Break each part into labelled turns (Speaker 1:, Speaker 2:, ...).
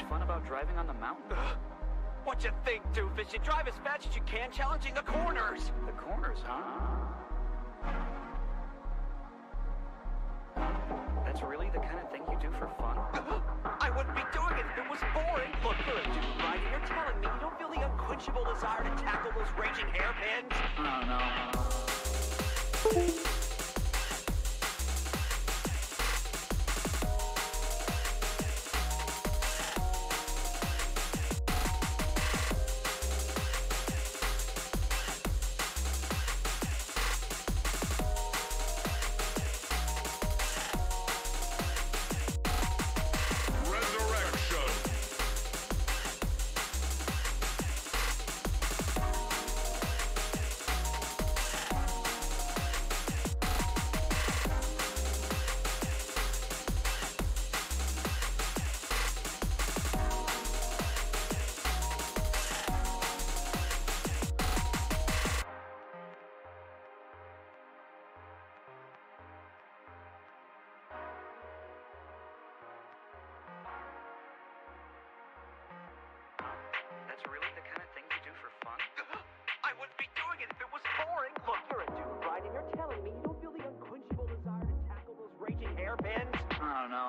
Speaker 1: much fun about driving on the mountain?
Speaker 2: What you think, doofus? You drive as fast as you can, challenging the corners.
Speaker 1: The corners, huh? That's really the kind of thing you do for fun?
Speaker 2: I wouldn't be doing it if it was boring. Look, you're a dude, right? And you're telling me you don't feel the unquenchable desire to tackle those raging hairpins?
Speaker 1: Oh, no. That's really the kind of thing you do for fun?
Speaker 2: I wouldn't be doing it if it was boring. Look, you're a dude, right? And you're telling me you don't feel the unquenchable desire to tackle those raging hairpins?
Speaker 1: Oh, no.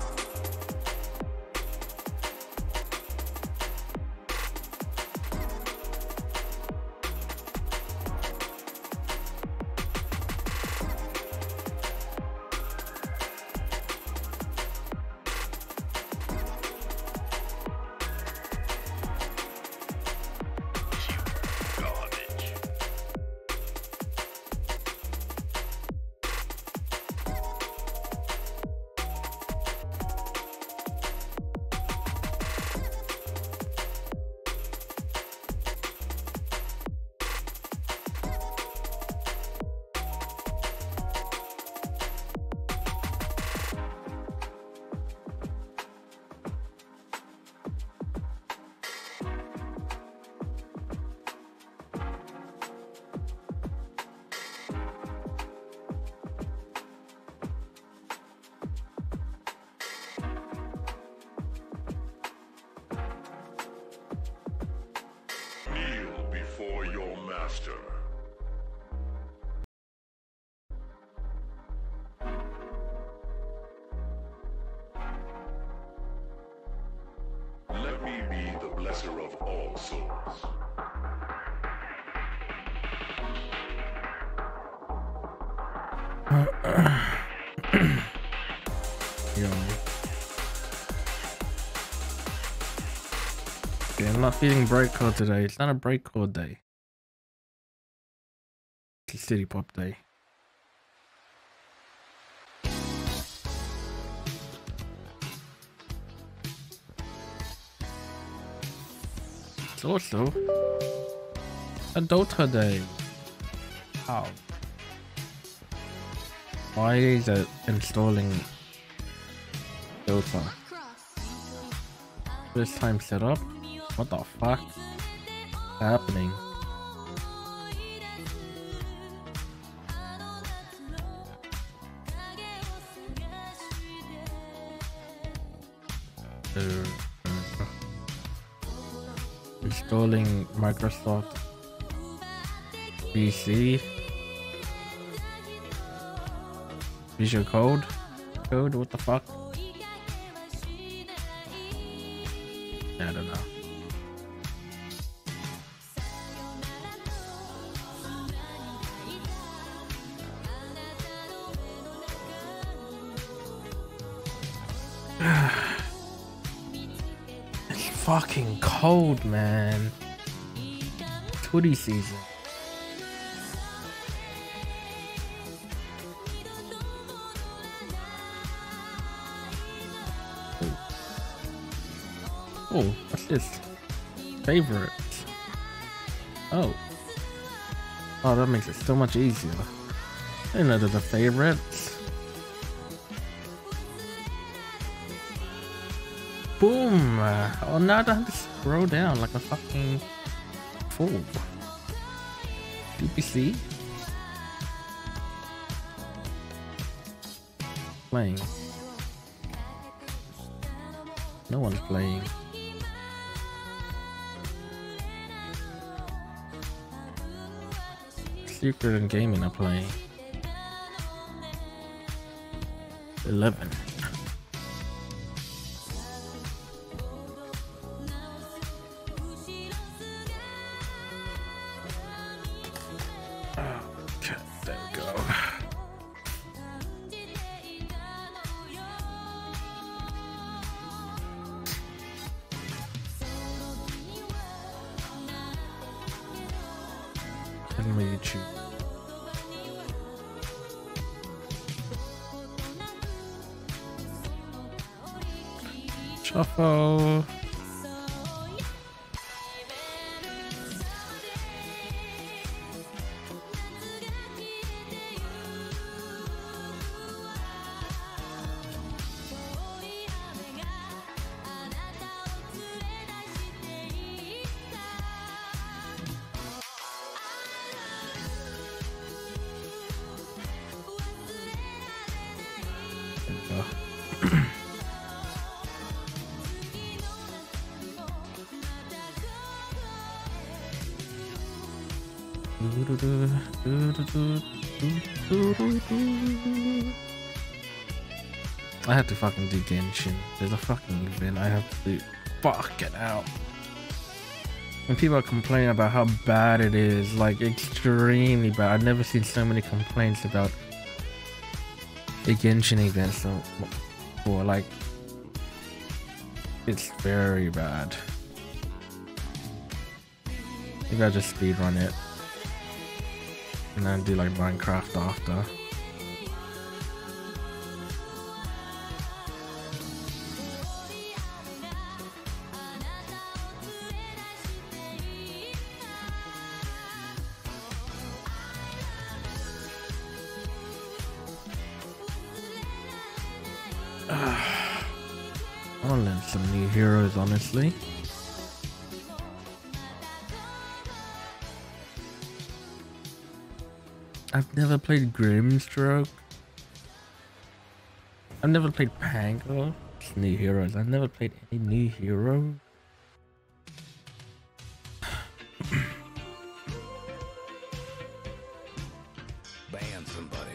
Speaker 3: For your master. Let me be the blesser of all souls.
Speaker 4: Yo. Okay, I'm not feeling breakcore today. It's not a breakcore day. It's a city pop day. It's also a Dota day. How? Why is it installing Dota? First time setup? What the fuck is happening? Installing Microsoft PC Visual Code? What the fuck? I don't know. It's fucking cold, man. It's hoodie season. Oh, what's this? Favorites. Oh, that makes it so much easier. I didn't know there's a favorites. Boom! Oh, now I don't have to scroll down like a fucking fool. UPC? Playing. No one's playing. Secret and Gaming are playing. 11. Okay, there we go. And my YouTube. Shuffle. I have to fucking do Genshin. There's a fucking event I have to fuck it out. When people are complaining about how bad it is, like extremely bad. I've never seen so many complaints about the Genshin event before. Like, it's very bad. Maybe I'll just speedrun it. And then do like Minecraft after. I want to learn some new heroes, honestly. I've never played Grimstroke. I've never played Pango. It's new heroes. I've never played any new hero.
Speaker 5: Ban somebody.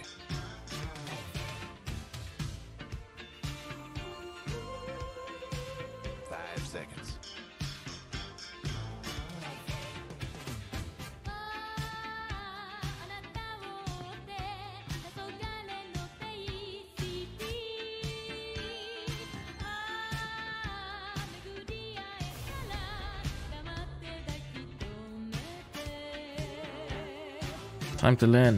Speaker 5: Five seconds.
Speaker 4: Time to land.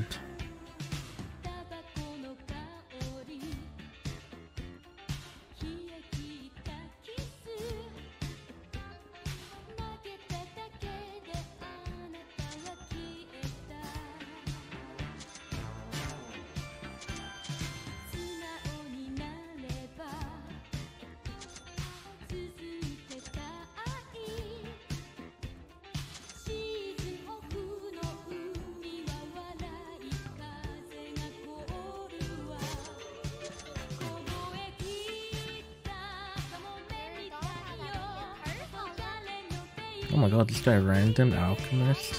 Speaker 4: Oh my god, this guy random alchemist.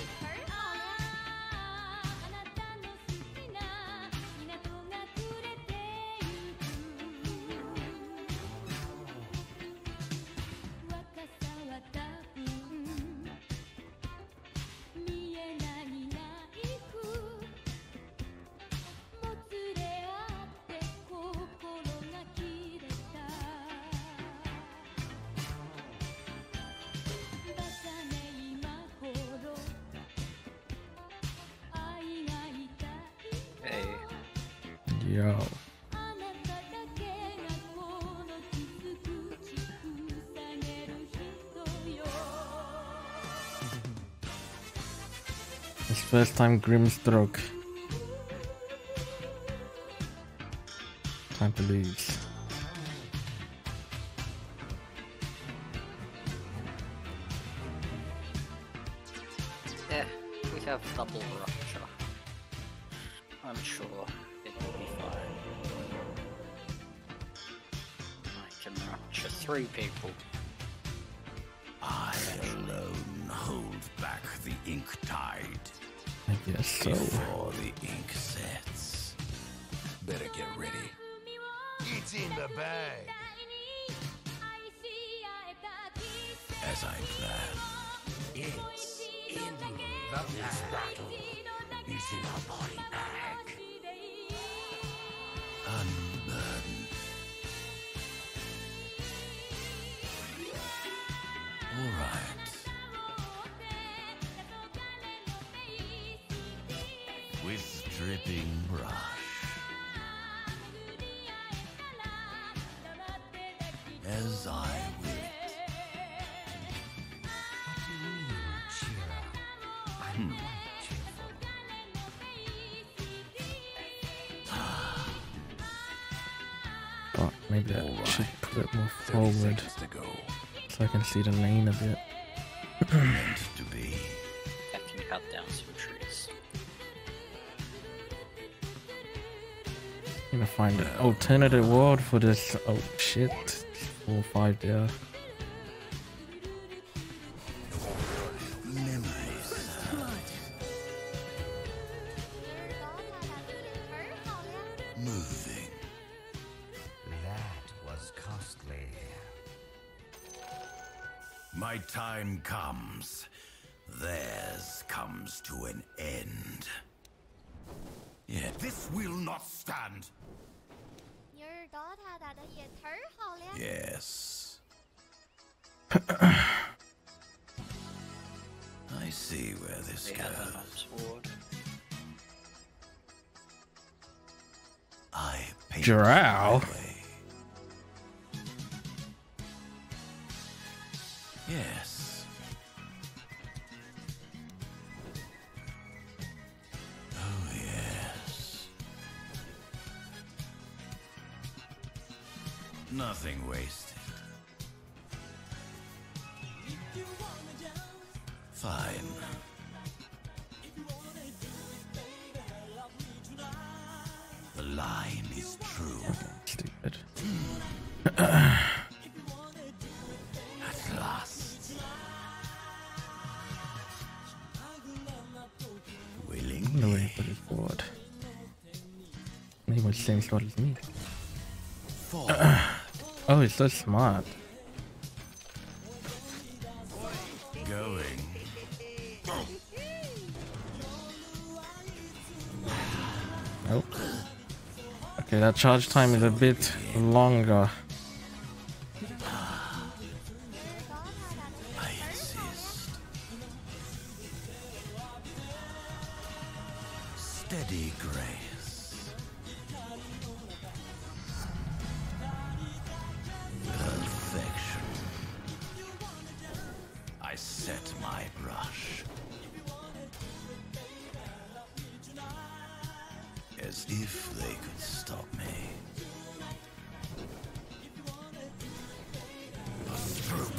Speaker 4: Yo. It's first time Grimstroke. Time to lose.
Speaker 6: Yeah, we have double rupture. I'm sure it will be fine. I can rupture 3 people.
Speaker 5: I alone hold back the ink tide.
Speaker 4: I guess so.
Speaker 5: Before the ink sets. Better get ready. It's in the bag. As I planned. It's in the bag. This battle is in our body bag. Unburdened. All right. With dripping brush. As I will.
Speaker 4: Oh, maybe I should put it more
Speaker 5: 30
Speaker 4: forward
Speaker 5: seconds to go.
Speaker 4: so I can see the lane a bit.
Speaker 5: Meant to be.
Speaker 6: I can cut down some trees.
Speaker 4: I'm gonna find an alternative word for this. Oh shit. 4 or 5 there.
Speaker 5: Memories. Moving.
Speaker 7: That was costly.
Speaker 5: My time comes. Theirs comes to an end. Yeah, this will not stand. Yes. I see where this
Speaker 6: They have
Speaker 5: goes.
Speaker 6: enough sword.
Speaker 5: I paint
Speaker 4: Drow?
Speaker 5: my way. Yes. Oh, yes. Nothing wasted. Fine. The line is true.
Speaker 4: Stupid.
Speaker 5: At last.
Speaker 4: No way
Speaker 5: Willingly.
Speaker 4: to put it forward. He was the same slot as me.
Speaker 5: Forward.
Speaker 4: Oh, he's so smart.
Speaker 5: Going.
Speaker 4: Nope. Okay, that charge time is a bit longer.
Speaker 5: I insist. Steady grace. Perfection. I set my brush. As if they could stop me. A stroke.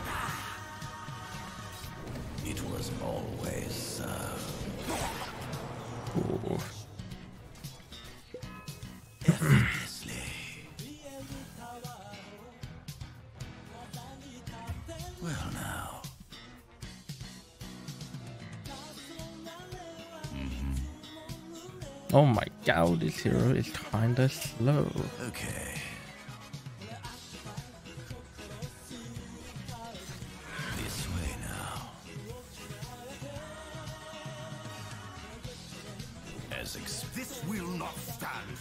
Speaker 5: It was always so.
Speaker 4: Ooh.
Speaker 5: Effortlessly. Well now.
Speaker 4: Oh my god, this hero is kinda slow.
Speaker 5: Okay. This way now. This will not stand.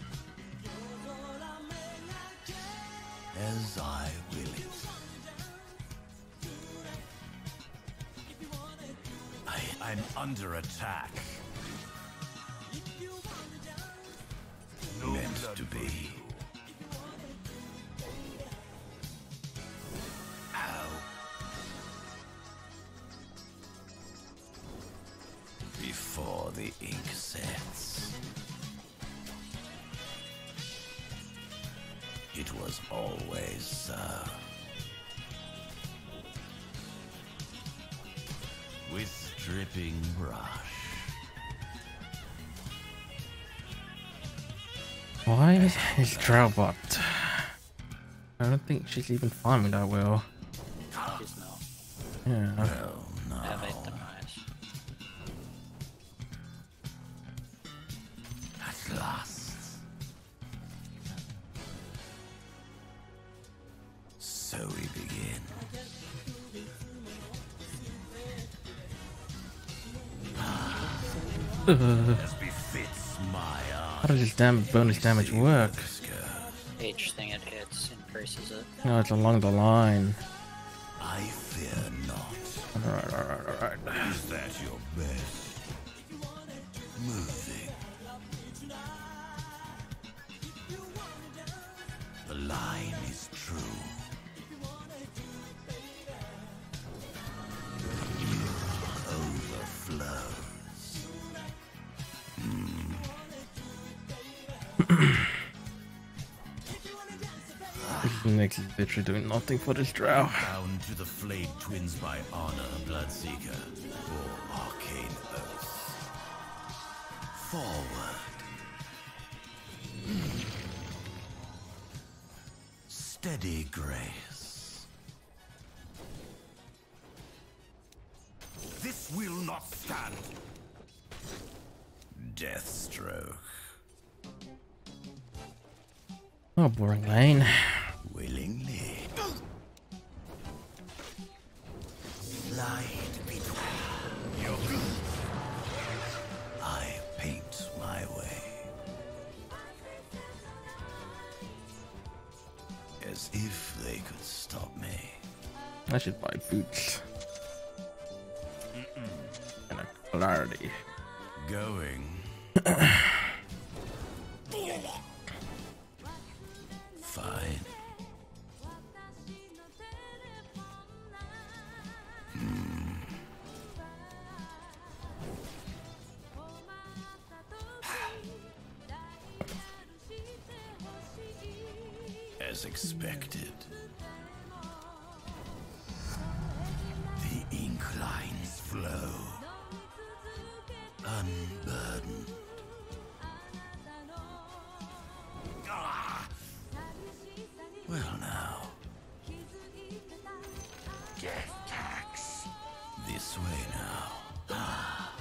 Speaker 5: As I will it. I'm under attack. Meant to be. Ow. Before the ink sets. It was always so. With dripping brush.
Speaker 4: Why is Drowbot I don't think she's even farming that well.
Speaker 6: She's not.
Speaker 4: Yeah.
Speaker 5: Well, no.
Speaker 6: Have 8 demise.
Speaker 5: At last. So we begin. As befits my
Speaker 4: How does this bonus damage work?
Speaker 6: Each thing it hits increases it.
Speaker 4: No, it's along the line.
Speaker 5: I fear not.
Speaker 4: Alright.
Speaker 5: Is that your best? Moving. The line is true. Overflows.
Speaker 4: Next is literally doing nothing for this drow.
Speaker 5: Bound to the flayed twins by honor, Bloodseeker, or arcane oath. Forward. Steady grace. This will not stand. Deathstroke.
Speaker 4: Oh, boring lane.
Speaker 5: Willingly. Slide between your I paint my way. As if they could stop me.
Speaker 4: I should buy boots. And a clarity.
Speaker 5: Going. Fine. As expected. The inclines flow. Unburdened. Ah! Well now. Death tax. This way now. Ah.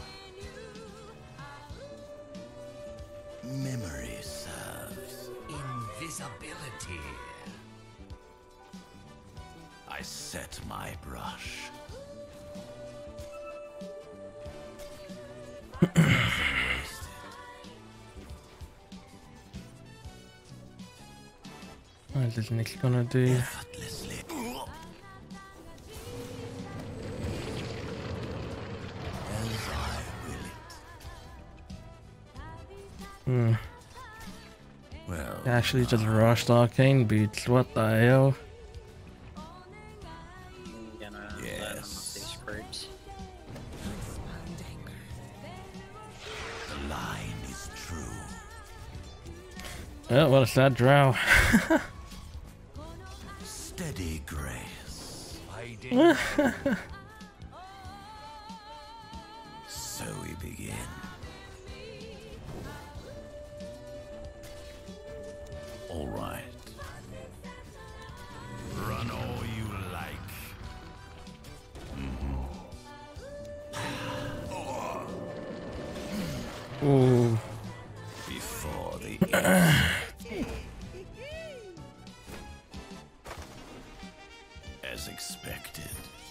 Speaker 5: Memory serves.
Speaker 7: Invisibility.
Speaker 5: I set my brush. Nothing wasted.
Speaker 4: What is this next gonna do?
Speaker 5: Effortlessly. As I will it. Well,
Speaker 4: Actually just rushed arcane boots. What the hell?
Speaker 6: I'm gonna learn them
Speaker 5: Yes.
Speaker 6: with these groups.
Speaker 5: the line is true.
Speaker 4: Oh, what a sad drow.
Speaker 5: Steady grace. So we begin. All right. Run all you like.
Speaker 4: Ooh.
Speaker 5: Before the end. As expected.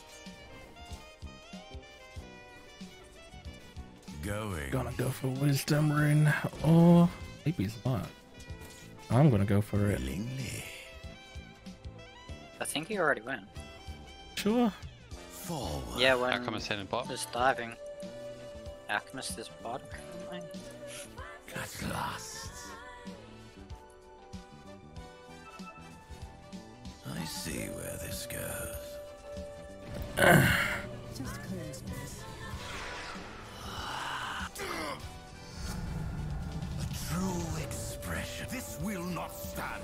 Speaker 5: Going.
Speaker 4: Gonna go for wisdom rune. Or maybe it's not. I'm gonna go for it.
Speaker 5: Willingly.
Speaker 6: I think he already went.
Speaker 4: Sure.
Speaker 5: Forward.
Speaker 6: Yeah, when
Speaker 8: Alchemist heading bot.
Speaker 6: just diving. Alchemist is bot. Right?
Speaker 5: At last. I see where this goes. A true expression. This will not stand.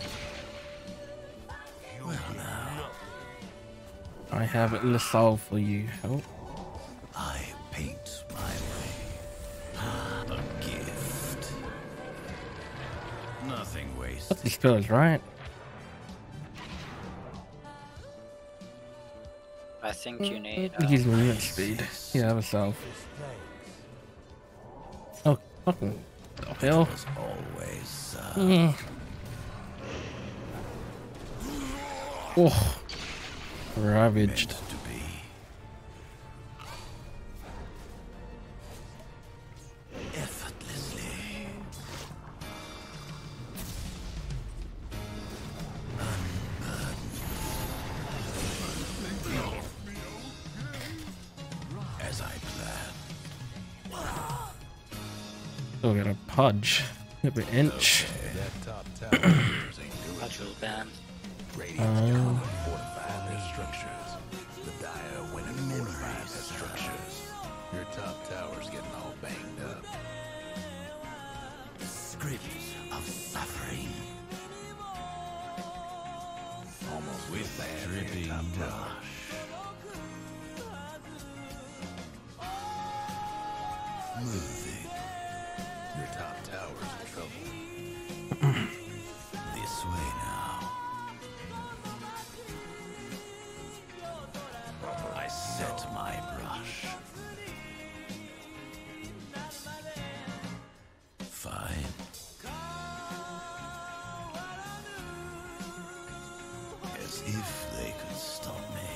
Speaker 5: Well now,
Speaker 4: I have it the solve for you. Oh.
Speaker 5: I paint my way. A gift. Nothing wasted.
Speaker 4: This spell is right.
Speaker 6: think you need.
Speaker 4: Use movement speed. Yeah, myself. Oh, fucking hell.
Speaker 5: Always
Speaker 4: Yeah. Oh, ravaged.
Speaker 5: to be. Effortlessly. As I planned.
Speaker 4: Oh, we got a pudge. Every inch.
Speaker 6: Pudge was banned.
Speaker 5: Fortify their structures. The Dire went and fortified their structures. Your top tower's getting all banged up. Scripts of suffering. Almost with that dripping brush. Moving. Your top tower's in trouble. This way now. I set my brush. Fine. As if they could stop me.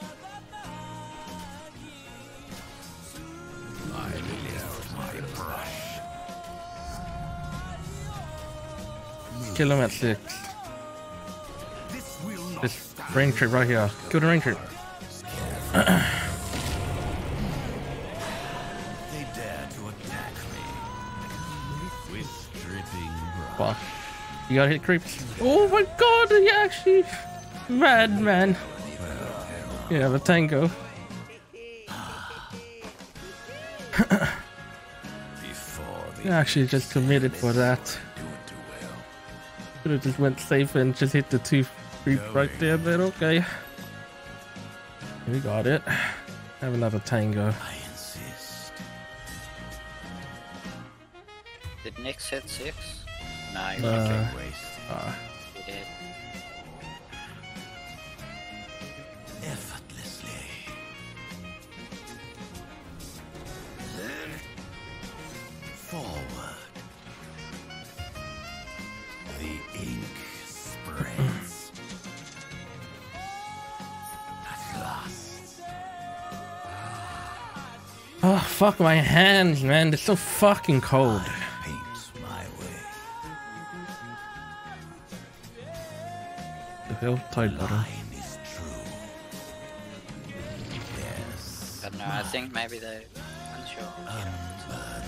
Speaker 5: I lift my brush.
Speaker 4: Kill him at 6. This rain trip right here. Kill the rain trip.
Speaker 5: They dare to attack me. With dripping brush.
Speaker 4: Fuck. You gotta hit creeps. Oh my god, he actually mad man. Yeah, the tango.
Speaker 5: Before the
Speaker 4: He actually just committed for that.
Speaker 5: doing too well.
Speaker 4: Could have just went safe and just hit the 2 creep right there, but okay. We got it. Have another tango.
Speaker 5: I insist.
Speaker 6: Did Nyx hit 6? No, you
Speaker 5: Waste.
Speaker 6: did.
Speaker 5: Effortlessly. Forward. The ink spreads. At last.
Speaker 4: Oh, fuck my hands, man. They're so fucking cold.
Speaker 5: Paints my way.
Speaker 4: The hell? Tight bottom.
Speaker 5: Line is true. Yes.
Speaker 6: But no, I think maybe they unsure.
Speaker 5: Unburden.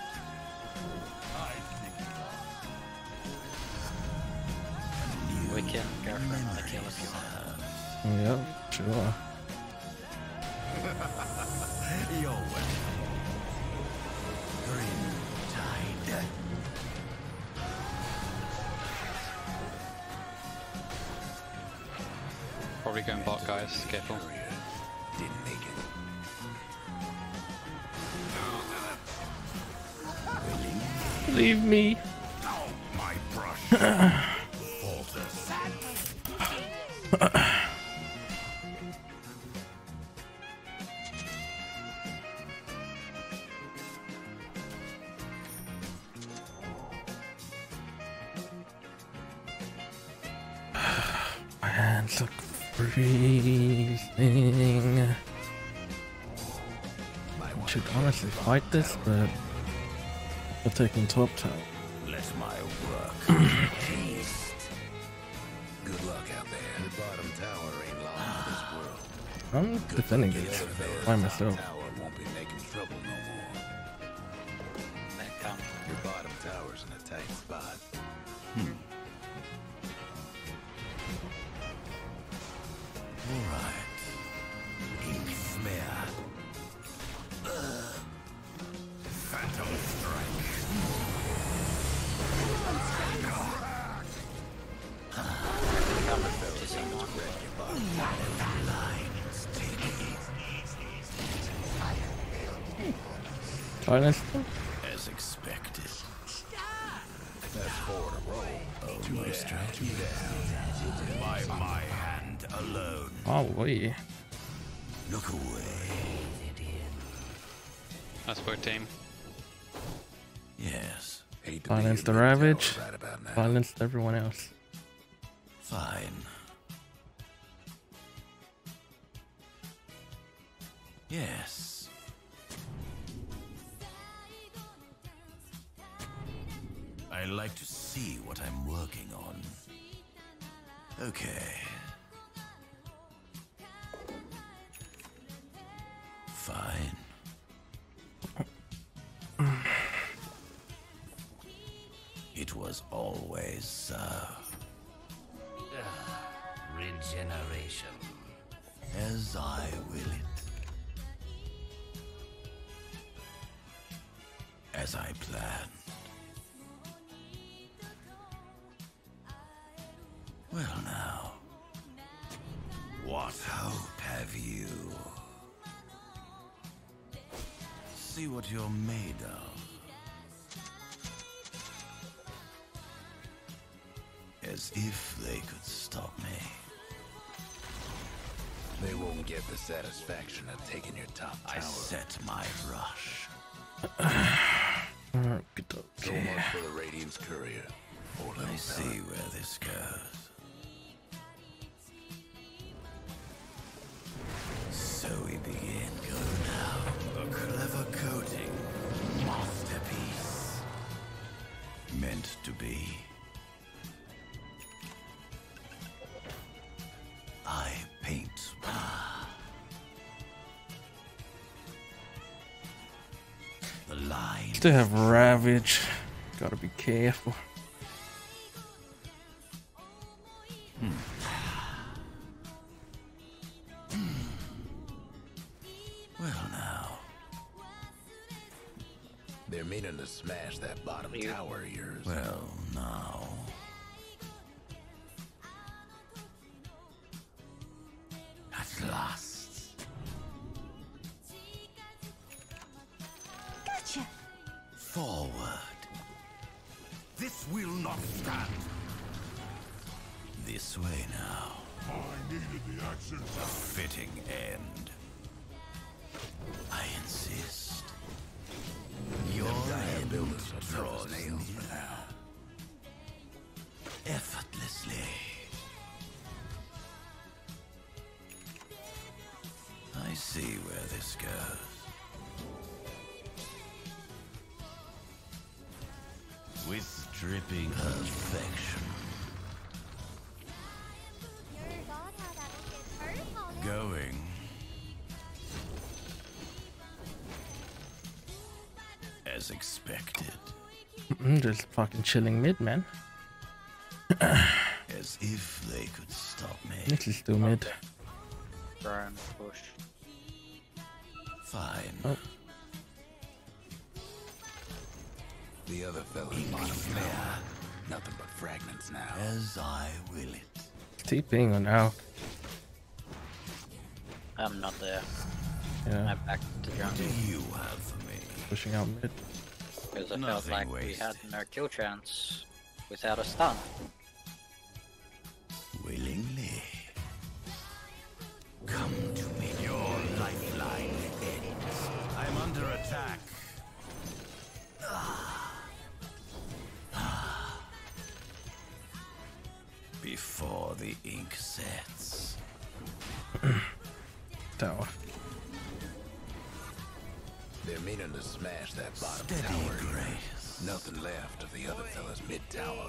Speaker 6: We can go for another kill if you want.
Speaker 4: Yep, sure.
Speaker 5: Your way. Grim tide.
Speaker 8: Probably going bot, guys. Careful.
Speaker 5: Didn't make it.
Speaker 4: Leave me.
Speaker 5: My brush. Falters.
Speaker 4: My hands look freezing. I should honestly fight this, but we're taking top tower.
Speaker 5: Let my work taste. Good luck out there. The bottom tower ain't long for this world.
Speaker 4: I'm defending this by myself.
Speaker 5: Tower won't be making trouble no more.
Speaker 6: They come.
Speaker 5: Your bottom tower's in a tight spot. All right. Ink smear. Phantom strike.
Speaker 6: Come to someone.
Speaker 5: Lines taking
Speaker 4: Silence.
Speaker 5: as expected. That's 4 in a row. Two strike. By my hand alone.
Speaker 4: Oh, wait.
Speaker 5: Look away.
Speaker 8: That's both team.
Speaker 5: Yes.
Speaker 7: Hate to
Speaker 4: Silence
Speaker 7: be
Speaker 4: the
Speaker 7: your big
Speaker 4: Ravage.
Speaker 7: dog right about now.
Speaker 4: Silence everyone else.
Speaker 5: Fine. Yes. I like to see what I'm working on. Okay. Fine. It was always so.
Speaker 7: Regeneration.
Speaker 5: As I will it. As I planned. Well now, what hope have you? See what you're made of. As if they could stop me.
Speaker 7: They won't get the satisfaction of taking your top
Speaker 5: I
Speaker 7: tower.
Speaker 5: set my rush.
Speaker 7: So
Speaker 4: Okay.
Speaker 7: much for the Radiance Courier. Poor little
Speaker 5: I see
Speaker 7: fella.
Speaker 5: where this goes. So we begin. Go now. A clever coating. Masterpiece. Meant to be. I paint. The line.
Speaker 4: Still have Ravage. Gotta be careful.
Speaker 5: Well now.
Speaker 7: They're meaning to smash that bottom tower of yours.
Speaker 5: Well now. At last.
Speaker 9: Gotcha.
Speaker 5: Forward. This will not stand. This way now.
Speaker 3: I needed the action.
Speaker 5: A fitting end. I insist. Your end
Speaker 7: Builders are
Speaker 5: draws
Speaker 7: draws nails for
Speaker 5: near.
Speaker 7: now.
Speaker 5: Effortlessly. I see where this goes. With dripping perfection. Going. As expected.
Speaker 4: Just fucking chilling mid, man.
Speaker 5: As if they could stop me.
Speaker 4: This is still mid.
Speaker 6: Burn, push.
Speaker 5: Fine.
Speaker 4: Oh.
Speaker 7: The other fella's bottom tower. Nothing but fragments now.
Speaker 5: As I will it.
Speaker 4: TPing on Alk.
Speaker 6: I'm not there.
Speaker 4: Yeah,
Speaker 6: I'm back to
Speaker 5: What
Speaker 6: jungle.
Speaker 5: do you have for me?
Speaker 4: pushing out mid.
Speaker 6: Because I felt
Speaker 5: Nothing
Speaker 6: like we
Speaker 5: wasted.
Speaker 6: had no kill chance without a stun.
Speaker 5: Willingly. Come to me. Your lifeline ends. I'm under attack. Before the ink sets.
Speaker 4: Tower.
Speaker 7: They're meaning to smash that bottom
Speaker 5: Steady
Speaker 7: tower. of yours.
Speaker 5: grace.
Speaker 7: Nothing left of the other fella's mid tower.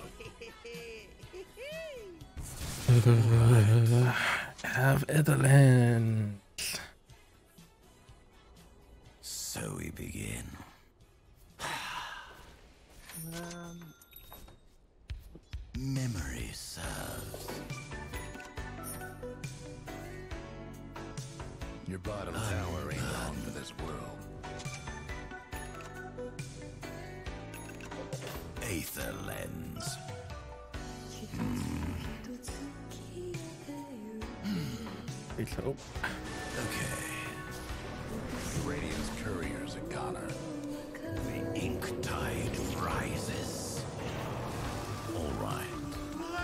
Speaker 4: Have Netherlands.
Speaker 5: So we begin. Memory serves.
Speaker 7: Your bottom tower ain't long for this world.
Speaker 5: Aether lens.
Speaker 4: Please hope.
Speaker 5: Okay.
Speaker 7: The Radiance Courier's a goner.
Speaker 5: The ink tide rises. All right.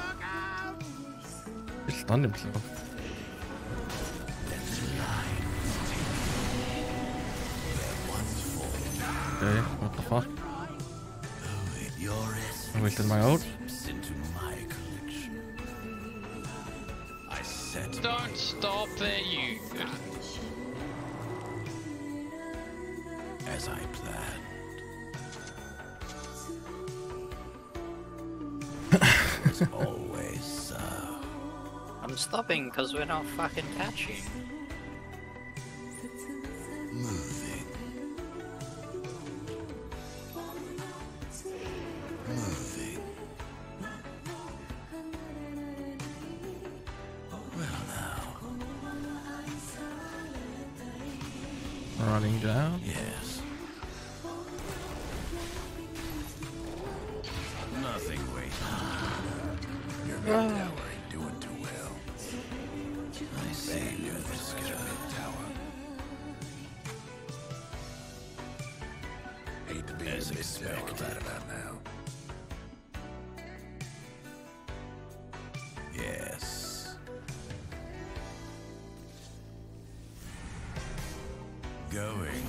Speaker 4: He stunned himself.
Speaker 5: Let's line
Speaker 4: Okay, what the fuck?
Speaker 5: Your
Speaker 4: I wasted my ult.
Speaker 5: essence into my collection. I set
Speaker 8: Don't stop there, you.
Speaker 5: as I planned. It was always so.
Speaker 6: I'm stopping because we're not fucking catching.
Speaker 5: Moving. Moving. Well now,
Speaker 4: Running down.
Speaker 5: yes. Nothing waiting. Your mid tower ain't doing too well. I see you this mid tower. Hate to be as expected right about now. Yes. Going.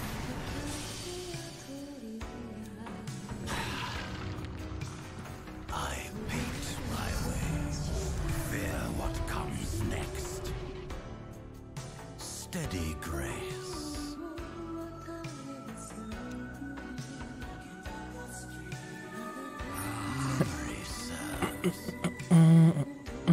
Speaker 5: I paint my way. Fear what comes next. Steady grace. Memory serves.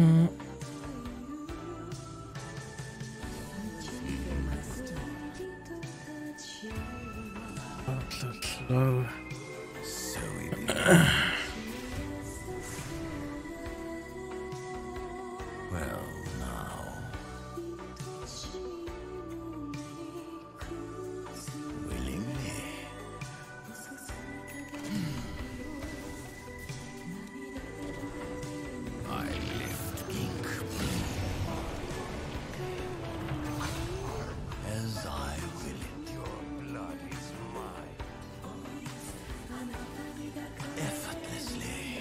Speaker 4: So slow.
Speaker 5: So we begin. Well, now. Willingly. I lift ink as I will it. Your blood is mine. Effortlessly.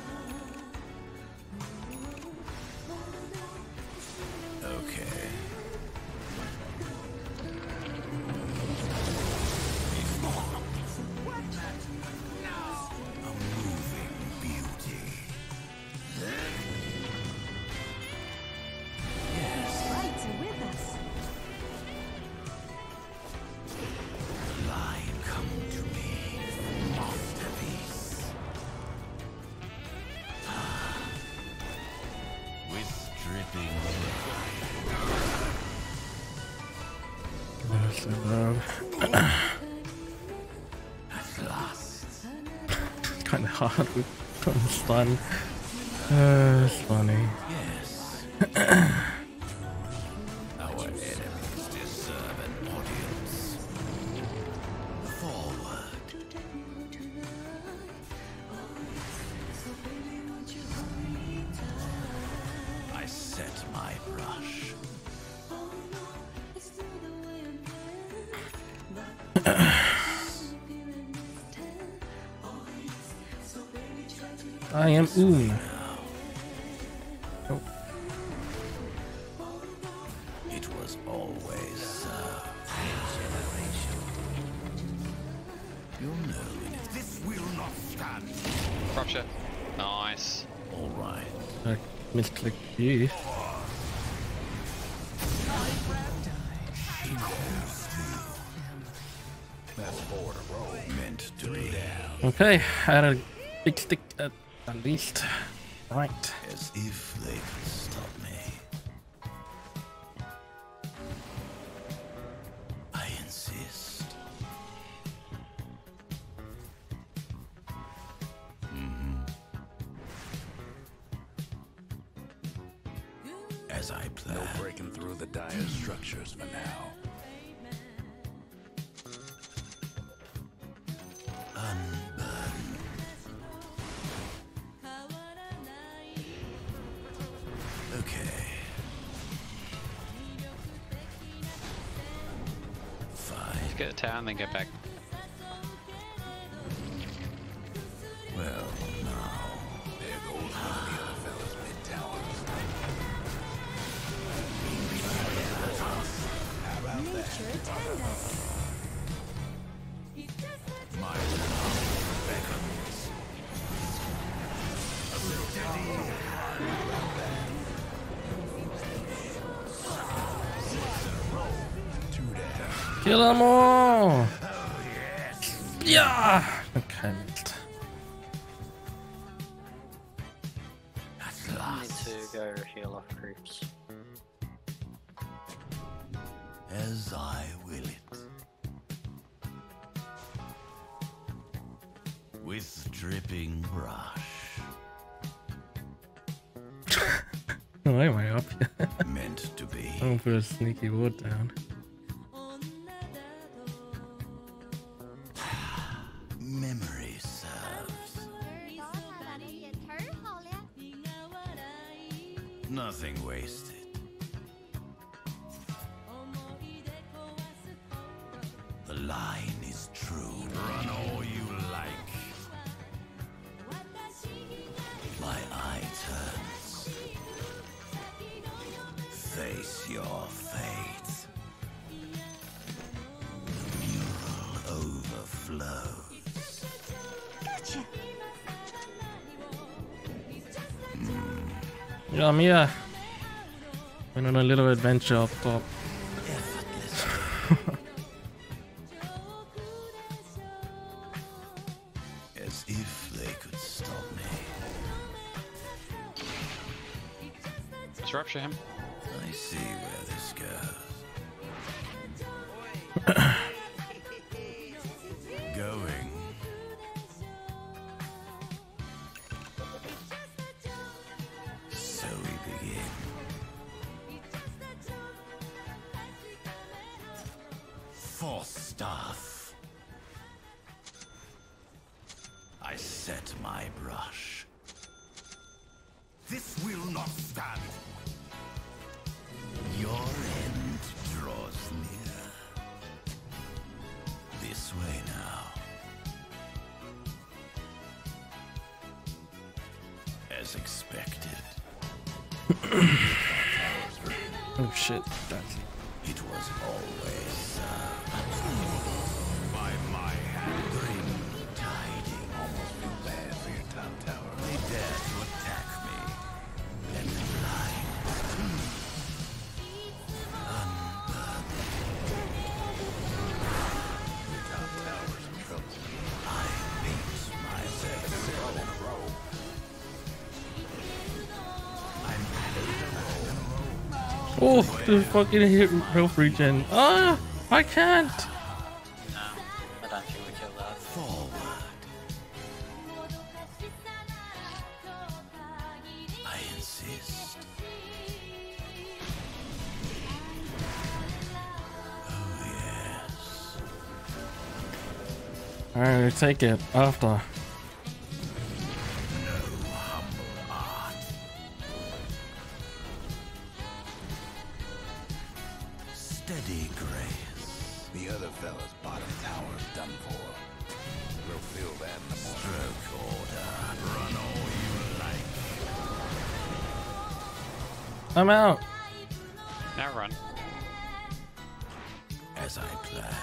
Speaker 5: Okay. A moving beauty.
Speaker 9: Lights are with us.
Speaker 5: Lie, come to me, masterpiece. With dripping
Speaker 4: So low.
Speaker 5: at last.
Speaker 4: It's kind of hard with stun. It's funny.
Speaker 5: Yes. Our enemies deserve an audience. Forward. I set my brush.
Speaker 4: I am Oon. Oh,
Speaker 5: It was always so. You'll know when it. This will not stand.
Speaker 8: Rupture. Nice.
Speaker 5: All right.
Speaker 4: I misclicked you.
Speaker 5: That's four in a row. Meant to be down.
Speaker 4: Okay, I had a big stick at least. Right.
Speaker 5: As if they could stop me. I insist. As I plan. No breaking through the dire structures for now. Unburn. Okay. Fine.
Speaker 8: Get the tower and then get back.
Speaker 5: Well, now. There goes one of the other fellas mid-tower. How about that?
Speaker 9: Nature attend us.
Speaker 4: Kill them all! Yeah! Okay.
Speaker 6: I need to go heal off creeps.
Speaker 5: As I will it. With dripping brush.
Speaker 4: Why am I up here?
Speaker 5: Meant to be.
Speaker 4: I'm gonna put a sneaky ward down.
Speaker 5: Memory serves. Nothing wasted. The line is true. Run all you like. My eye turns. Face your fate. The mural overflows.
Speaker 9: Gotcha.
Speaker 4: Yeah, I'm here. Went on a little adventure up top.
Speaker 5: As if they could stop me.
Speaker 8: Let's rupture him.
Speaker 5: I see where this goes. Going. So we begin. For stuff. I set my brush. This will not stand. Your end draws near. This way now. As expected.
Speaker 4: Oh shit. That's
Speaker 5: It was always by my hand. Grim tiding. Almost feel bad for your top tower. They dare to attack me. And blind. Your top tower's in trouble. I beat myself.
Speaker 4: oh, the fucking hit health regen. Ah, I can't.
Speaker 6: No, I don't think we killed that.
Speaker 5: Forward. I insist. Oh yes.
Speaker 4: Alright, we'll take it after.
Speaker 5: No humble art. Steady grace. The other fella's bottom tower's done for. We'll feel that in the morning. Stroke order. Run all you like.
Speaker 4: I'm out.
Speaker 8: Now run.
Speaker 5: As I planned.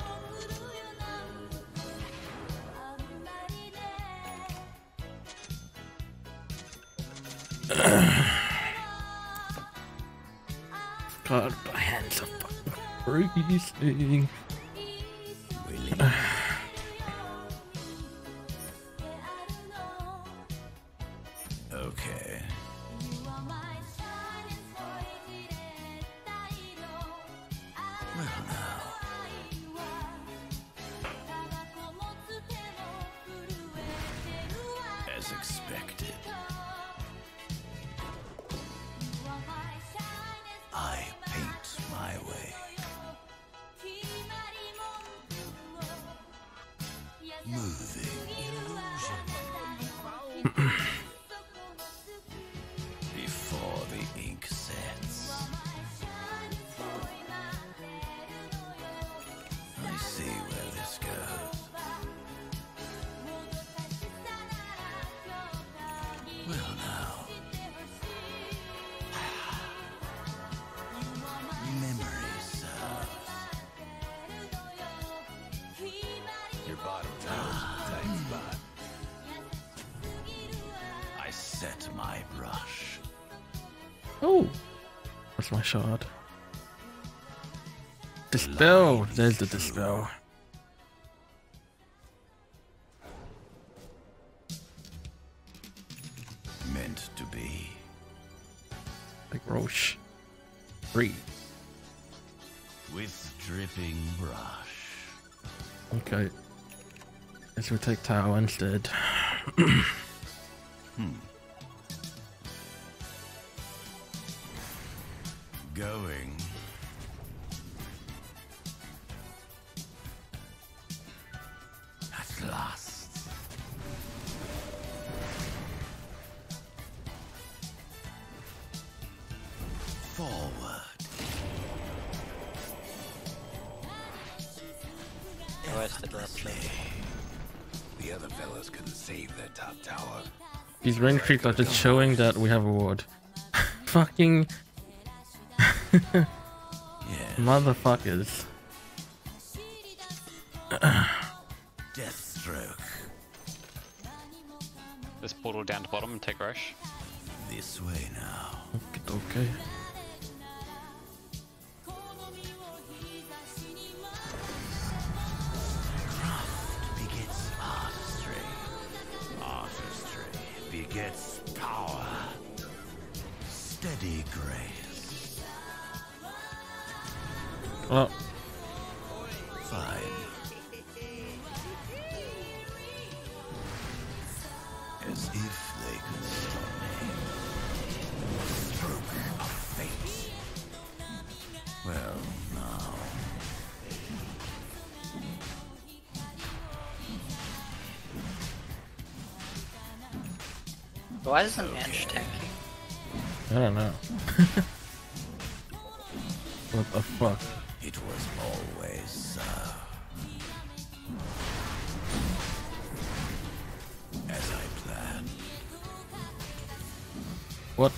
Speaker 4: God, my hands are fucking freezing.
Speaker 5: Willing. Okay. Well now. As expected. I paint my way. Moving illusion. Before the ink sets. I see where this goes. Well now. Memory serves. Your bottom tower's a tight spot. Set my brush.
Speaker 4: Oh, that's my shard. Dispel. There's the dispel.
Speaker 5: Meant to be.
Speaker 4: Like Roche. Free.
Speaker 5: With dripping brush.
Speaker 4: Okay. Guess we'll take Tao instead.
Speaker 5: Going. At last. Forward.
Speaker 6: Where's the dropship?
Speaker 7: The other fellas couldn't save that top tower.
Speaker 4: These rain streaks are just showing that we have a ward. Fucking motherfuckers.
Speaker 5: Deathstroke.
Speaker 8: This portal down to bottom and take Roche.
Speaker 5: This way now.
Speaker 4: Okay.
Speaker 5: Begets artistry. Artistry begets power. Steady grace.
Speaker 4: Oh,
Speaker 5: Fine. As if they could stop me. Stroke of fate. Well, now.
Speaker 6: Why isn't Ange tanking?
Speaker 4: I don't know. What the fuck?
Speaker 5: It was always so. As I planned.
Speaker 4: What?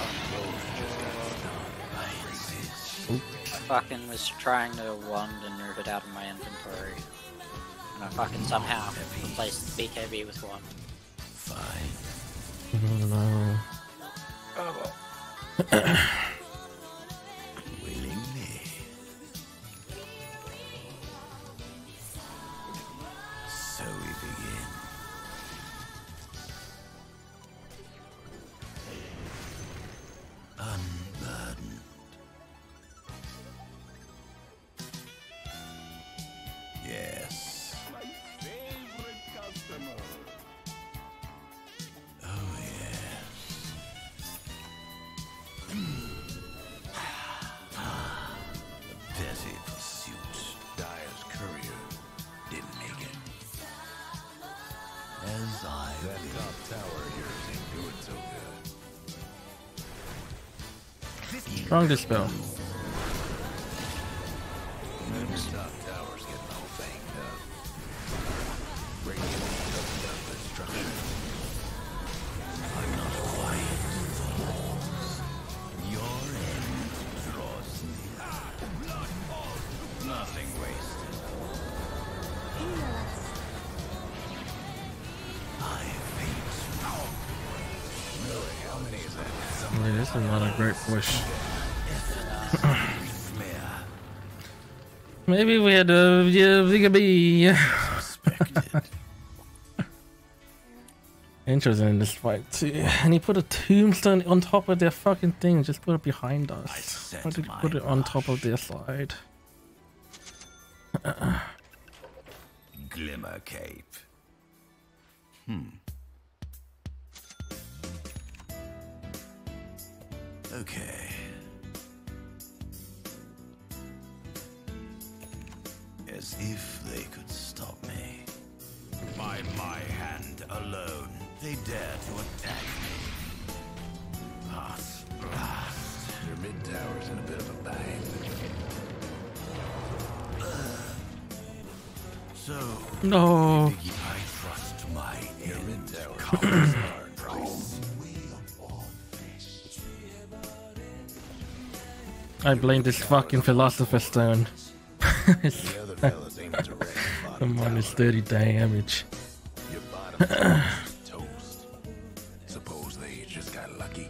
Speaker 5: I insist.
Speaker 6: I fucking was trying to wand and move it out of my inventory. And I fucking somehow replaced the BKB with one.
Speaker 5: Fine.
Speaker 4: No.
Speaker 5: Willingly. So we begin. Unburdened. Yes.
Speaker 3: My favorite customer.
Speaker 5: Oh yes. Petty pursuit.
Speaker 7: Dyer's courier didn't make it.
Speaker 5: As I
Speaker 7: That top tower of yours ain't doing so good.
Speaker 4: Strong dispel.
Speaker 7: This top tower's getting all banged up. Radiant doesn't have the structure.
Speaker 5: I'm not quiet. Your end draws near. Nothing wasted. I fate.
Speaker 7: Really, how many is that?
Speaker 4: I mean, this is not a great push.
Speaker 5: Flare.
Speaker 4: Maybe we had a BKB.
Speaker 5: Suspected.
Speaker 4: Interesting in this fight too. And he put a tombstone on top of their fucking thing. Just put it behind us.
Speaker 5: set
Speaker 4: Why did you
Speaker 5: my
Speaker 4: put it on top of
Speaker 5: brush.
Speaker 4: their side?
Speaker 5: Glimmer cape. Okay. As if they could stop me. By my hand alone, they dare to attack me. Blast.
Speaker 7: Your mid tower's in a bit of a bang.
Speaker 5: So,
Speaker 4: No.
Speaker 5: I trust my
Speaker 7: Your
Speaker 5: end.
Speaker 7: mid tower comes hard price.
Speaker 4: I blame this fucking Philosopher's Stone.
Speaker 7: The other fellas aiming to wreck the bottom
Speaker 4: Minus
Speaker 7: tower.
Speaker 4: 30 damage.
Speaker 7: Your bottom tower is toast. Suppose knows they just got lucky.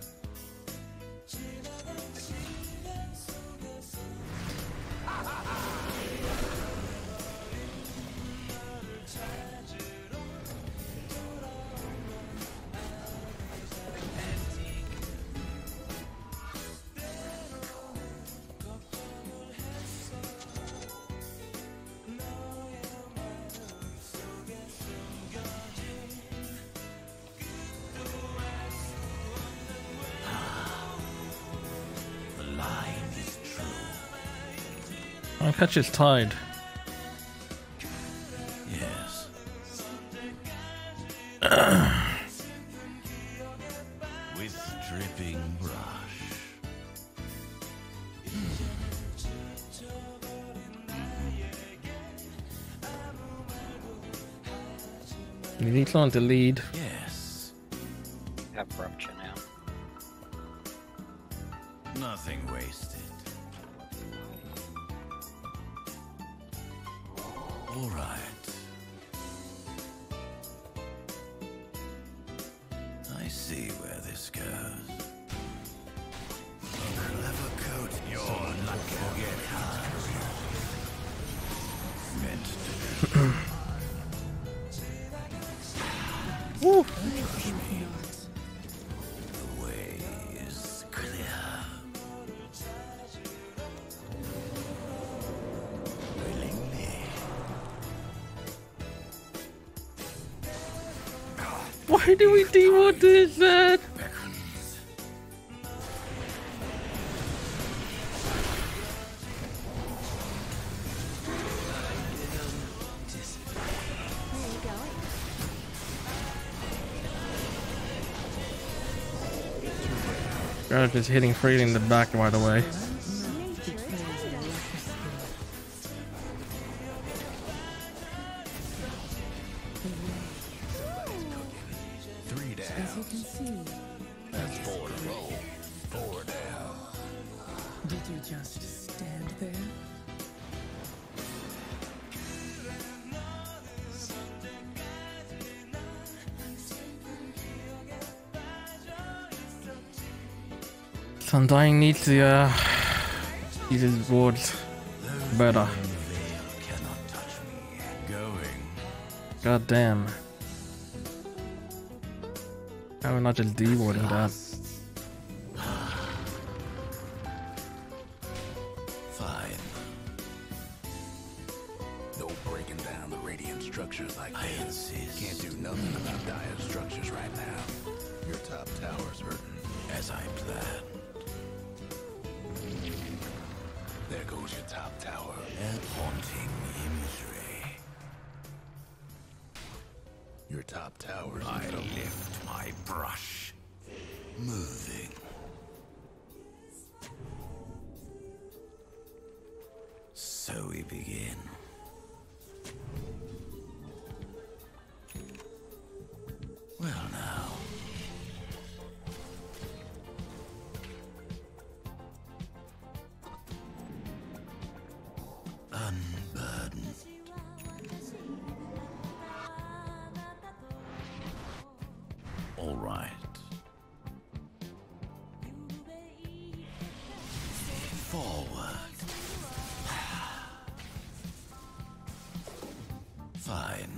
Speaker 4: I'll catch his tide.
Speaker 5: Yes. With dripping brush.
Speaker 4: You need someone to lead.
Speaker 5: Yes.
Speaker 6: Have rupture now.
Speaker 5: Nothing wasted. All right. I see where this goes. A clever coat. You're not forget hard. Meant to
Speaker 4: Woo!
Speaker 5: be. The way is clear. Willingly.
Speaker 4: Why do we demote this?
Speaker 5: Beckons.
Speaker 9: Where are you going?
Speaker 4: God, just hitting Freely in the back right away.
Speaker 9: Nature is electricity.
Speaker 7: 3 down.
Speaker 9: As you can see,
Speaker 7: That's 4 to roll. 4 down.
Speaker 9: did you just stand there?
Speaker 4: Undying needs to use his wards better.
Speaker 5: Veil cannot touch me. Going.
Speaker 4: God damn. How are we not just dewarding that?
Speaker 5: Fine.
Speaker 7: No breaking down the radiant structures like
Speaker 5: I
Speaker 7: this.
Speaker 5: insist.
Speaker 7: Can't do nothing about dire structures right now. Your top tower's hurting.
Speaker 5: As I planned.
Speaker 7: There goes your top tower.
Speaker 5: And haunting imagery.
Speaker 7: Your top tower's
Speaker 5: I
Speaker 7: in trouble.
Speaker 5: lift my brush. Moving. So we begin. Well now. Unburdened. All right. Forward. Fine.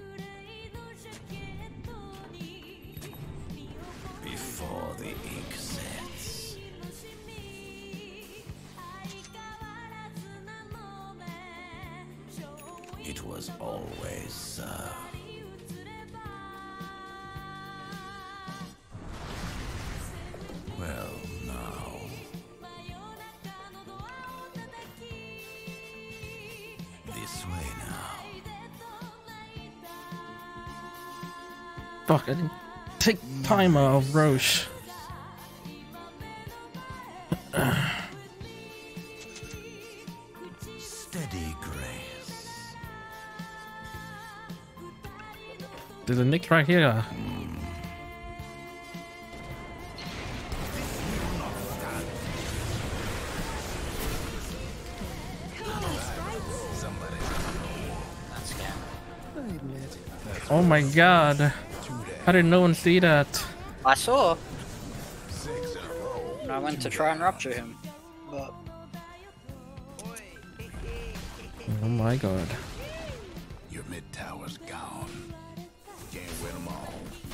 Speaker 5: Before the ink sets. It was always so. Well, now. This way now.
Speaker 4: Fuck, I didn't take timer of Roche.
Speaker 5: Steady grace.
Speaker 4: There's a Nick right here.
Speaker 6: That's scam.
Speaker 4: Oh my god. How did no one see that?
Speaker 6: I saw.
Speaker 5: 6 in a row.
Speaker 6: And I went to try and rupture him, but
Speaker 4: Oh my god.
Speaker 5: Your mid tower's gone. Can't win them all.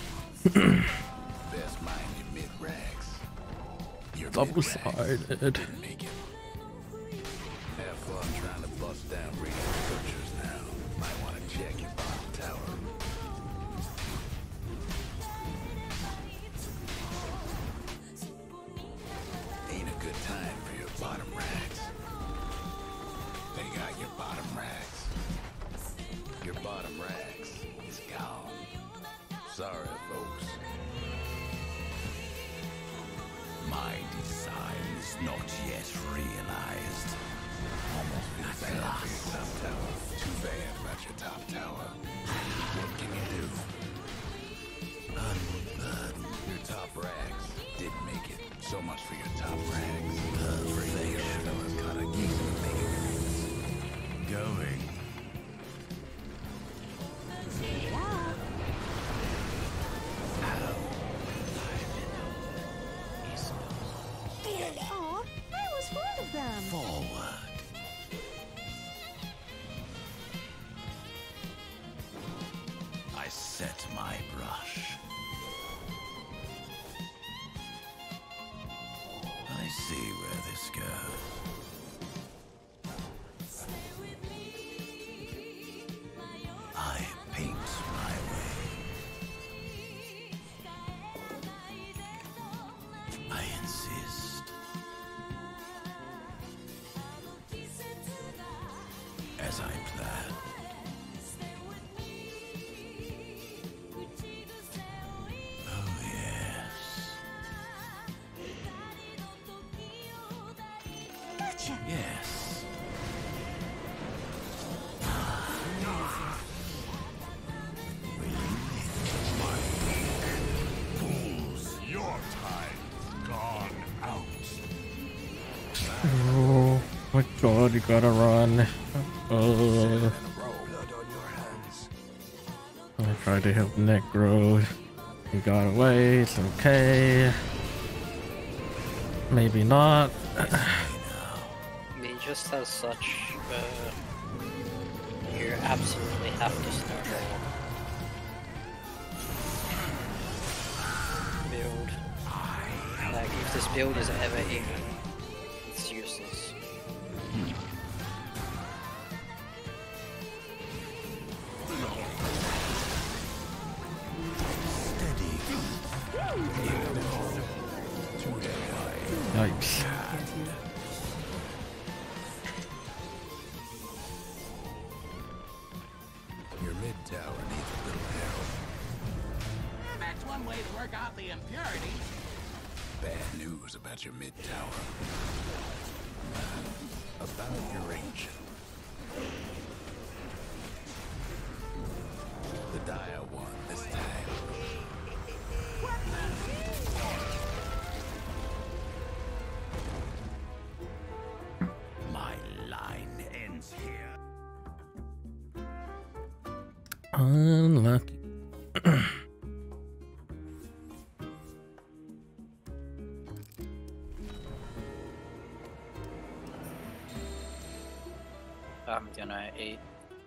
Speaker 5: Best mind your mid rags. Your
Speaker 4: Double-sided.
Speaker 5: didn't make it. Have fun trying to bust down radiant structures now. Might want to check your bottom tower. Ain't a good time for your bottom rags. They got your bottom rags. Your bottom rags is gone. Sorry, folks. My design is not yet realized. Almost feel bad for your top tower. Too bad about your top tower. What can you do? Unburden. Your top rags didn't make it. So much for your top rags. Afraid the other fellas got a case of making it. Going.
Speaker 9: Aw, I was fond of them.
Speaker 5: Forward. I set my brush. I see where this goes. I paint my way. I insist. As I planned. Oh yes.
Speaker 9: Gotcha.
Speaker 5: Yes.
Speaker 3: Fools, your time's gone out.
Speaker 4: Oh my god, you gotta run. Oh. I tried to help Necro. He got away, it's okay. Maybe not.
Speaker 6: he just has such. You absolutely have to snowball. Build. Like, if this build is ever even, it's useless.
Speaker 4: Yikes.
Speaker 5: Your mid tower needs a little help.
Speaker 3: That's one way to work out the impurities.
Speaker 5: Bad news about your mid tower. About your ancient. The dire one this time. My line ends here.
Speaker 4: Unlucky.
Speaker 6: I'm gonna eat.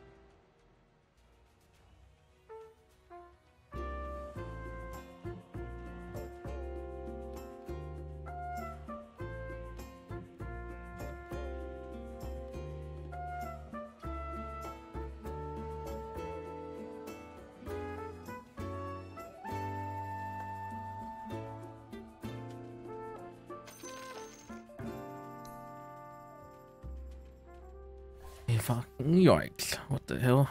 Speaker 4: Fucking yikes. What the hell?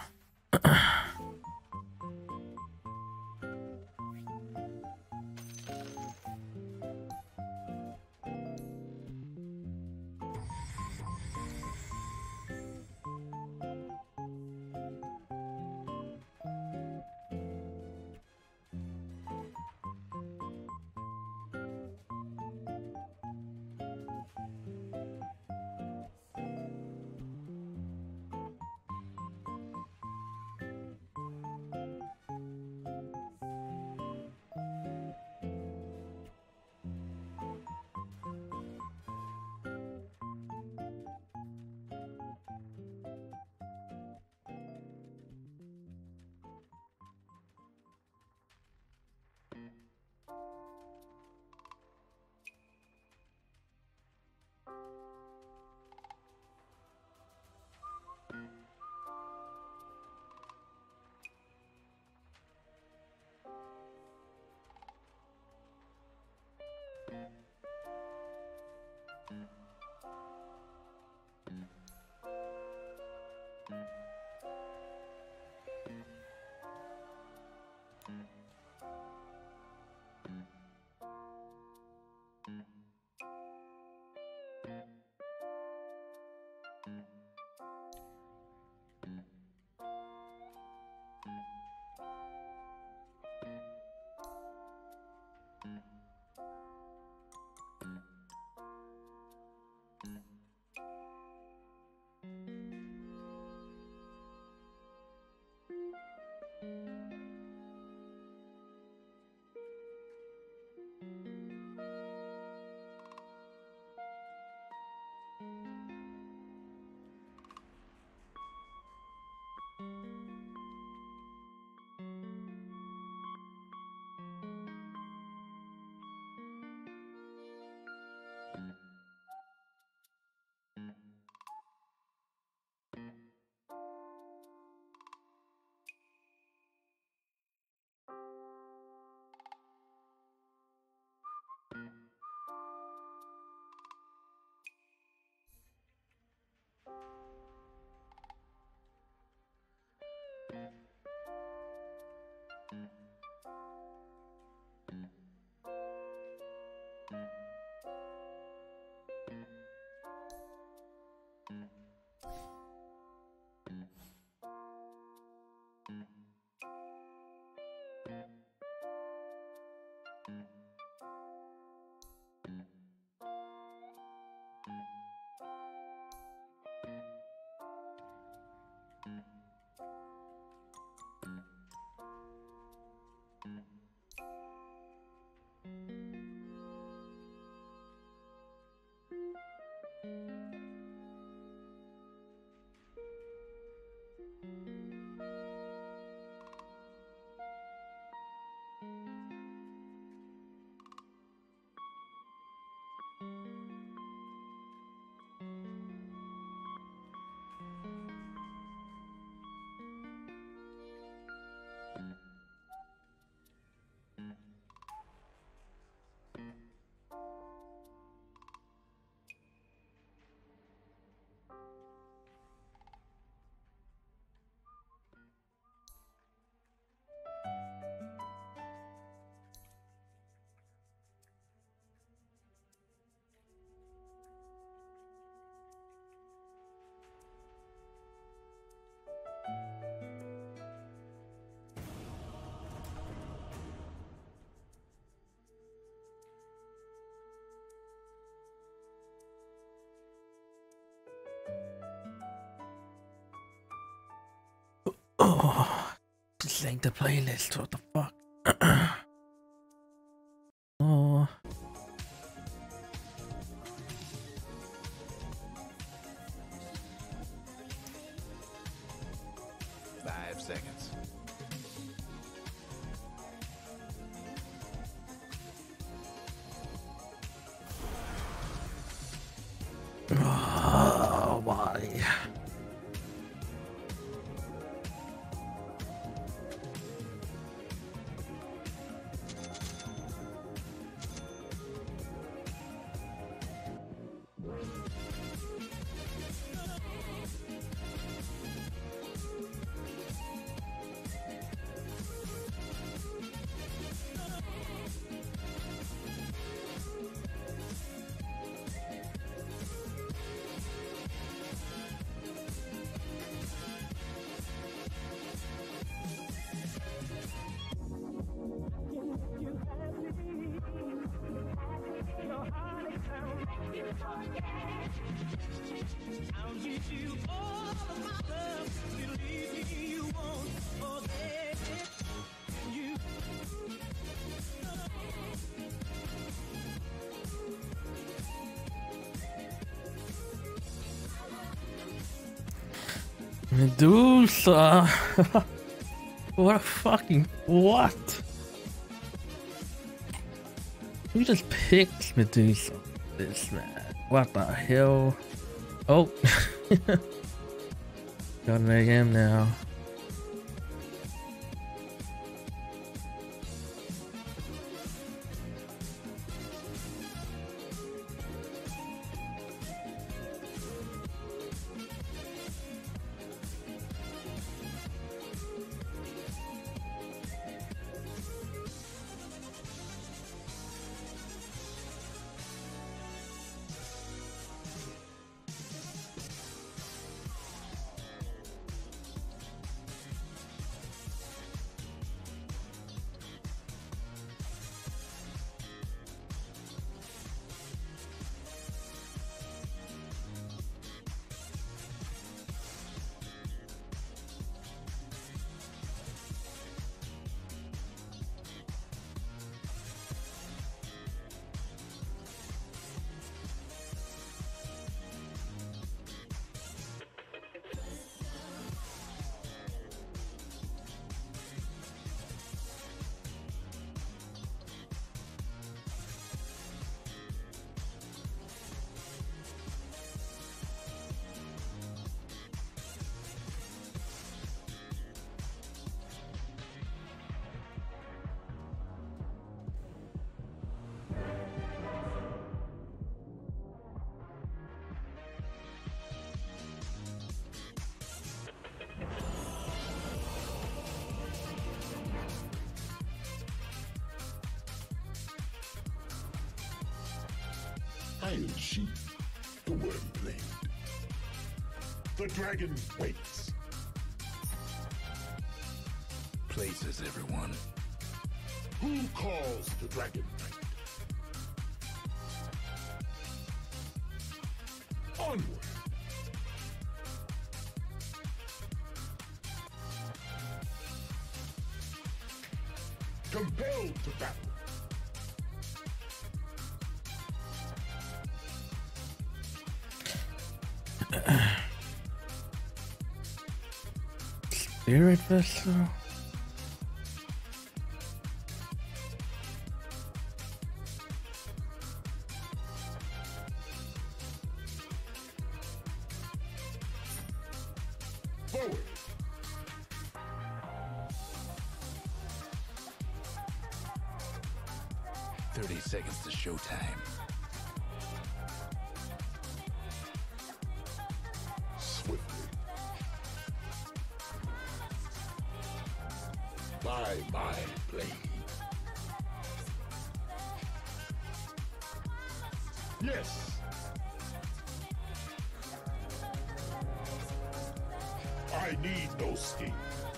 Speaker 4: Oh, just link the playlist. What the fuck? Oh.
Speaker 5: Seconds.
Speaker 4: Oh, why? Medusa! What a fucking what? Who just picked Medusa? This man. What the hell? Oh, got an AM now.
Speaker 10: Iron Sheath, the Worm Blade. The dragon waits.
Speaker 5: Places, everyone.
Speaker 10: Who calls the Dragon Knight? Onward. Compelled to battle.
Speaker 4: Spirit vessel.
Speaker 10: Forward.
Speaker 5: 30 seconds to showtime.
Speaker 10: Swiftly. By my blade. Yes. I need no steam.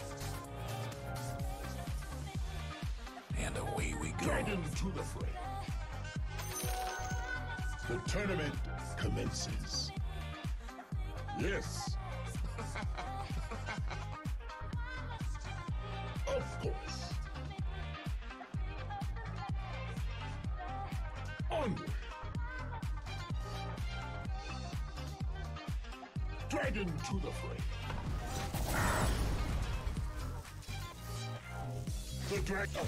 Speaker 5: And away we go.
Speaker 10: Dragon to the fray. The tournament commences. Yes. Of course. Onward. Dragon to the fray. The dragon.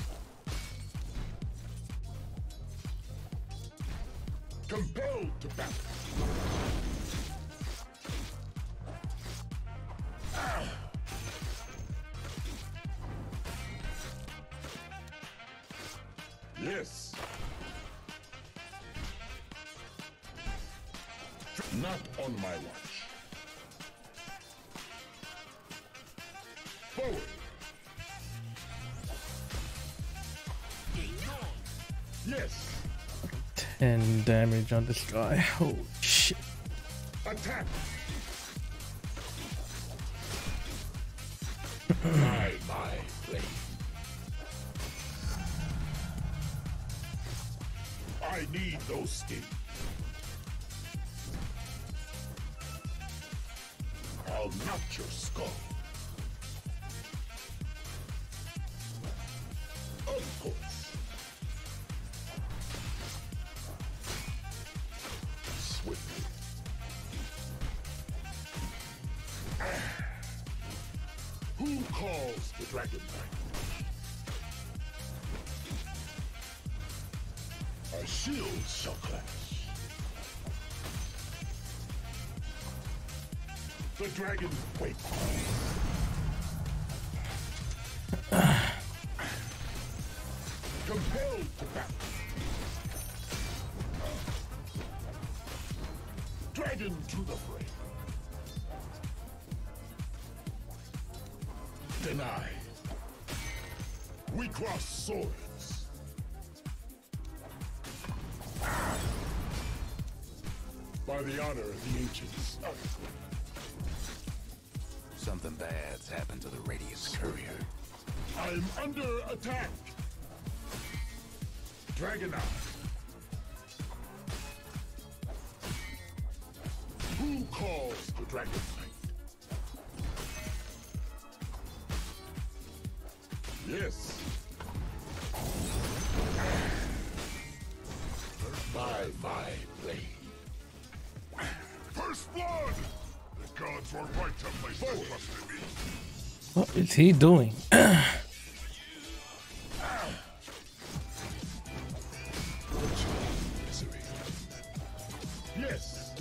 Speaker 10: Compelled to battle. Yes. Not on my watch. Forward. Yes.
Speaker 4: 10 damage on this guy. Oh shit.
Speaker 10: Attack. My blade. I need those skins. I'll knock your skull. Of course. Swiftly. Who calls the Dragon Knight? Our shields shall clash. The dragon waits. Compelled to battle. Dragon to the fray. Denied. We cross swords. By the honor of the ancients.
Speaker 5: Something bad's happened to the Radiance Courier.
Speaker 10: I'm under attack. Dragon Eye. Who calls the Dragon Knight? Yes. By my blade. First blood! The gods were right to place their trust in me.
Speaker 4: What is he doing?
Speaker 10: Yes.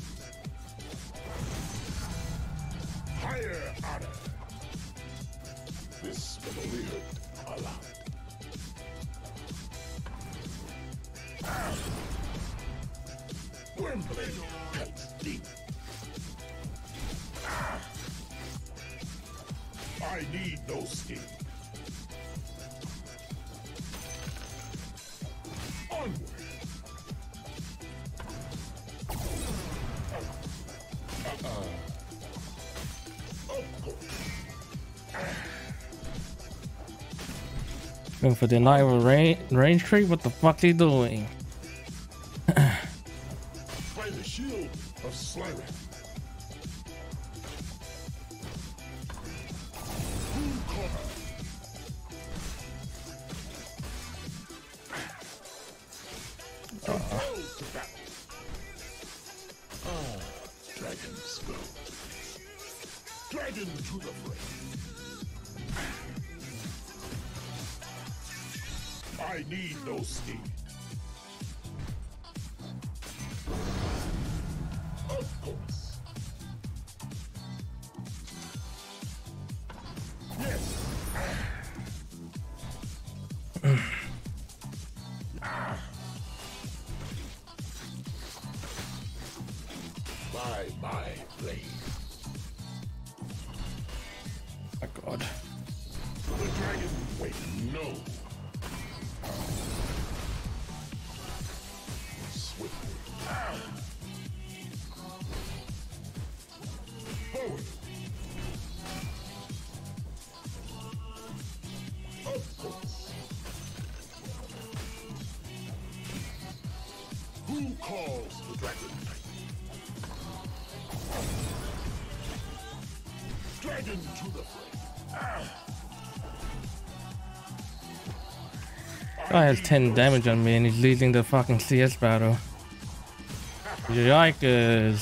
Speaker 10: Higher honor. This will be allowed. Wormblade cuts deep. I need no sting. Onward.
Speaker 4: Going for the night of range creep. What the fuck's he doing?
Speaker 10: By the shield of Slyric. Dragon skull. Dragon to the fray. I need no steed. Of course. Yes. By my blade.
Speaker 4: My God.
Speaker 10: The dragon. Wait, no. Swiftly. Forward. Of course. Who calls the dragon? Dragon to the fray.
Speaker 4: Guy has 10 damage on me and he's losing the fucking CS battle. Yikers.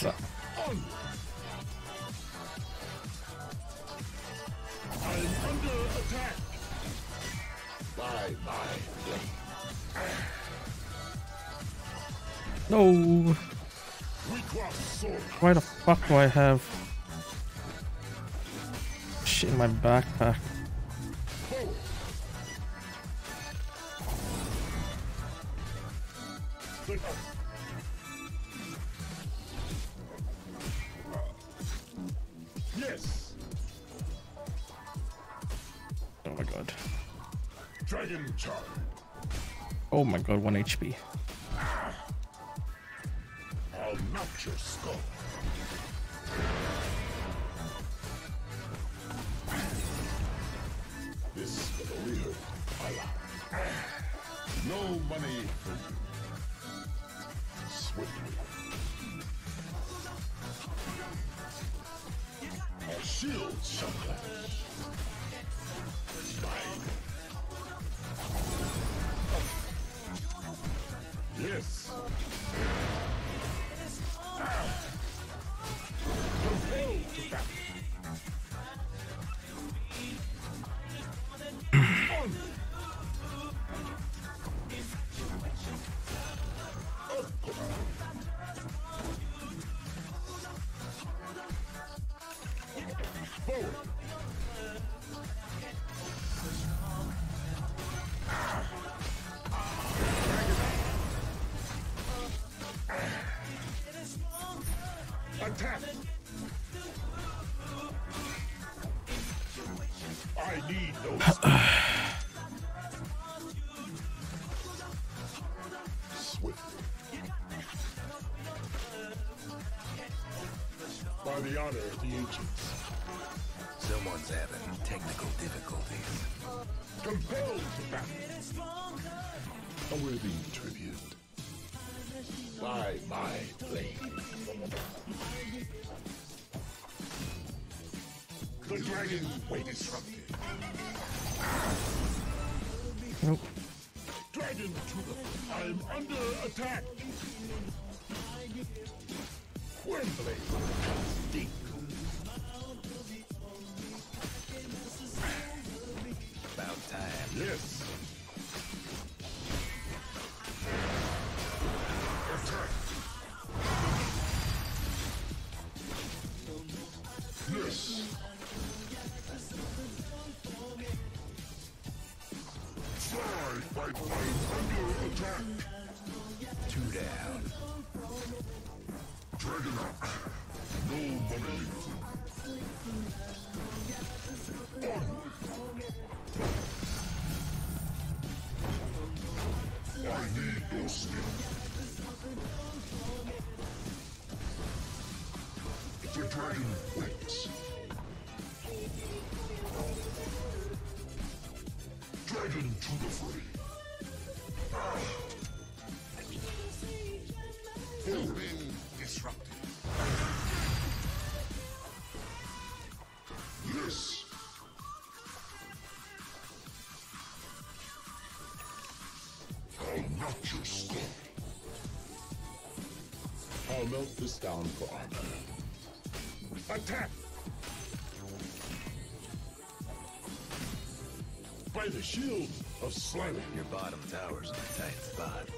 Speaker 10: I'm under attack. By my blade.
Speaker 4: No.
Speaker 10: We cross sword.
Speaker 4: Why the fuck do I have shit in my backpack?
Speaker 10: Forward. Yes.
Speaker 4: Oh my God.
Speaker 10: Dragon charge.
Speaker 4: Oh my God, 1 HP.
Speaker 10: I'll knock your skull. This for the real. No money for you. Swiftly. Our shields shall clash. Mine. Yes. Compelled to battle. Forward. Attack! I need those. Swiftly. By the honor of the ancients.
Speaker 5: Someone's having technical difficulties.
Speaker 10: Compelled to battle. A worthy tribute. By my blade. The dragon way disrupted.
Speaker 4: Nope.
Speaker 10: Dragon to the... I'm under attack. Wembley. Deep.
Speaker 5: About time.
Speaker 10: Yes. Attack. Yes. Fly by under attack.
Speaker 5: 2 down.
Speaker 10: Dragon up. No money. I need your skill. The dragon waits. Dragon to the You've been disrupted. Yes. I'll knock your skull. I'll melt this down for armor. Attack! By the shield of Slimer.
Speaker 5: Your bottom tower's in a tight spot.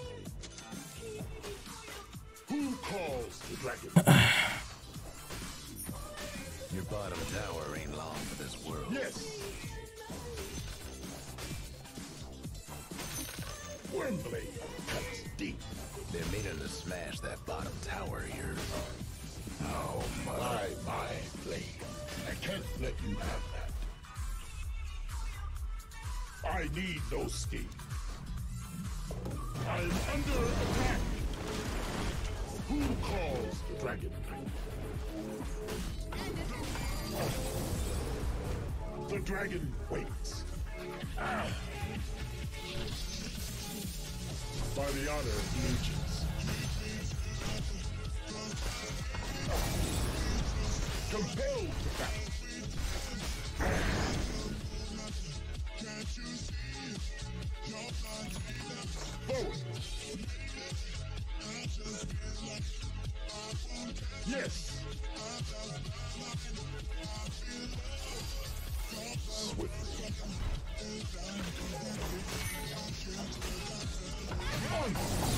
Speaker 10: Who calls the dragon?
Speaker 5: Your bottom tower ain't long for this world.
Speaker 10: Yes. Wormblade cuts deep.
Speaker 5: They're meaning to smash that bottom tower of yours.
Speaker 10: Oh my blade. I can't let you have that. I need no scheme. I'm under attack. Who calls the dragon? The dragon waits. Ah. By the honor of legions. Compelled to battle. Forward. Yes. Swiftly. On.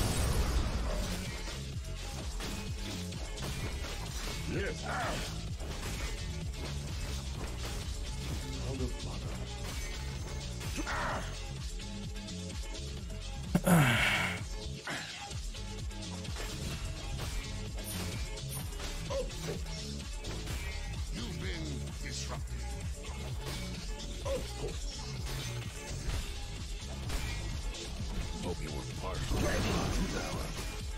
Speaker 10: Yes. Ah. Out of mana. Ah. You've been disrupted. Of course.
Speaker 5: Hope you were part of the bottom tower.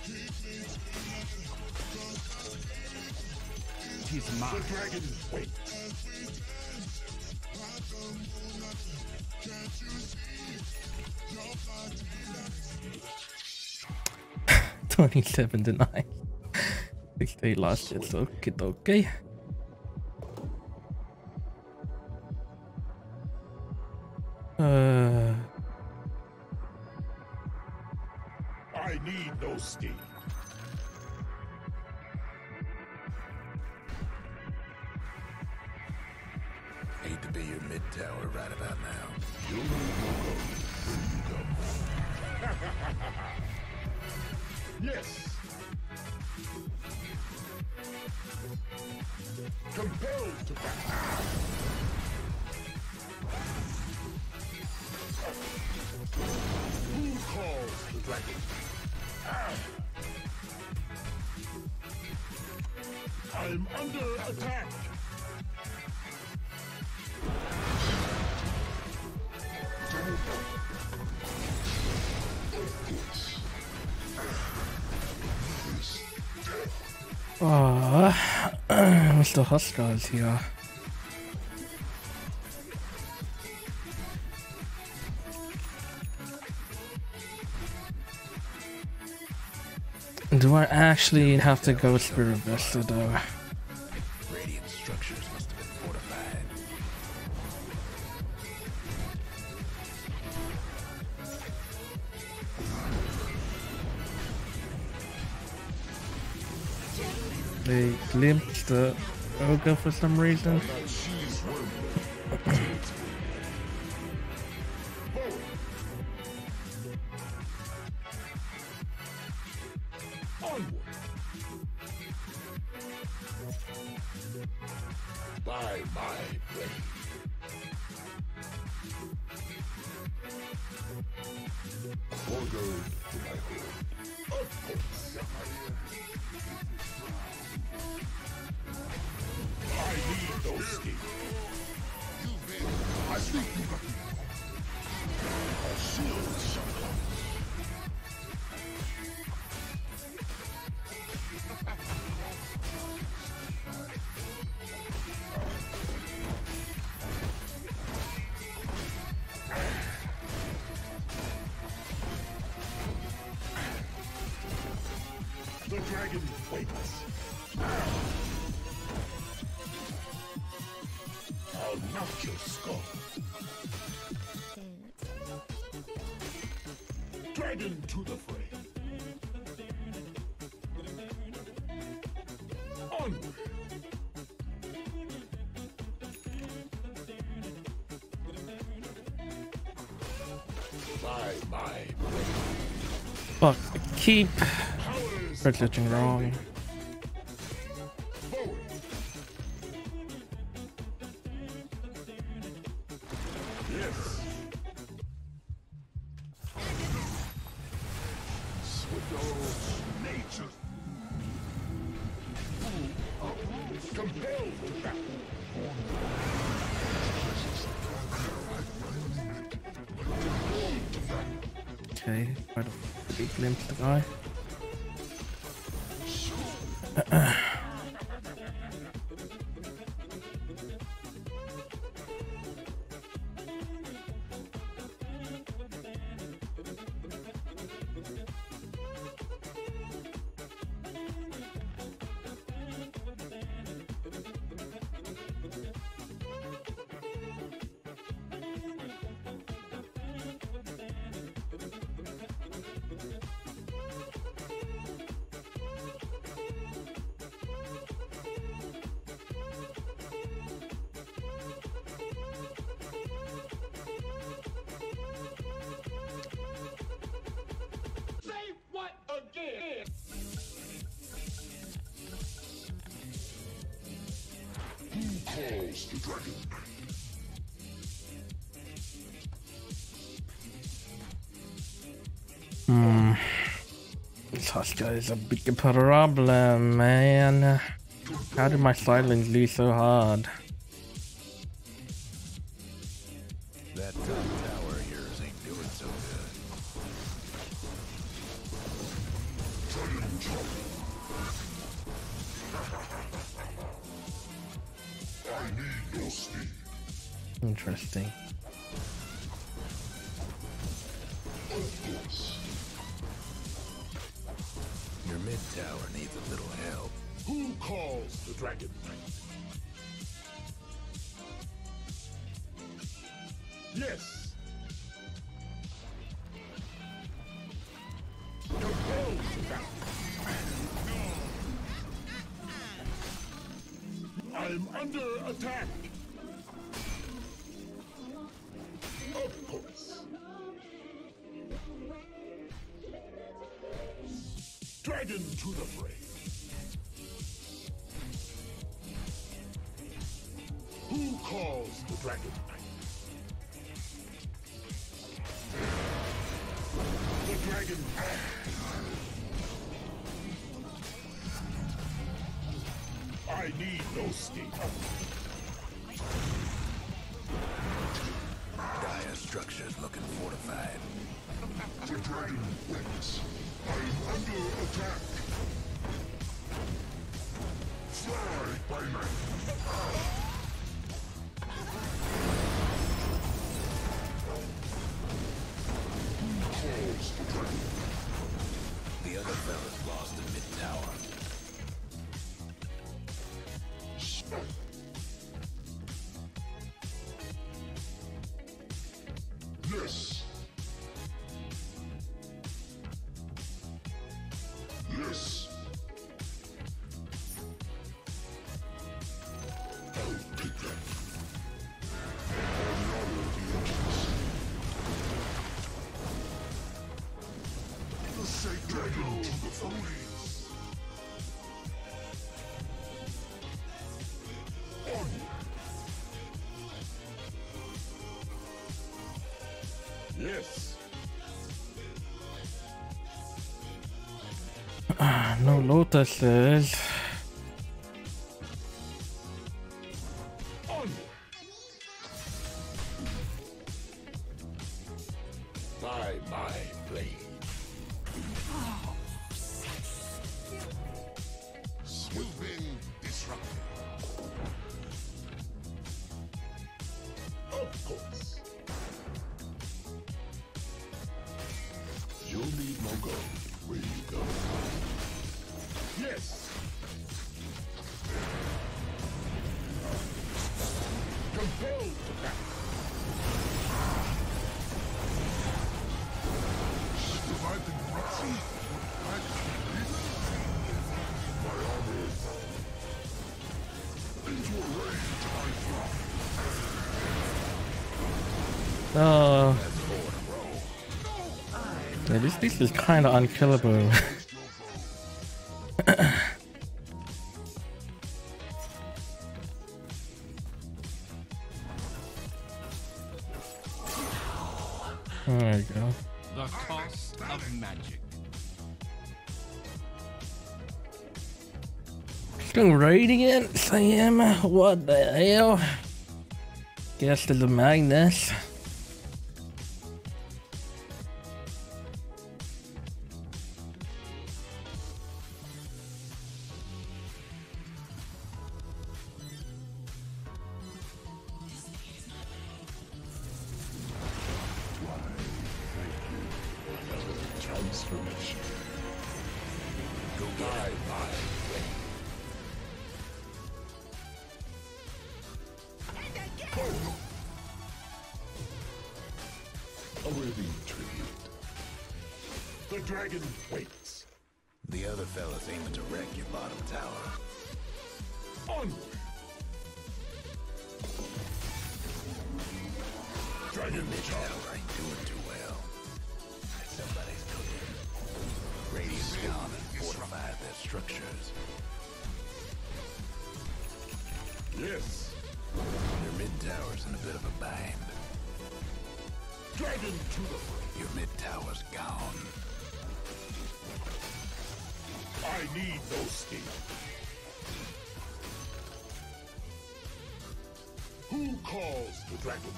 Speaker 10: He's mine. The dragon waits.
Speaker 4: 27 to 9. 68 last year, so okay.
Speaker 10: I need no scheme.
Speaker 5: Hate to be your mid tower right about now.
Speaker 10: You'll know where you go. Yes. Compelled to battle. Who calls the dragon? I'm under attack.
Speaker 4: What's the Huskars here? Do I actually have to go Spirit Vista though?
Speaker 5: Radiant structures must have been fortified.
Speaker 4: They glimpsed the ogre for some reason.
Speaker 10: By my blade. Ordered to my hood. Of course. I need those skills. I think you got me. Our shields shall come. dragon waits. I'll knock your skull. Dragon to the fray. Onward. Bye.
Speaker 4: Fuck, I keep glitching wrong.
Speaker 10: Forward. Yes. Swift nature. Compelled to battle.
Speaker 4: Okay, quite a big glimpse of the guy.
Speaker 10: Calls the dragon.
Speaker 4: Tasca is a big problem, man. How did my silence lead so hard?
Speaker 5: That top tower of yours ain't doing so good.
Speaker 10: I need no speed.
Speaker 4: Interesting.
Speaker 10: Of course.
Speaker 5: Your mid tower needs a little help.
Speaker 10: Who calls the dragon? Yes. Compelled to battle. I'm under attack. Of course. Dragon to the fray. Who calls the dragon? The dragon. I need no steam.
Speaker 5: Dire structures looking fortified.
Speaker 10: The dragon waits. I'm under attack. Fly by night. Who calls the dragon?
Speaker 5: The other fella's lost a mid tower.
Speaker 10: Yes. Yes. I'll take that. I'll honor the entrance. The sacred dragon to the flames. Onward. Yes.
Speaker 4: No lotuses.
Speaker 10: Onward. By my blade. Swooping disruptor. Of course. You'll need no gold where you go. Yes. Compelled to battle. Surviving Roxy? My armor is into a range I fly.
Speaker 4: Oh. Yeah, this is kind of unkillable. There you go.
Speaker 11: The cost of magic.
Speaker 4: Still radiant, Sam. What the hell? Guess there's a Magnus.
Speaker 10: Transformation. Go die my way. A worthy tribute. The dragon waits.
Speaker 5: The other fella's aiming to wreck your bottom tower.
Speaker 10: Onward. Dragon
Speaker 5: Mid-tower ain't doing too well. Somebody's cooking. Radiant's gone and fortified their structures.
Speaker 10: Yes.
Speaker 5: Your mid-tower's in a bit of a bind.
Speaker 10: Dragon to the front.
Speaker 5: Your mid-tower's gone.
Speaker 10: I need no steam. Who calls the dragon?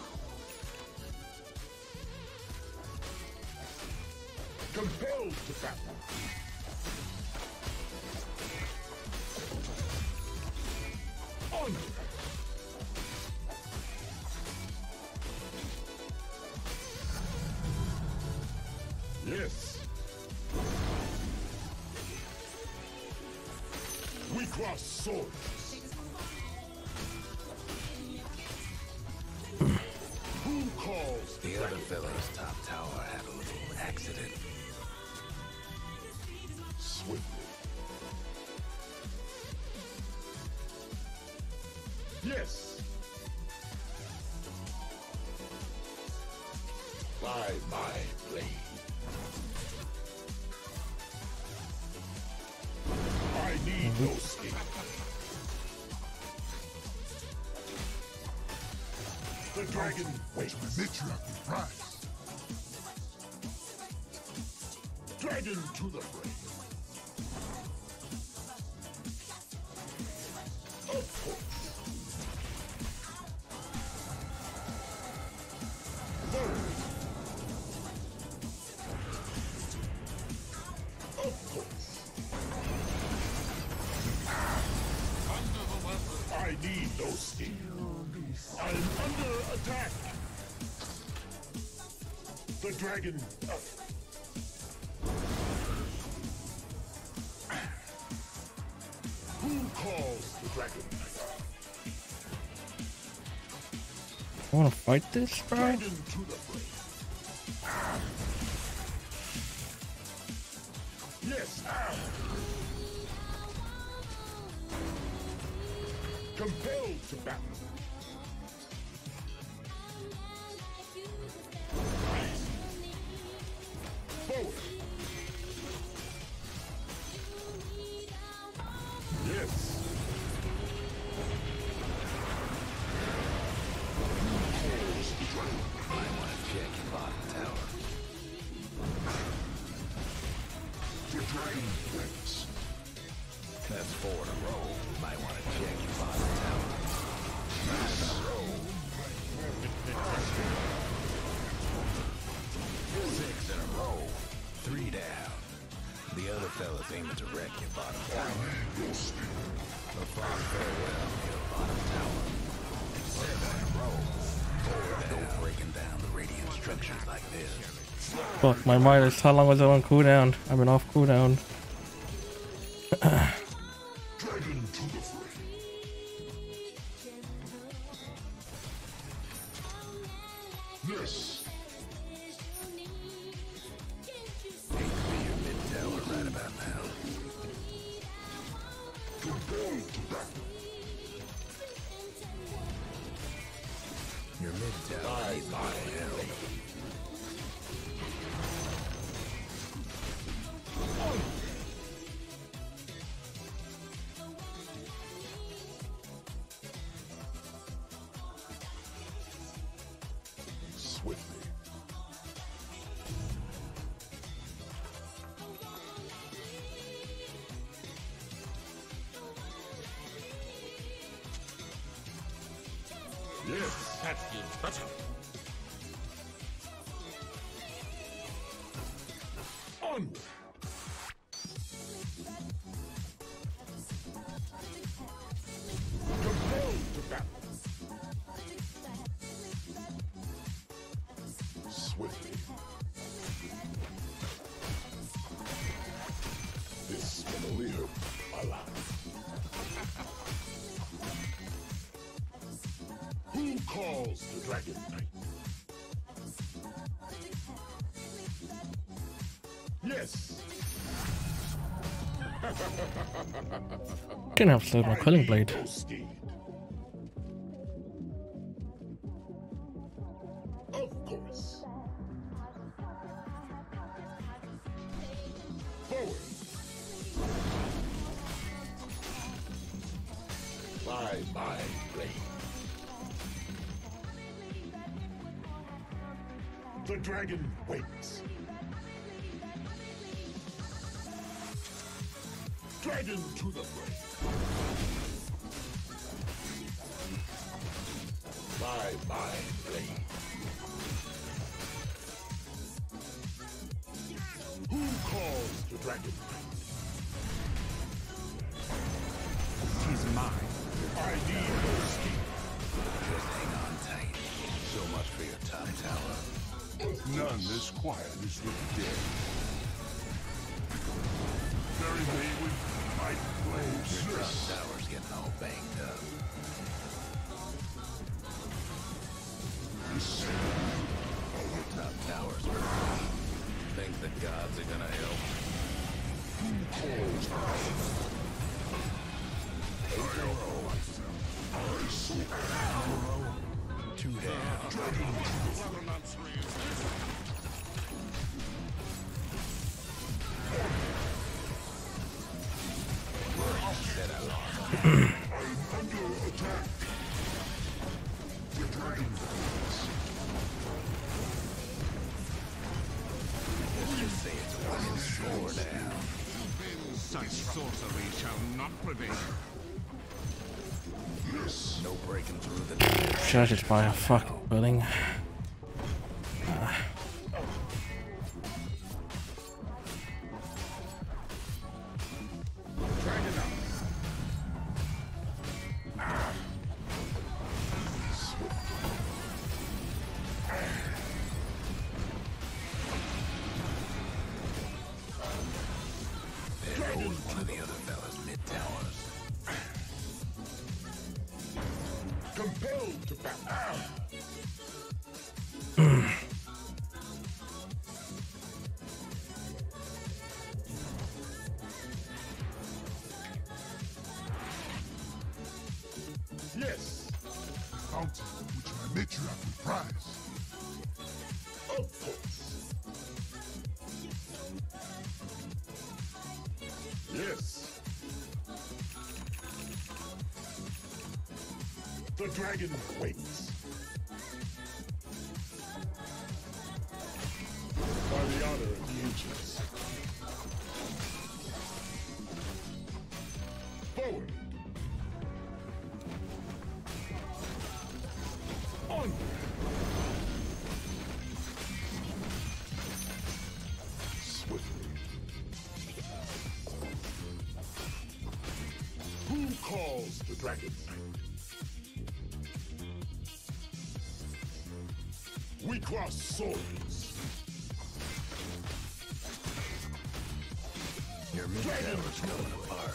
Speaker 10: Compelled to battle. Onward. Yes. We cross swords. Who calls
Speaker 5: The other fella's top tower had a little accident.
Speaker 10: swiftly? Yes. By my blade. I need no escape. The dragon waits. Matriarchal prize. Dragon to the fray. Of course. Bird. Of course. I need no steam. I'm under attack. The dragon. Who calls the dragon?
Speaker 4: I wanna fight this, bro?
Speaker 10: Dragon to the fray. Yes. Compelled to battle. Forward. Yes.
Speaker 5: Might want to check your bottom tower.
Speaker 10: The dragon waits.
Speaker 5: That's 4 in a row. Might want to check your bottom tower. 5 in a row. 6 in a row. 3 down. The other fella's aiming to wreck your bottom tower. A fond farewell to your bottom tower. 7 in a row. 4 down. No breaking down the radiant structures like this.
Speaker 4: Fuck, my Midas, how long was it on cooldown? I've been off cooldown.
Speaker 10: Dragon to the fray. Yes.
Speaker 5: Your mid tower right about now.
Speaker 10: Compelled to battle.
Speaker 5: Your mid tower needs a little help.
Speaker 10: Swiftly. Yes.
Speaker 11: That feels better.
Speaker 10: Onward. Compelled to battle. Swiftly. This can only hurt a lot. Who calls the Dragon Knight? Yes.
Speaker 4: Gonna have to load my Quelling Blade.
Speaker 10: No steed. Of course. Forward. By my blade. The dragon waits. Dragon to the fray. By my blade. Who calls the dragon?
Speaker 11: Tis mine.
Speaker 10: I need no steed.
Speaker 5: Just hang on tight. So much for your top tower.
Speaker 10: None this quiet is the dead. Bury me with my blades.
Speaker 5: Your top tower's getting all banged up. Your top tower's hurt. Think the gods are gonna help? Two down. Let's just say it's a fucking sword down.
Speaker 11: Such sorcery shall not prevail.
Speaker 5: No breaking through the
Speaker 4: Should I just buy a fucking Quelling?
Speaker 5: There goes one of the other fellas mid-towers.
Speaker 10: Compelled to battle. Yes. Fountain which my matriarch would prize. Of course. Yes. The dragon waits. By the honor of the ancients. Forward. Onward. Swiftly. Who calls the dragon? We cross swords.
Speaker 5: Your mid tower's coming apart.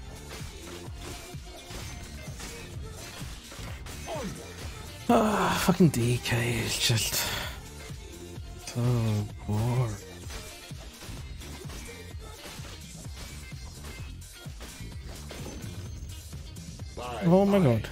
Speaker 4: Fucking DK is just so bored. Oh my god.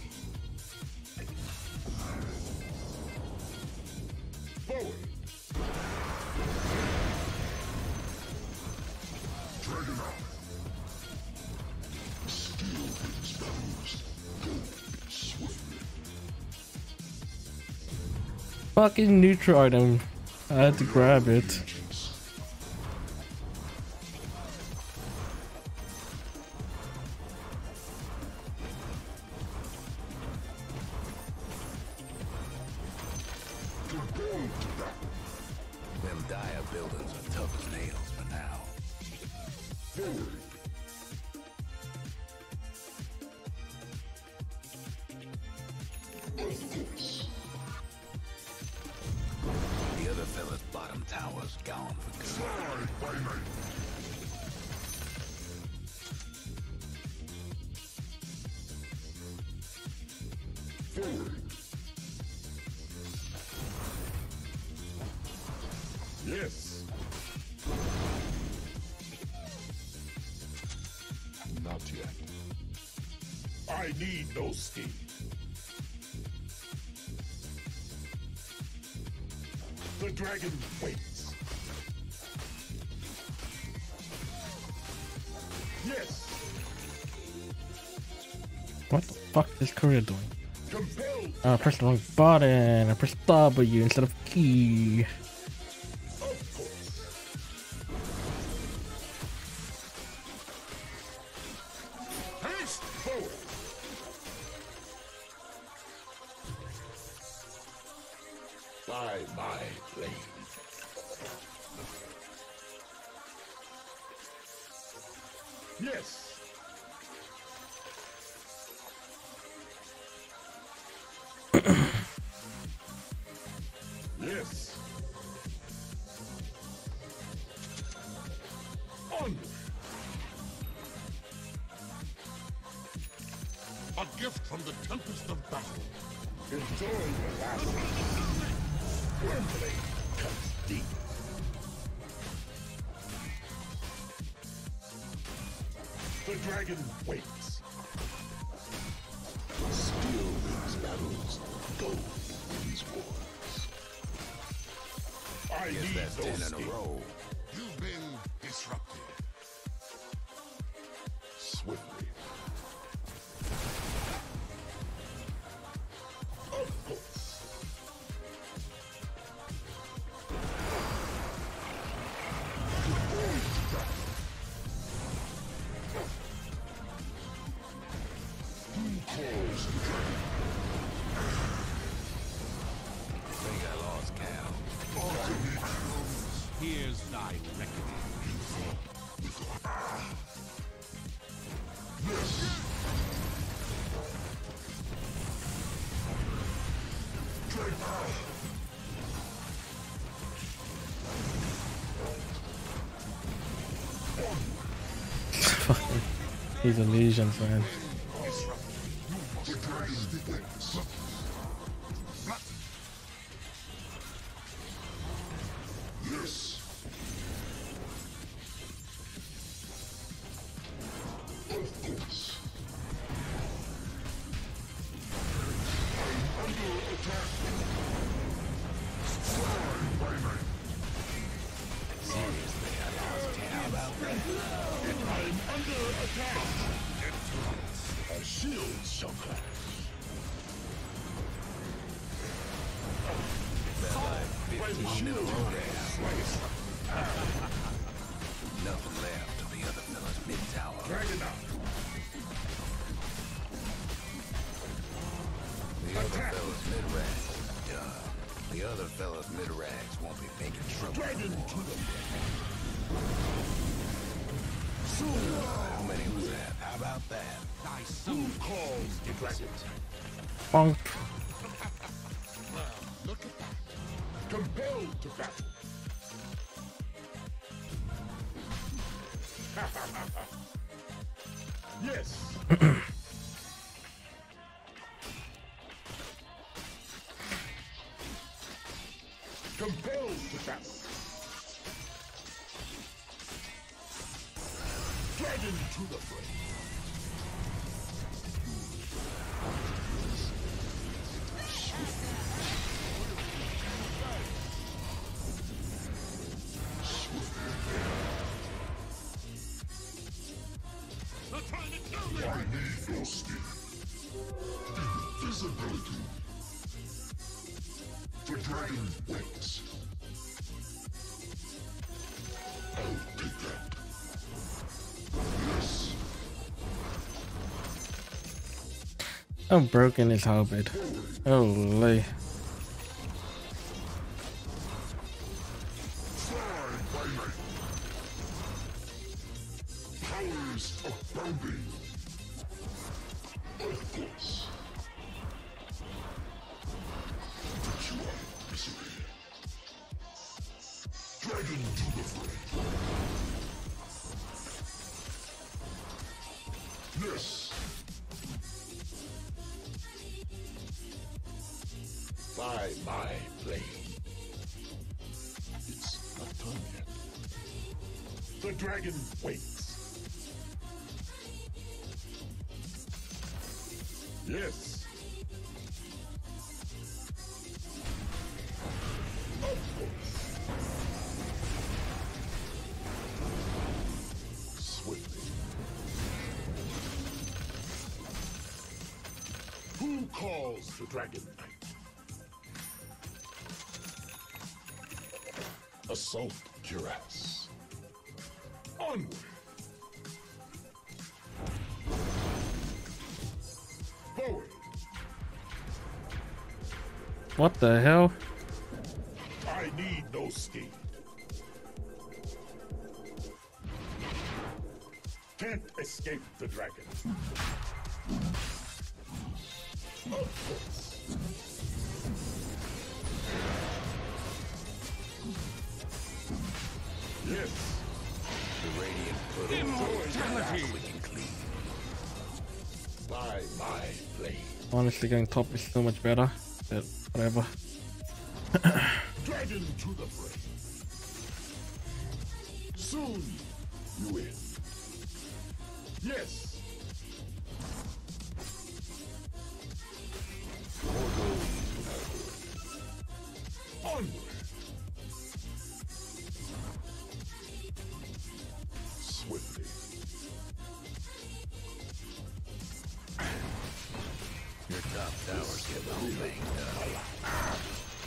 Speaker 4: Fucking neutral item. I had to grab it.
Speaker 5: Them dire buildings are tough as nails for now. The other fella's bottom tower's gone for good.
Speaker 10: Yes. Not yet. I need no steam. The dragon waits. Yes.
Speaker 4: What the fuck is Korea doing?
Speaker 10: Compelled.
Speaker 4: I pressed the wrong button. I pressed W instead of key.
Speaker 10: Haste forward. By my blade. Yes. Yes. Onward. A gift from the tempest of battle. Enjoy your last. Wormblade cuts deep. The dragon waits. Still these battles, go these wars. I
Speaker 5: Guess
Speaker 10: need
Speaker 5: that's 10
Speaker 10: those
Speaker 5: in a row.
Speaker 10: You've been disrupted. Swiftly. Of course. Who calls the dragon?
Speaker 5: I think I lost Cal.
Speaker 11: Here's thy reckoning.
Speaker 4: Fucking these illusions, man.
Speaker 10: Yes. Of course. I'm under attack. Fly by night.
Speaker 5: Seriously, I lost Cal about that.
Speaker 10: I'm under attack. A shield shall crash.
Speaker 5: Felt like 15 in a row there. Nothing left of the other fella's mid tower.
Speaker 10: Dragon out.
Speaker 5: The other fella's mid-rags. Duh. The other fella's mid-rags won't be making trouble
Speaker 10: Dragon
Speaker 5: anymore.
Speaker 10: to them.
Speaker 5: How many was that? How about that?
Speaker 11: Thy soul
Speaker 10: Who calls the dragon?
Speaker 4: Bonk.
Speaker 10: Look at that. Compelled to battle. Yes. Compelled to battle. Dragon to the fray. I need your skill. Invisibility. The dragon waits. I'll take that. Yes.
Speaker 4: How broken is Hobbit? Holy.
Speaker 10: Powers abounding. Of course. But you are misery. Dragon to the fray. Yes. By my blade. It's not done yet. The dragon waits. Yes. Of course. Swiftly. Who calls the Dragon Knight? Assault cuirass. Onward. Forward.
Speaker 4: What the hell?
Speaker 10: I need no steed. Can't escape the dragon. Of course. Yes.
Speaker 5: The Radiant put
Speaker 11: Immortality.
Speaker 10: By my blade.
Speaker 4: Honestly, going top is so much better, but whatever.
Speaker 10: Dragon to the fray. Soon you win. Yes. Onward. Swiftly.
Speaker 5: Your top tower's getting all banged up.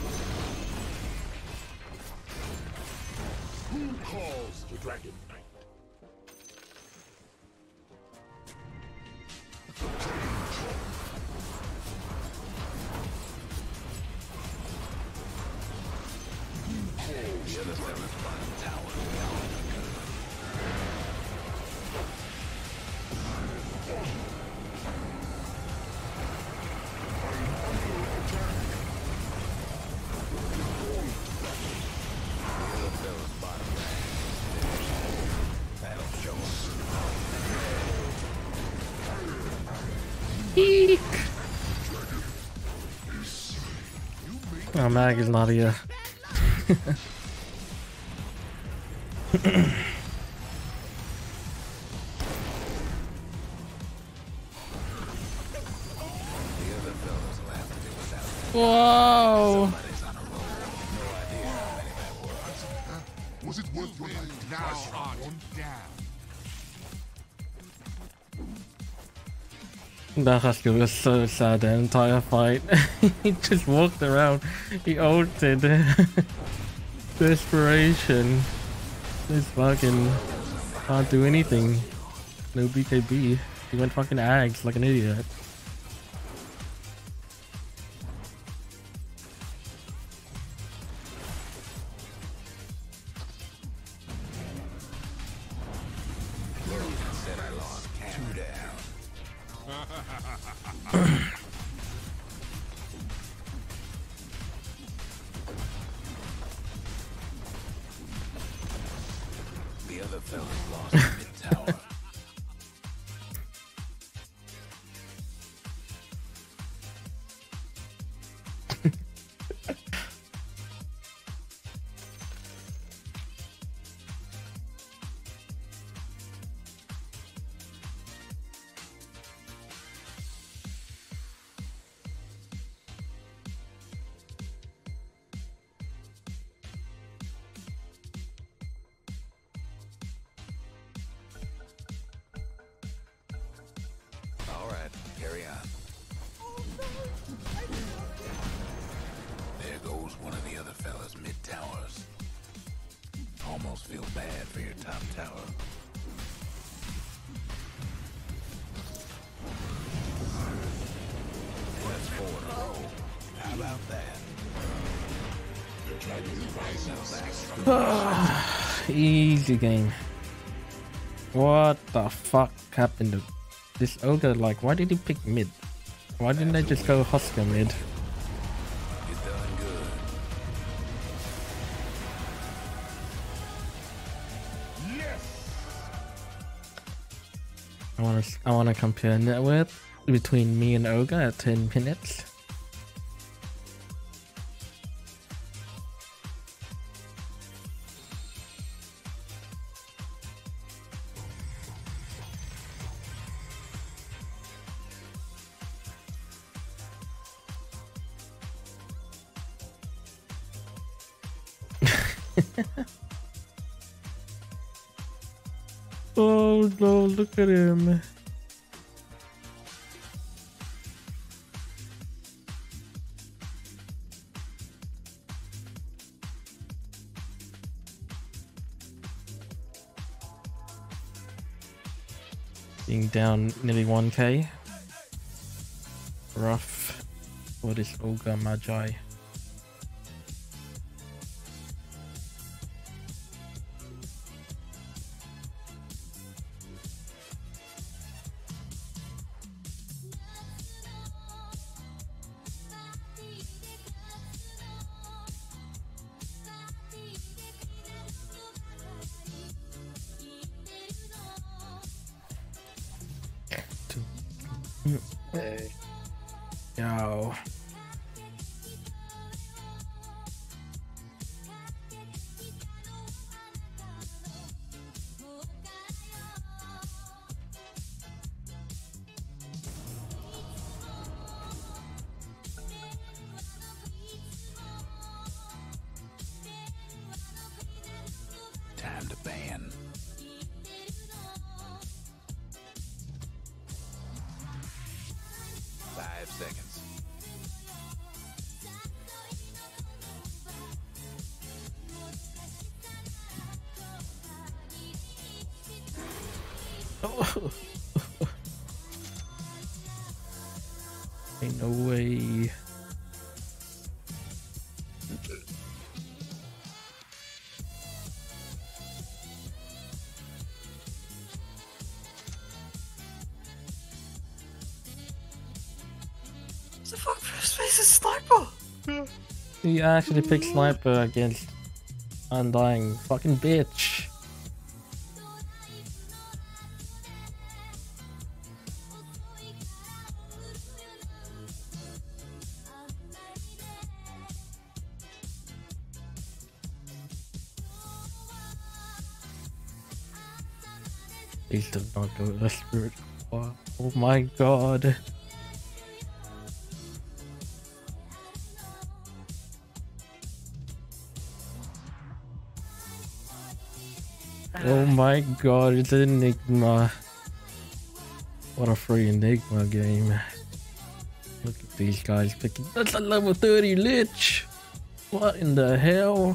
Speaker 10: Who calls the Dragon Knight?
Speaker 5: The other fella's bottom tower.
Speaker 4: Eek. Oh, Mag is not here. Whoa!
Speaker 10: Was it worth your life?
Speaker 11: Thou art down.
Speaker 4: Dahasku was so sad the entire fight. He just walked around. He ulted. Desperation. This fucking can't do anything. No BKB. He went fucking Ags like an idiot.
Speaker 5: Said I lost 2 down. The other fella's lost the mid tower. All right, carry on. There goes one of the other fellas mid-towers. Almost feel bad for your top tower. That's 4 in a row. How about that?
Speaker 4: Easy game. What the fuck happened to this ogre? Like, why did he pick mid? Why didn't they just go Husker mid?
Speaker 5: You done good.
Speaker 4: I wanna compare net worth between me and ogre at 10 minutes. Oh no, look at him. Being down nearly 1k. Rough for this ogre magi. Yo.
Speaker 5: Time to ban. Seconds.
Speaker 4: Oh. Ain't no way.
Speaker 6: The fuck first place is sniper?
Speaker 4: He actually picked sniper against Undying. Fucking bitch. Please do not go to the spirit. Oh my god. Oh my god, it's an Enigma. What a free Enigma game. Look at these guys picking. That's a level 30 Lich! What in the hell?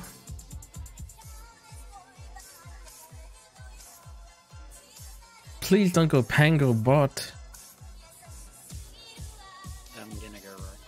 Speaker 4: Please don't go Pango bot.
Speaker 6: I'm gonna go right.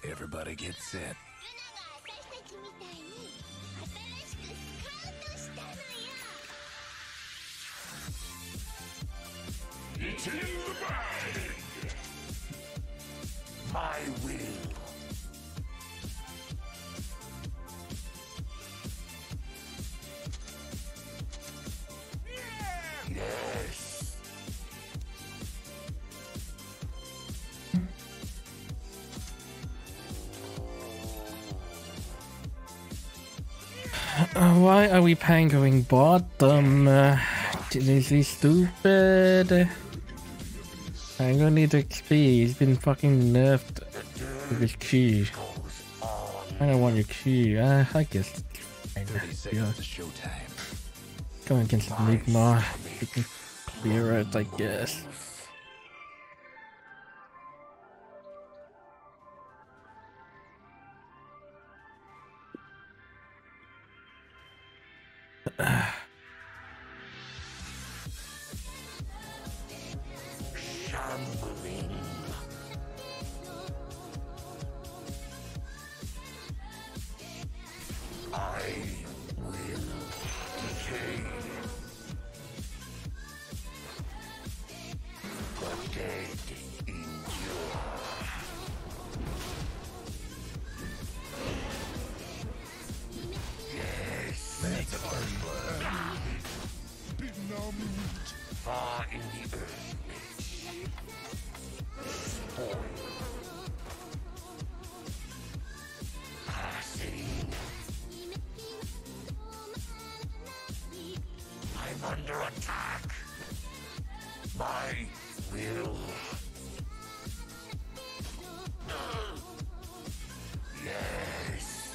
Speaker 5: Everybody get set.
Speaker 10: It's in the bag! My will. Yes.
Speaker 4: Why are we pangoing bottom? Is he stupid? Pango needs XP. He's been fucking nerfed with his key. I don't want your key. I guess.
Speaker 5: 30 seconds to showtime.
Speaker 4: Going against Ligma. We can clear it, I guess.
Speaker 10: Shambling. I will decay. The dead endure. Yes, that's a first blood. Benumbed. Far in the earth. Spoil. Passing. I'm under attack. My will. Yes.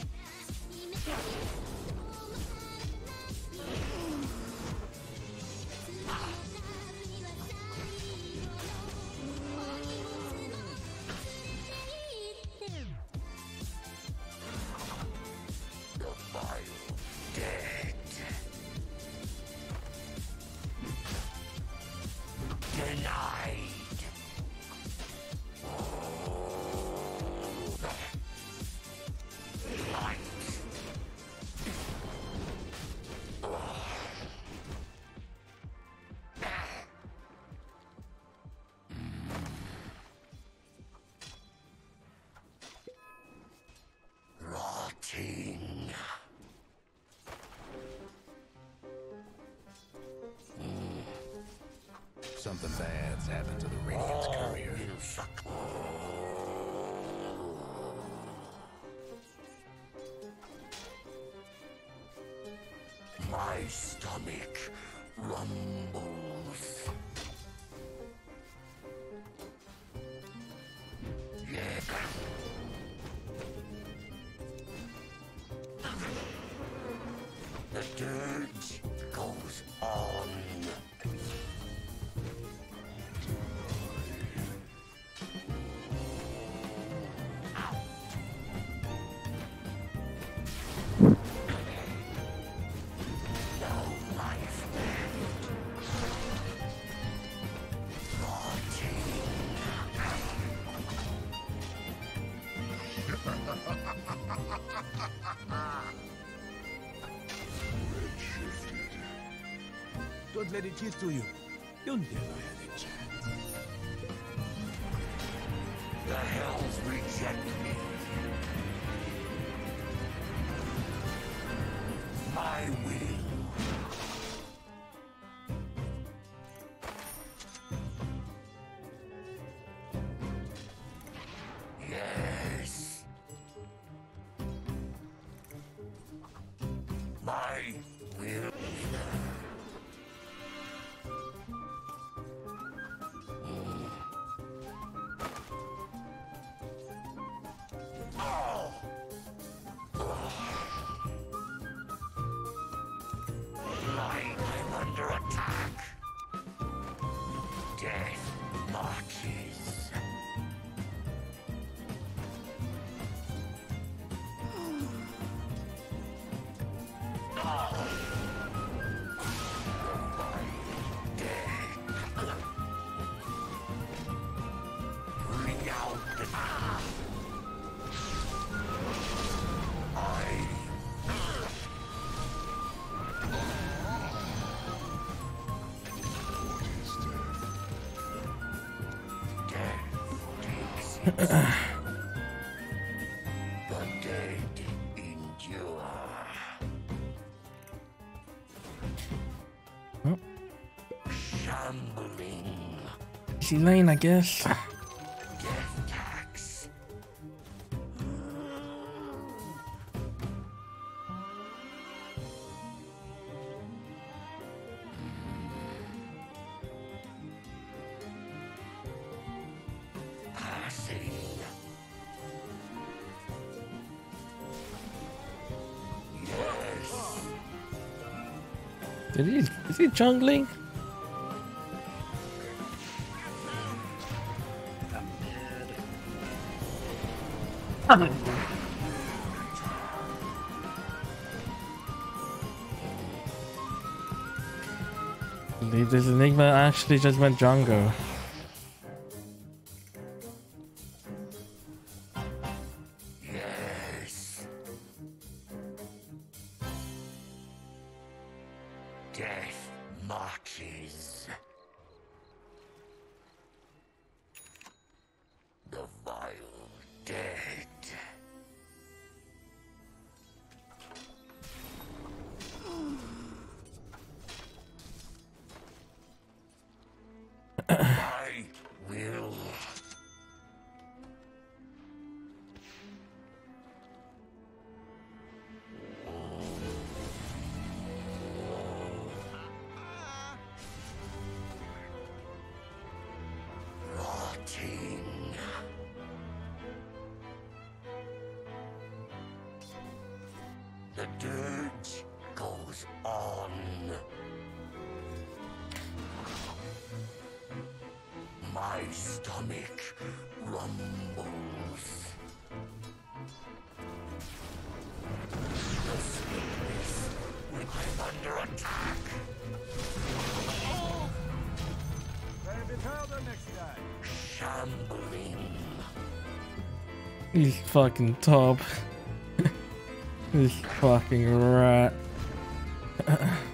Speaker 10: The vile dead. Denied. Light. Rotting.
Speaker 5: Something bad's happened to the Radiant's courier.
Speaker 10: My stomach rumbles. Yeah. The dirge goes on.
Speaker 11: Don't let it get to you. You'll never have a chance.
Speaker 10: The hells reject me. My will. Yes. My will.
Speaker 5: The dead endure.
Speaker 4: Oh.
Speaker 5: Shambling.
Speaker 4: Easy lane, I guess.
Speaker 5: Death tax. Passing. Yes.
Speaker 4: Is he jungling? I believe this Enigma actually just went jungle.
Speaker 5: Yes. Death marches. The vile dead. I will. Rotting. The dirge goes on. My stomach rumbles. The sickness when I'm under attack. Shambling.
Speaker 4: He's fucking top. This fucking rat.
Speaker 5: The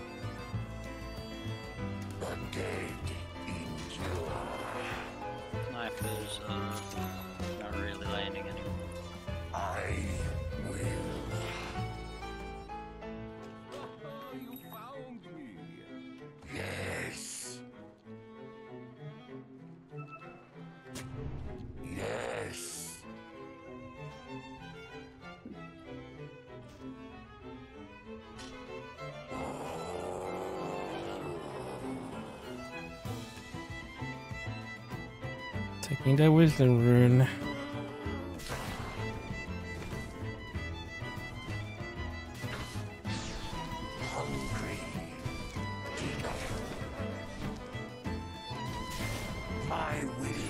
Speaker 5: dead endure.
Speaker 6: Knife is not really landing anymore.
Speaker 5: I will.
Speaker 11: You found me.
Speaker 5: Yes. Yes.
Speaker 4: Taking that wisdom rune.
Speaker 5: Hungry. Dinner. My will.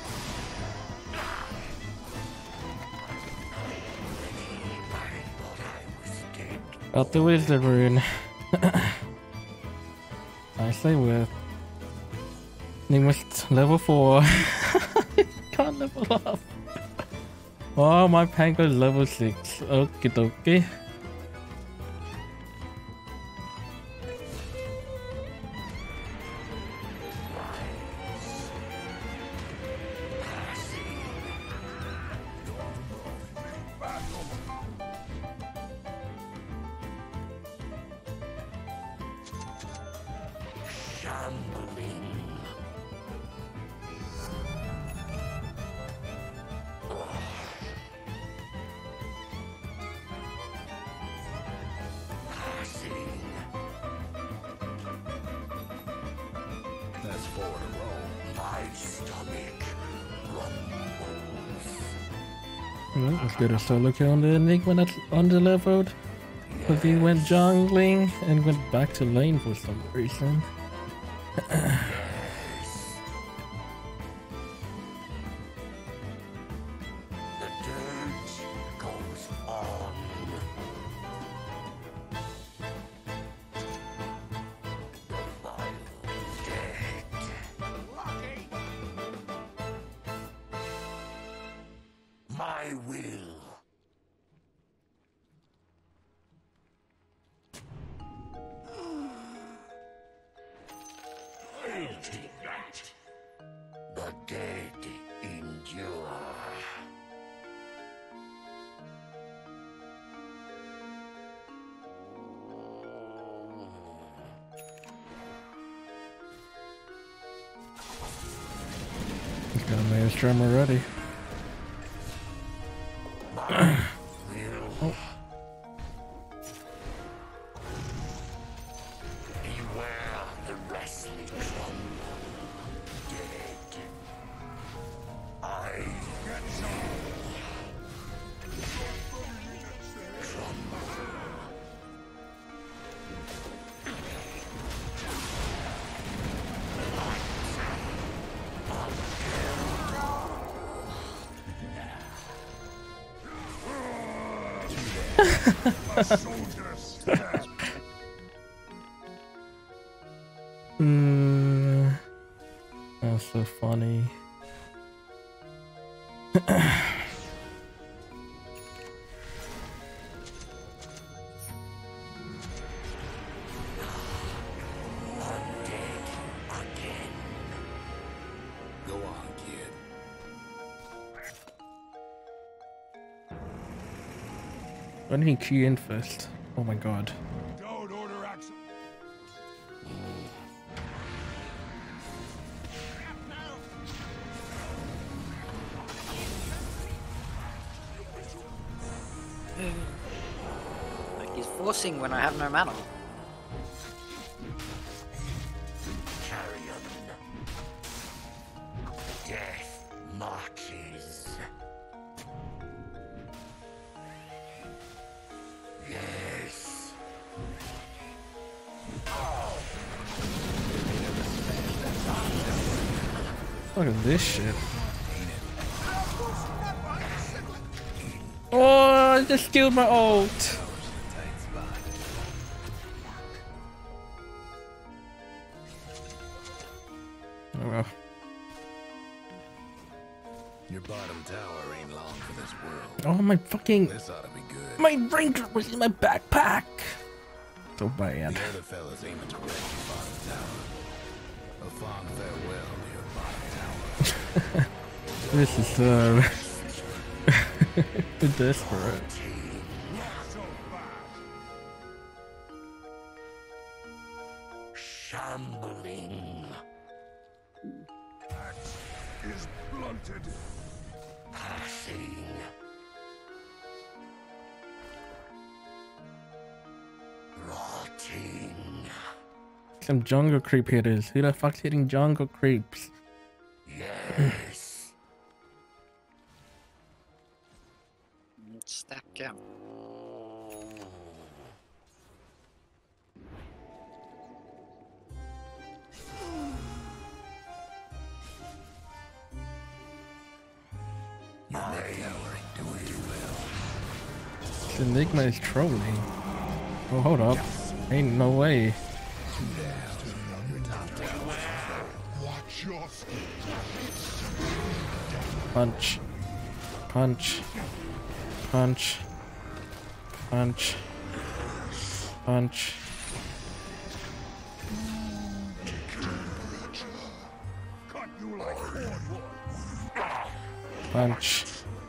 Speaker 4: Got the wisdom rune. I say with. Enigma's level 4. Can't level up. Oh, my Pango's level 6. Okie dokie.
Speaker 5: That's 4 in a row. My stomach rumbles.
Speaker 4: Let's get a solo kill on the Enigma that's under-leveled. But he went jungling and went back to lane for some reason.
Speaker 5: The dirge goes on. The vile dead. My will. I'll take that. The dead endure.
Speaker 4: He's got a maelstrom already. Oh.
Speaker 10: Beware the wrestling drum. Dead. I get some.
Speaker 4: That's so funny.
Speaker 5: Go on, kid.
Speaker 4: Why did he key in first? Oh my god.
Speaker 10: Don't order action.
Speaker 6: Like he's forcing when I have no mana.
Speaker 10: Carrion. Death marches. Yes.
Speaker 4: Look at this shit. Oh, I just killed my ult. Oh well.
Speaker 5: Your bottom tower ain't long for this world.
Speaker 4: Oh my fucking.
Speaker 5: This ought to be good.
Speaker 4: My ranger was in my backpack. So bad.
Speaker 5: The other fella's aiming to wreck your bottom tower. A fond farewell to your bottom tower.
Speaker 4: This is so desperate.
Speaker 10: Shambling. That is blunted. Passing. Rotting.
Speaker 4: Some jungle creep hitters. Who the fuck's hitting jungle creeps?
Speaker 10: Yes.
Speaker 6: Stack him.
Speaker 5: Your mid tower ain't doing too well.
Speaker 4: This Enigma is trolling. Oh, hold up. Ain't no way.
Speaker 10: Watch your
Speaker 4: Punch. Punch. Punch. Punch. Punch.
Speaker 10: cut you like cordwood.
Speaker 4: Punch.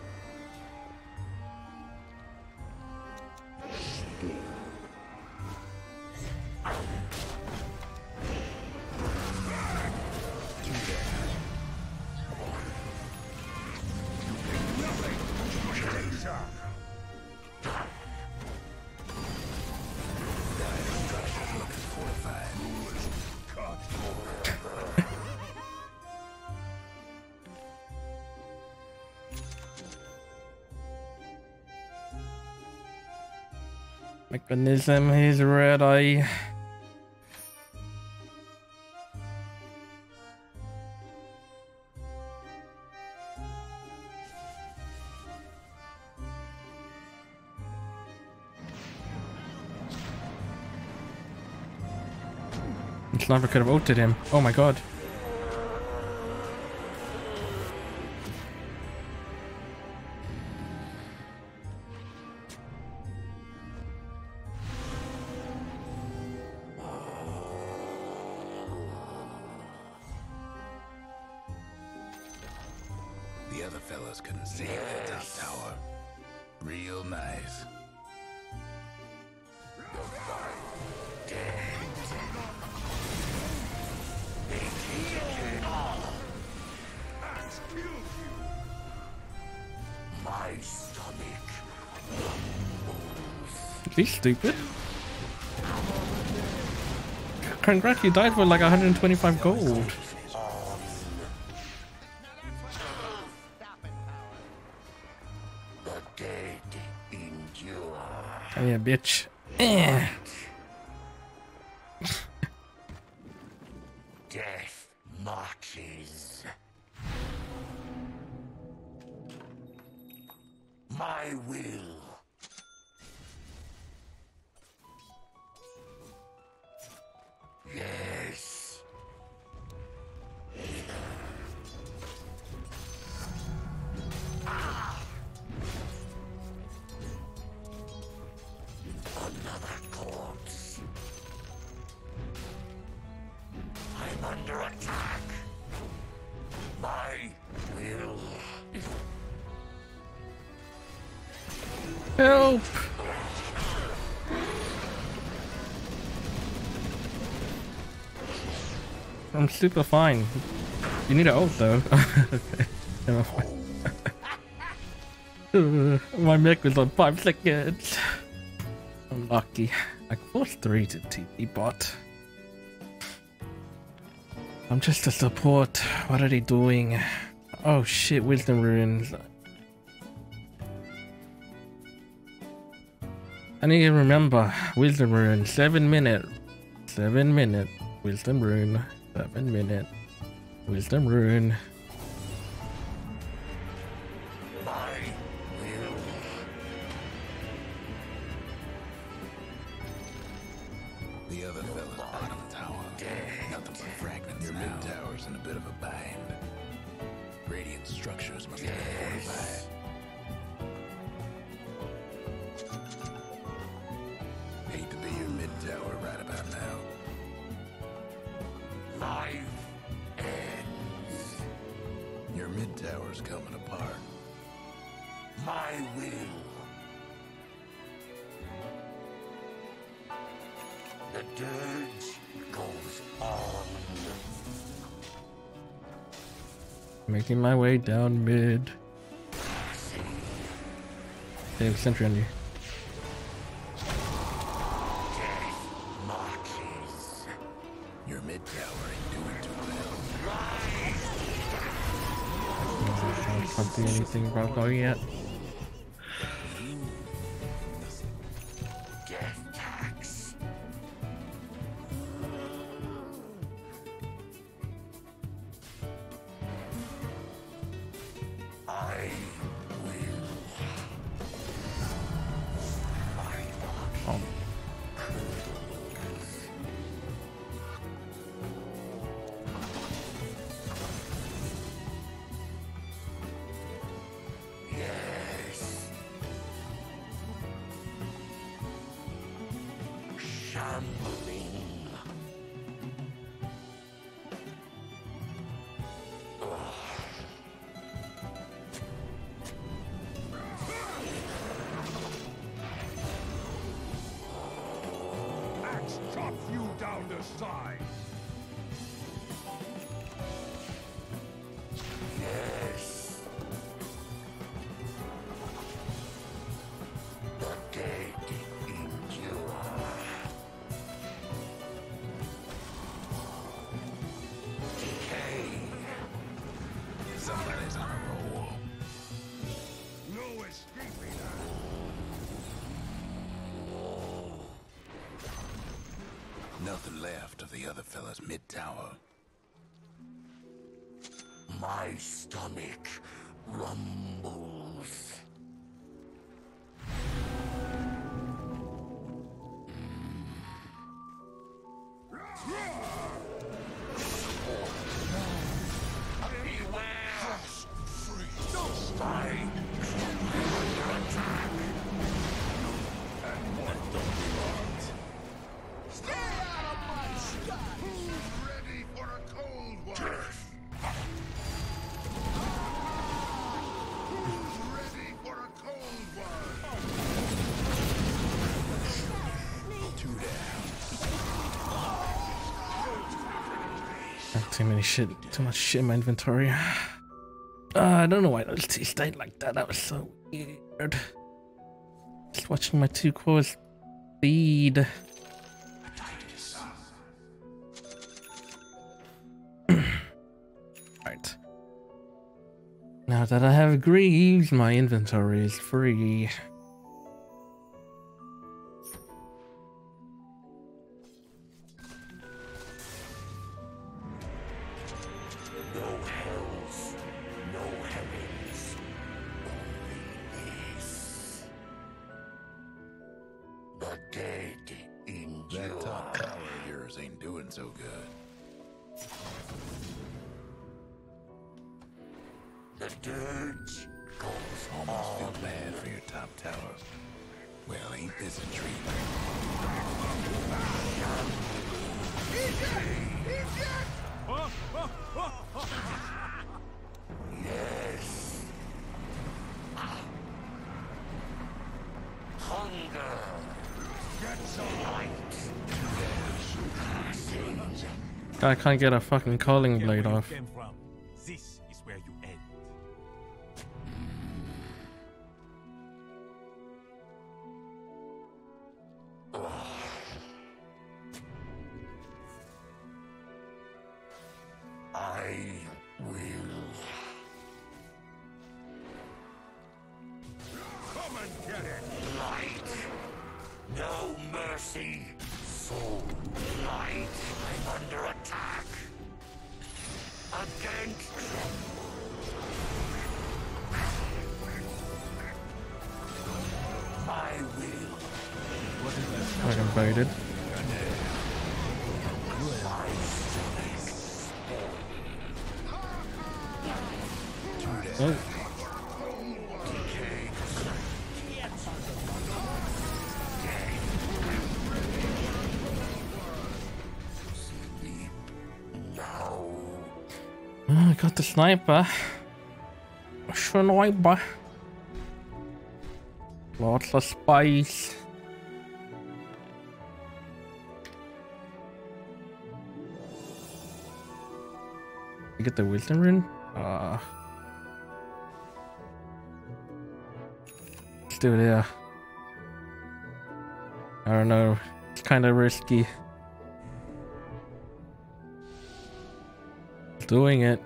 Speaker 4: Mechanism, his red eye. The sniper could have ulted him. Oh my god.
Speaker 5: The other fellas couldn't see the top tower. Real nice.
Speaker 10: My stomach.
Speaker 4: He's stupid. Congrats, you died for like 125 gold.
Speaker 10: The dead endure.
Speaker 4: Oh yeah, bitch. Eh.
Speaker 10: Death marches. My will. Yes. Another corpse. I'm under attack. My will.
Speaker 4: Help! I'm super fine. You need an ult though. Okay. My mech was on 5 seconds. I'm lucky. I forced 3 to TP bot. I'm just a support. What are they doing? Oh shit, Wisdom Runes. I need to remember Wisdom Rune, 7 minute. 7 minute Wisdom Rune. 7 minute Wisdom Rune.
Speaker 5: The other fella's bottom tower. Nothing but fragments. Your mid tower's in a bit of a bind. Radiant structures must have been fortified. Hate to be your mid tower right about now.
Speaker 10: Life ends.
Speaker 5: Your mid tower's coming apart.
Speaker 10: My will. The dirge goes on.
Speaker 4: Making my way down mid. They have sentry on you.
Speaker 5: Your mid tower ain't doing too well.
Speaker 4: I can't do anything about going yet.
Speaker 10: Death tax. I will.
Speaker 4: Oh.
Speaker 10: Yes. Shambling.
Speaker 11: Axe chop you down the side.
Speaker 10: Yes. The dead endure. Decay.
Speaker 5: Somebody's on a roll.
Speaker 11: No escaping that.
Speaker 5: Nothing left of the other fella's mid tower.
Speaker 10: My stomach rumbles.
Speaker 4: Too many shit, too much shit in my inventory. I don't know why those two stayed like that. That was so weird. Just watching my two cores feed. Right. Now that I have Greaves, my inventory is free.
Speaker 5: That top tower of yours ain't doing so good. The dirt goes almost feel bad for your top tower. Well, ain't this a treat? Yes. Hunger.
Speaker 4: I can't get a fucking calling blade off.
Speaker 11: This is where you end.
Speaker 5: I will.
Speaker 11: Come and get it.
Speaker 5: Light. No mercy. Soul. Light. I'm under attack. Against. My will.
Speaker 4: Fucking baited. Oh. Oh, I got the sniper. Sniper. Lots of spice. You get the wisdom rune? Let's do it, yeah. I don't know. It's kind of risky. Doing it.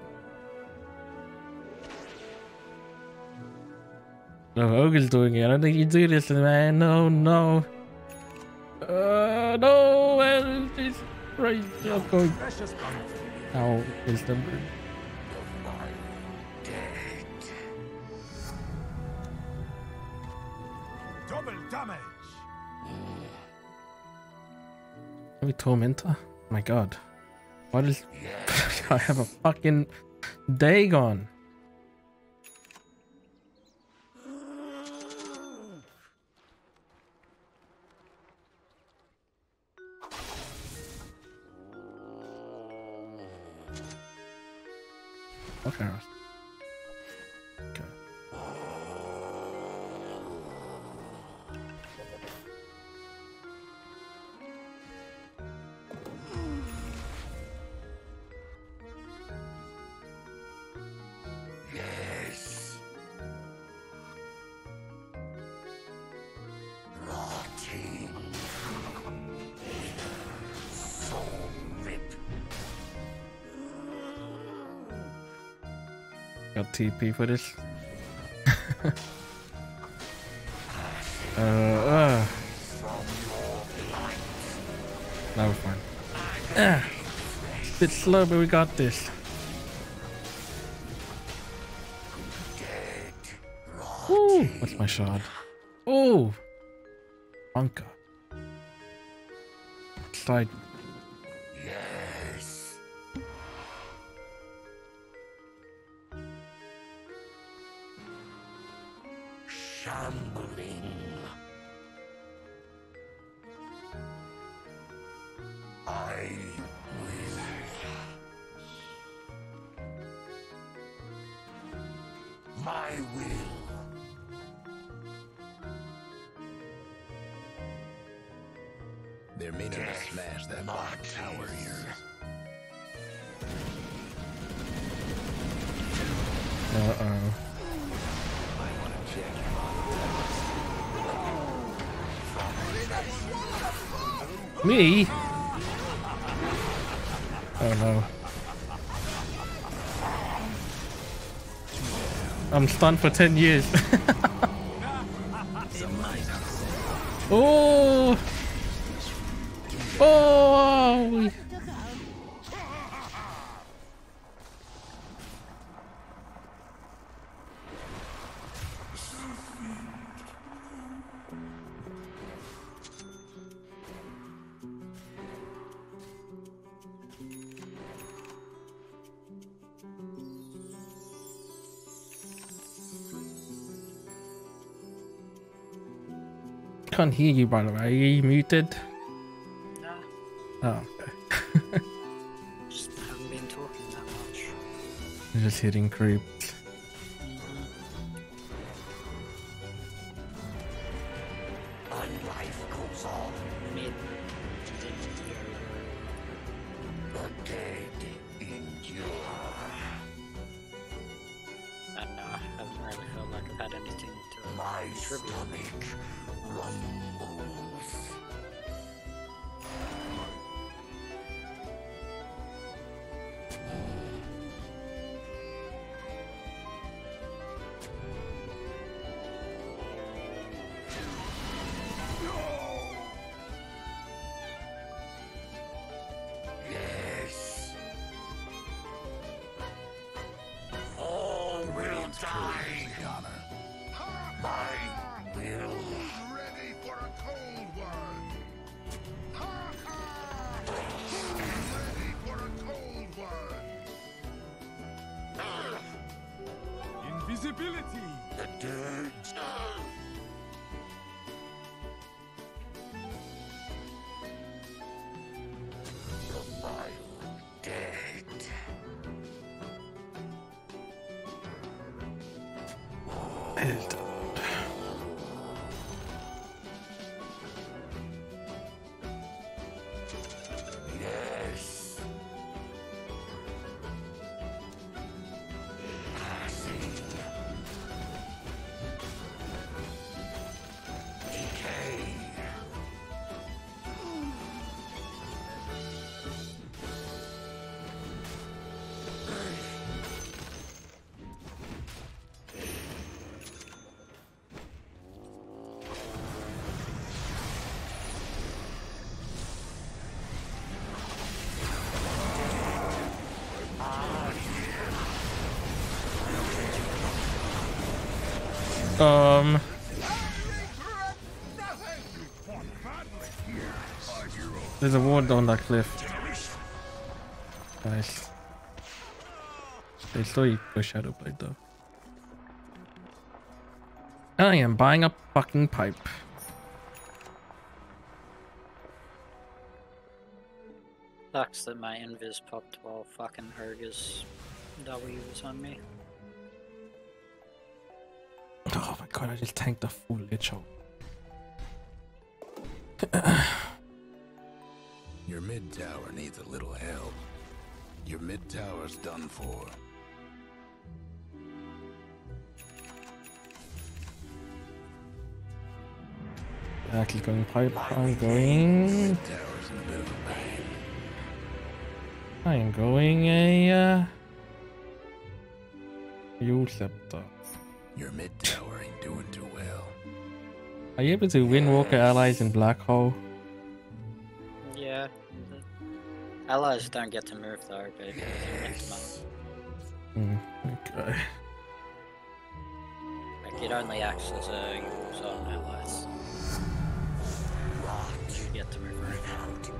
Speaker 4: No, Ogre's doing it. I don't think you do this, man. No, no. No. It's right. I'm going. Ow, wisdom.
Speaker 11: Double damage.
Speaker 4: Maybe Tormentor? My god. What is... I have a fucking Dagon. Okay. Okay.
Speaker 5: Yes. Rotting. Soul rip.
Speaker 4: Got TP for this. That was fine. Bit slow, but we got this. Ooh, what's my shot? Ooh, bunker. Slide.
Speaker 5: Yes. Shambling. I will. My will. They're meaning to smash that bottom tower of yours.
Speaker 4: Uh-oh. Me? Oh no. I'm stunned for 10 years. Oh! Oh! Can't hear you, by the way. Are you muted?
Speaker 6: No.
Speaker 4: Oh, okay.
Speaker 6: Just haven't been talking that much.
Speaker 4: You're just hitting creeps.
Speaker 6: And life goes on. Mid. The dead endure. And no, I haven't really felt like I've had anything to contribute.
Speaker 10: Yes. All will die.
Speaker 5: Connor.
Speaker 10: I will. Ready for a cold one. Ready for a cold one.
Speaker 11: Invisibility.
Speaker 10: The dirt. The vile dead. Yes. Passing. Decay.
Speaker 4: There's a ward on that cliff. Nice. They saw you go Shadow Blade though. I am buying a fucking pipe.
Speaker 6: Sucks that my invis popped while fucking Urga's W was on me.
Speaker 4: Oh my god, I just tanked the full Lich Hold.
Speaker 5: Your mid tower needs a little help. Your mid tower's done for.
Speaker 4: Actually going pipe. I'm going.
Speaker 5: Mid tower's in a bit of a bang.
Speaker 4: I am going a Yule Scepter.
Speaker 5: Your mid tower ain't doing too well.
Speaker 4: Are you able to Windwalker allies in Black Hole?
Speaker 6: Yeah. Allies don't get to move though, but you can mix them up.
Speaker 4: Okay.
Speaker 6: Like it only acts as a use on allies. You get to move around.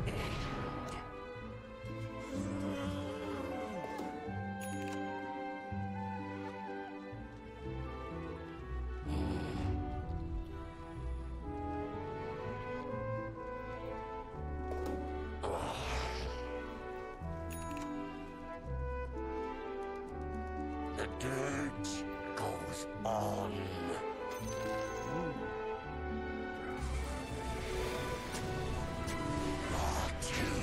Speaker 10: The dirt goes on. Rotting.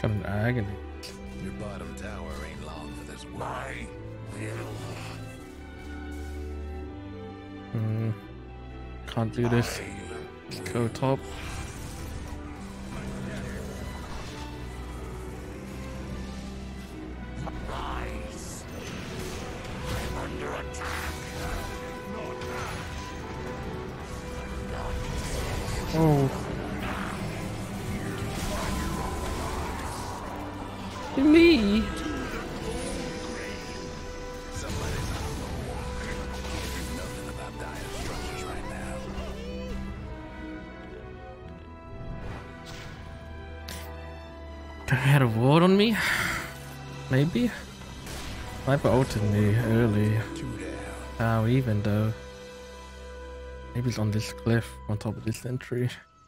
Speaker 4: Got an agony.
Speaker 5: Your bottom tower ain't long for this world.
Speaker 4: Can't do this. Let's go top. Oh. Me. I had a ward on me? Maybe? Sniper ulted me early. How even though? Maybe it's on this cliff on top of this sentry.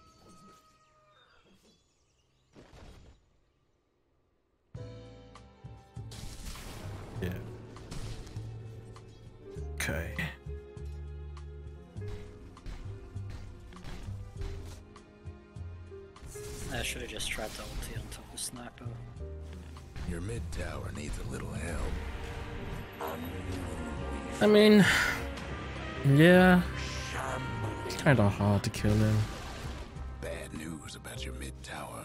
Speaker 4: Yeah. Okay.
Speaker 6: I should have just tried the ulti on top of Sniper.
Speaker 5: Your mid tower needs a little help.
Speaker 4: I mean, yeah, it's kind of hard to kill him.
Speaker 5: Bad news about your mid tower.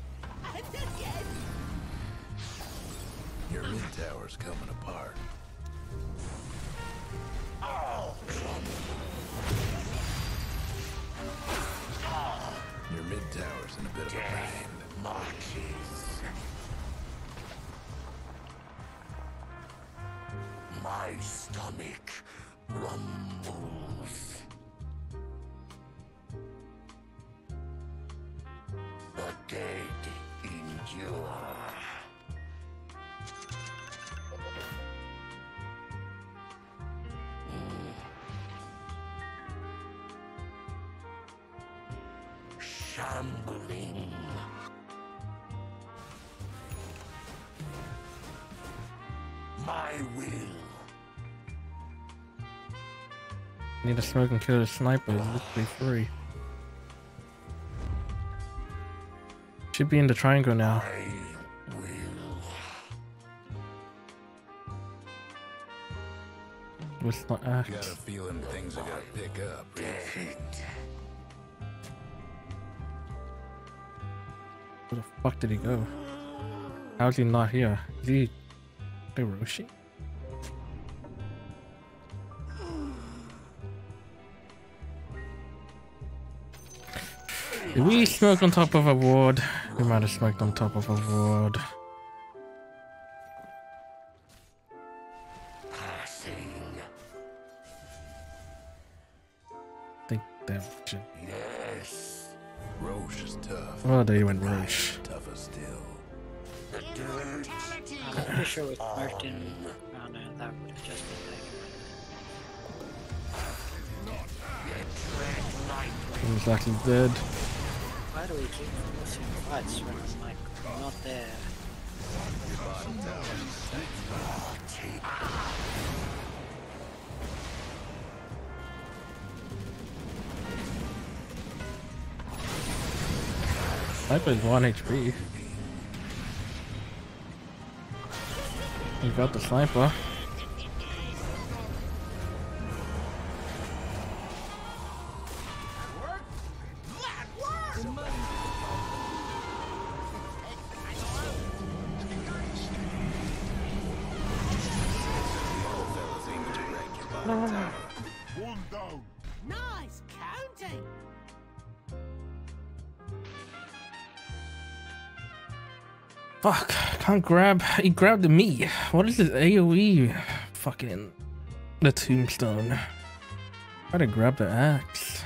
Speaker 5: Your mid tower's coming apart. Your mid tower's in a bit of a bind.
Speaker 10: My stomach rumbles. The dead endure. Shambling. My will.
Speaker 4: Need a smoke and kill a sniper. It's literally free. Should be in the triangle now. What's not
Speaker 5: Got a feeling things are gonna pick up.
Speaker 4: Where the fuck did he go? How's he not here? Is he Hiroshi? Did we smoke on top of a ward? We might have smoked on top of a ward. Think damage.
Speaker 5: Yes. Roche is tough.
Speaker 4: Oh, they went Roche.
Speaker 5: Tougher still.
Speaker 6: I'm pretty sure we smoked in. Oh no, that would have just been taken.
Speaker 4: He's actually dead.
Speaker 6: Why do we keep losing fights when I'm like not there?
Speaker 4: Sniper's 1 HP. You got the sniper.
Speaker 10: One down.
Speaker 9: Nice counting.
Speaker 4: Fuck, can't grab. He grabbed me. What is this AoE? Fucking the tombstone. Try to grab the axe.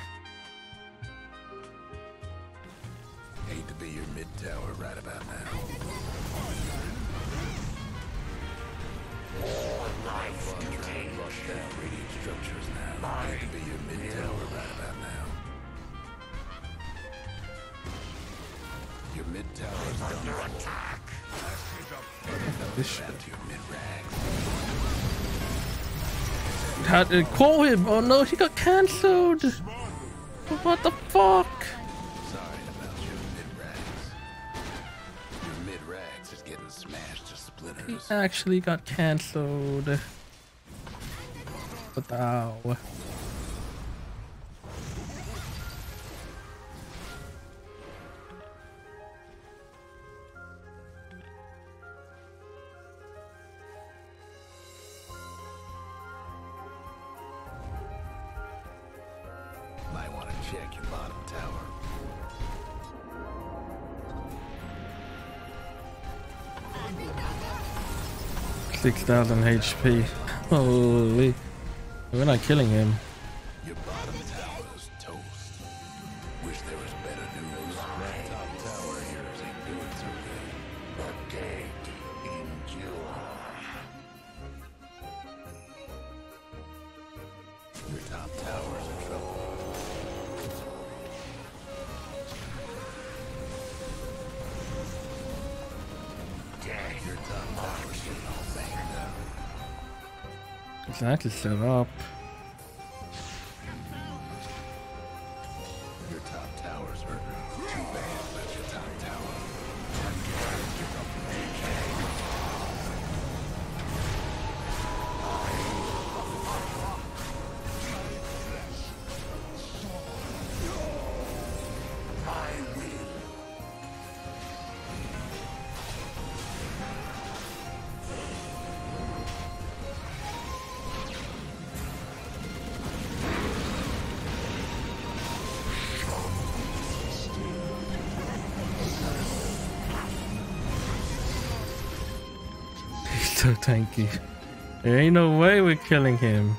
Speaker 5: Hate to be your mid tower right about now. Trying to rush down radiant structures now. Hate to be your mid tower right about now. Your mid tower is under attack.
Speaker 4: This shit.
Speaker 5: To your mid rags.
Speaker 4: Had to call him. Oh no, he got cancelled. What the fuck?
Speaker 5: Sorry about your mid rags. Your Kid Rax is getting smashed to
Speaker 4: He
Speaker 5: splinters.
Speaker 4: actually got cancelled. What the hell?
Speaker 5: Might want to check your bottom tower.
Speaker 4: 6,000 HP. Holy. We're not killing him.
Speaker 5: Your bottom tower is toast. Wish there was better news. That top tower here ain't doing so good. The dead endure. Your top tower's in trouble. Your top tower's getting all banged up.
Speaker 4: Exactly, set up.
Speaker 5: Your top tower's hurting. Too bad about your top tower.
Speaker 4: He's so tanky. There ain't no way we're killing him.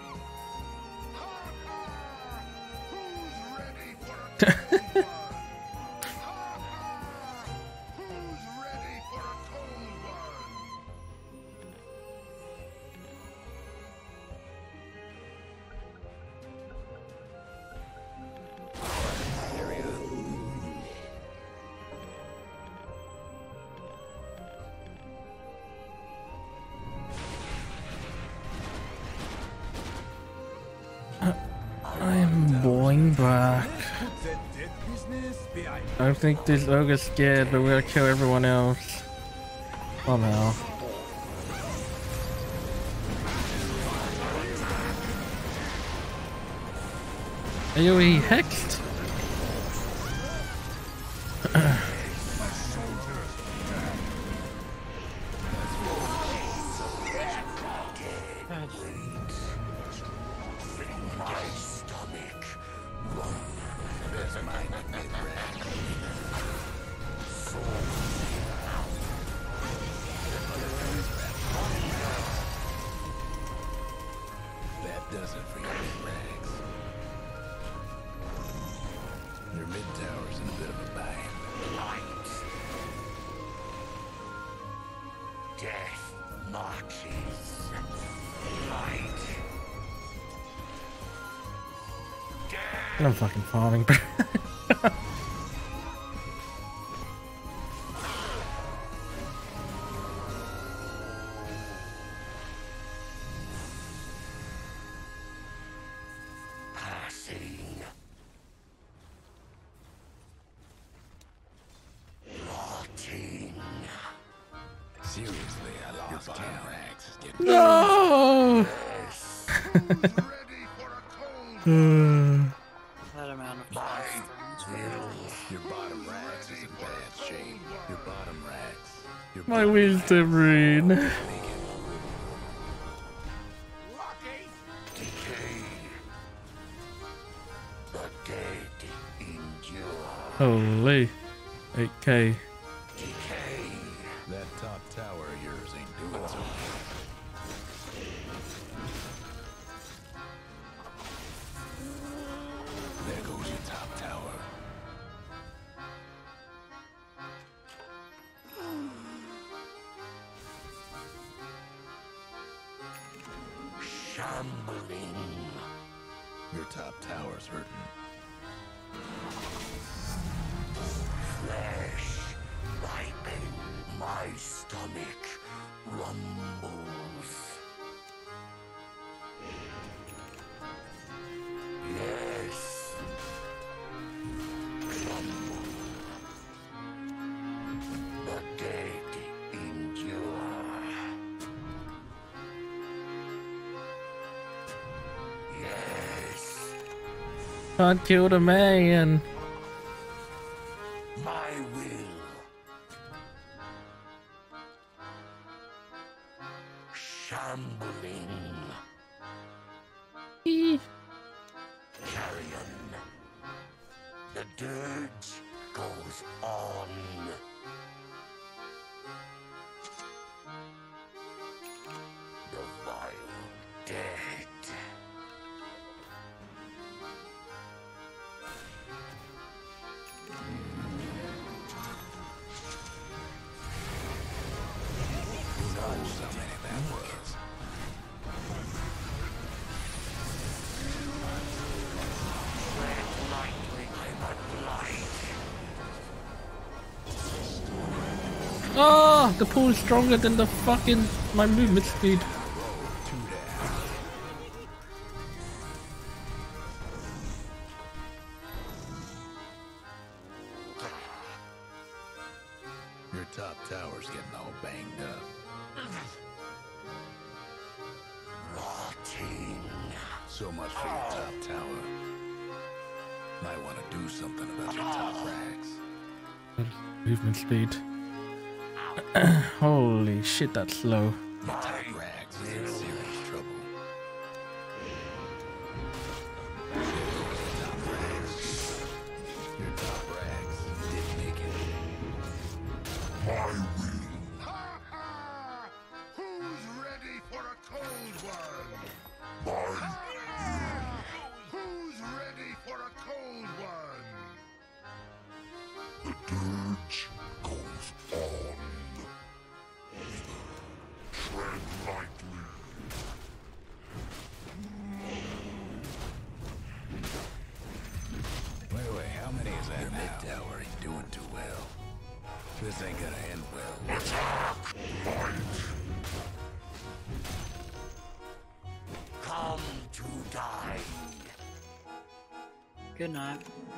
Speaker 4: I'm going back. I think this ogre's scared, but we're gonna kill everyone else. Somehow. Ayo, he hexed.
Speaker 5: That does it for your mid rags. Your mid tower's in a bit of a bind. Light. Death marches. Light.
Speaker 4: I'm fucking farming.
Speaker 5: Passing. Rotting. Seriously, I lost your bottom rags is getting
Speaker 4: No!
Speaker 6: That amount of time.
Speaker 5: Your bottom rags is in bad shape. Your bottom rags. Your
Speaker 4: My wisdom rune.
Speaker 5: decay. The dead endure.
Speaker 4: Holy. 8k.
Speaker 5: Decay. That top tower of yours ain't doing so good. There goes your top tower. Shambling. Your top tower's hurting. Flesh ripen. My stomach rumbles. Yes. Rumble. The dead endure. Yes.
Speaker 4: Can't kill the man.
Speaker 5: My will. Shambling. Carrion. The dirge goes on. The vile dead. Who knows how many that was? Tread lightly, but light.
Speaker 4: Oh, the pool is stronger than the fucking my movement speed.
Speaker 5: Your top tower's getting all banged up. Rotting. So much for your top tower. Might want to do something about your top rags.
Speaker 4: Movement speed. Holy shit, that's slow.
Speaker 5: Your top rags is in serious trouble. Your top rags didn't make it.
Speaker 10: My will. Who's ready for a cold one? My will. Who's ready for a cold one? The dirge goes on. Tread lightly.
Speaker 5: Wait, how many is that? Your mid tower ain't doing too well. This ain't gonna end well.
Speaker 10: Attack! Light!
Speaker 5: Come to die.
Speaker 6: Good night.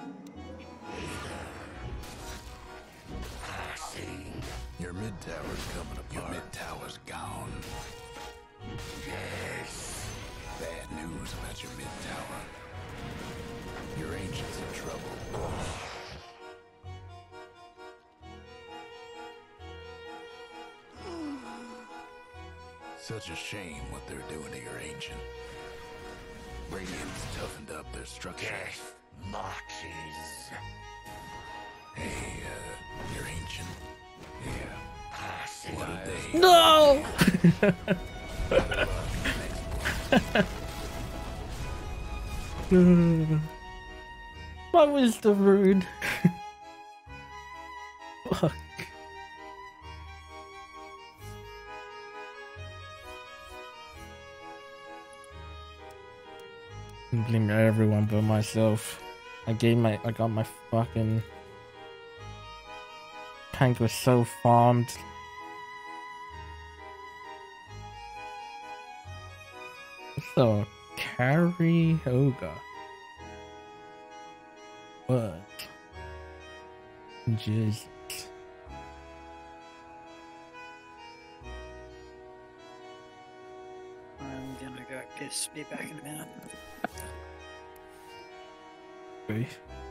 Speaker 5: Passing. Your mid tower's coming apart. Your mid tower's gone. Yes. Bad news about your mid tower. Your ancient's in trouble. Such a shame what they're doing to your ancient. Radiant's toughened up their structure. Death marches. Hey, your ancient. Yeah. What a day.
Speaker 4: No! What was the rude? Fuck. I blame everyone but myself. I got my fucking tank was so farmed. So carry Ogre. What? Jesus.
Speaker 6: I'm gonna go piss. Be back in a minute.
Speaker 4: Okay.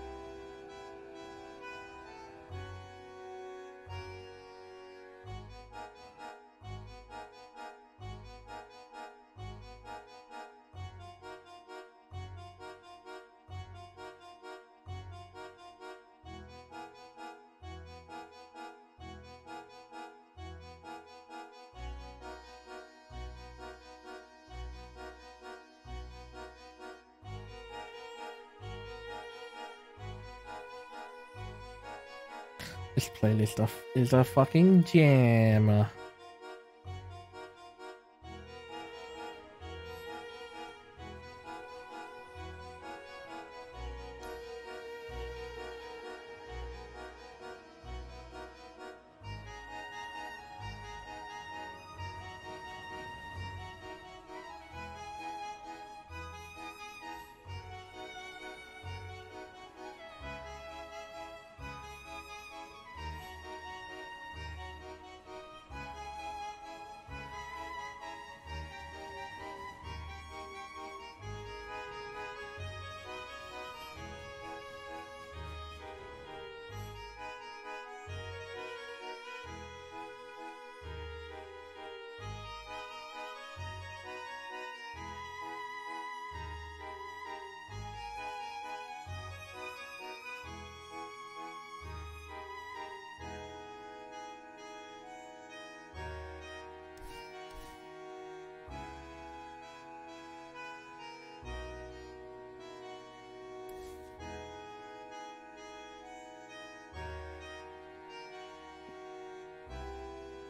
Speaker 4: This playlist is a fucking jam.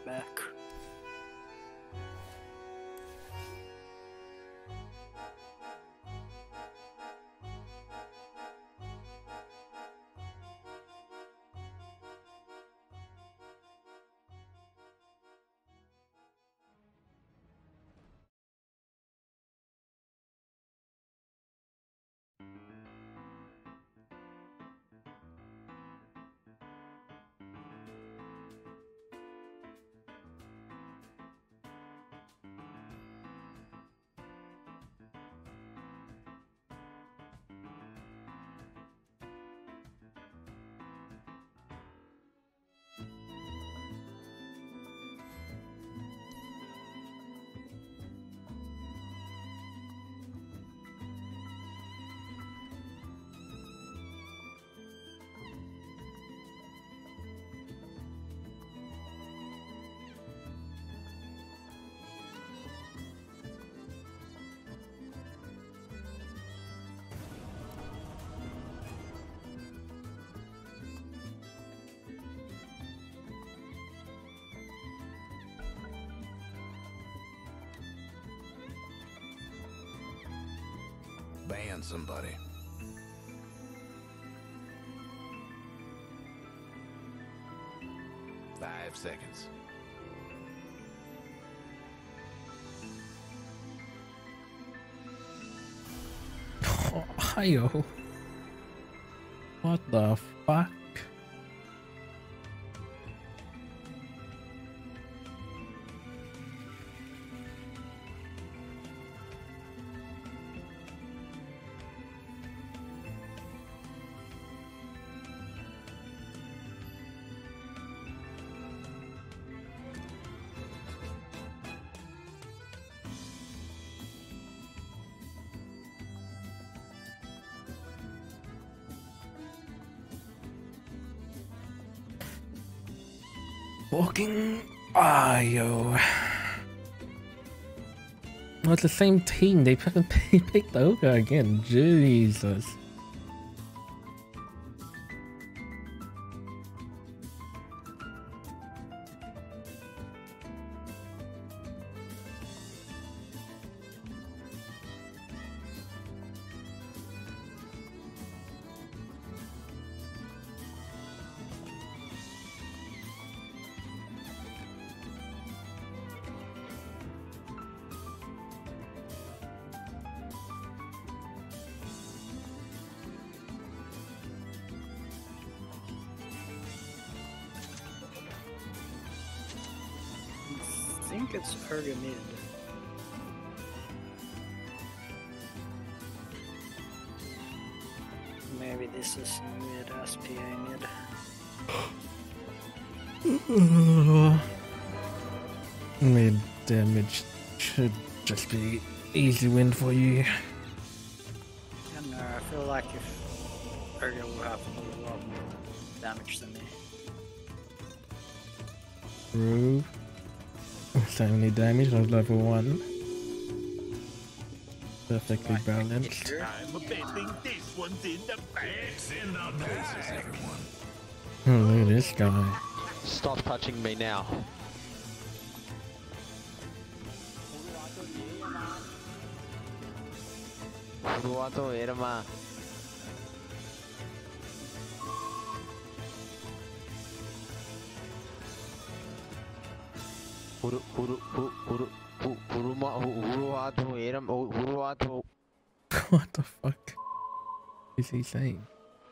Speaker 6: back.
Speaker 5: Ban somebody. Five seconds.
Speaker 4: Oh, hi-yo. What the fuck? Fucking Ayo. Well, it's the same team. They picked Ogre again. Jesus.
Speaker 6: I think it's Urga mid. Maybe this is mid, SPA mid.
Speaker 4: Mid damage should just be easy win for you.
Speaker 6: I don't know, I feel like if Urga will have a lot more damage than me.
Speaker 4: True. So many damage on level 1. Perfectly balanced.
Speaker 11: I'm betting this one's in the bags in the
Speaker 5: Places, everyone.
Speaker 4: Oh, look at this guy.
Speaker 12: Stop touching me now. Uruato Irma.
Speaker 4: What the fuck is he saying?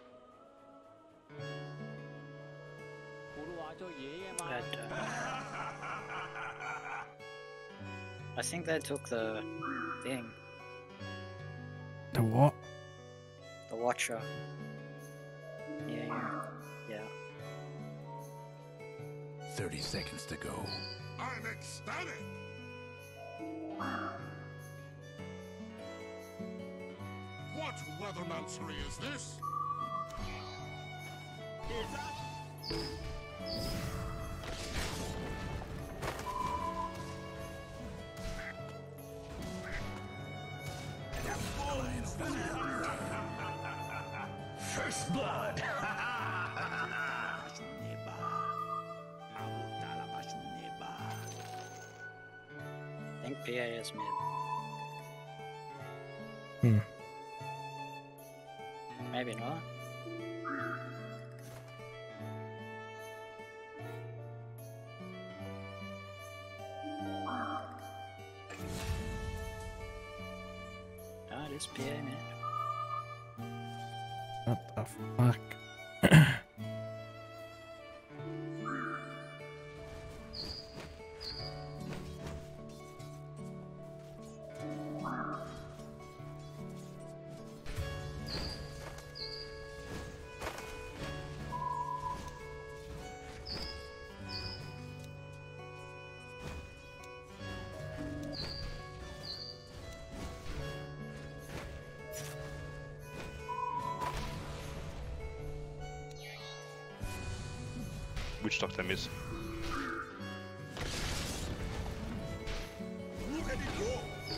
Speaker 6: I think they took the thing.
Speaker 4: The what?
Speaker 6: The Watcher. Yeah.
Speaker 5: 30 seconds to go.
Speaker 10: I'm ecstatic. What weathermancery is this?
Speaker 11: First blood.
Speaker 6: I think PA is mid.
Speaker 4: Hmm.
Speaker 6: Maybe not. Oh, it is PA mid.
Speaker 4: What the fuck?
Speaker 13: Which doctor miss?
Speaker 10: Look at it go!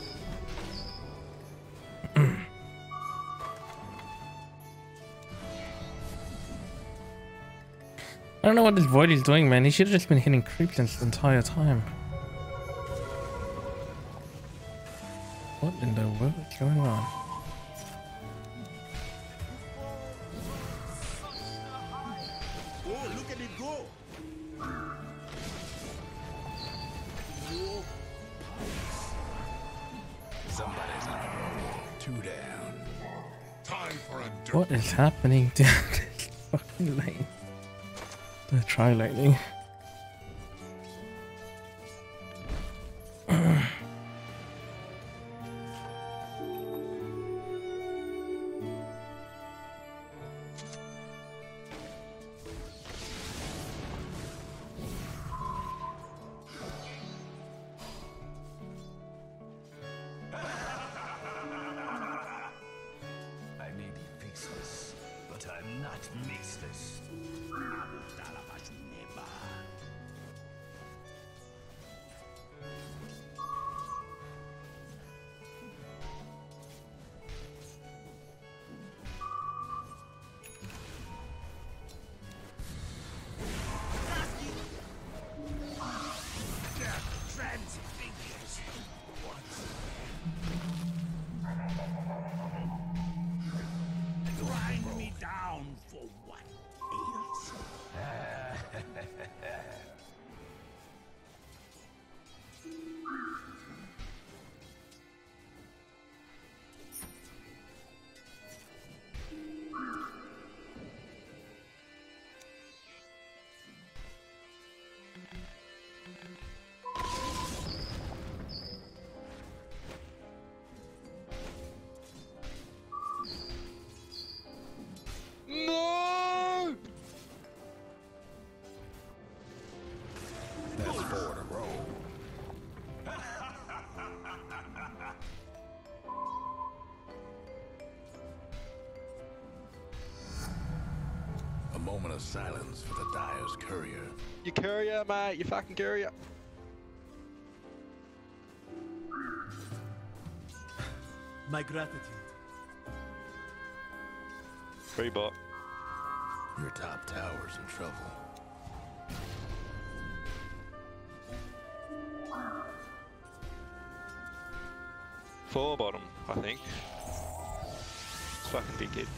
Speaker 4: I don't know what this Void is doing, man. He should have just been hitting creeps this entire time. What in the world is going on?
Speaker 10: Oh, look at it go!
Speaker 5: Somebody's on a roll. 2 down.
Speaker 10: Time for a dirt.
Speaker 4: What is happening down this fucking lane? The tri lightning.
Speaker 5: I may be faceless, but I'm not maceless.
Speaker 11: Grind me down for what else?
Speaker 13: No!
Speaker 5: That's 4 in a row. A moment of silence for the Dyer's courier.
Speaker 13: You courier, mate. You fucking courier.
Speaker 10: My gratitude.
Speaker 13: Free bot.
Speaker 5: Your top tower's in trouble.
Speaker 13: Four bottom, I think. It's fucking big hit.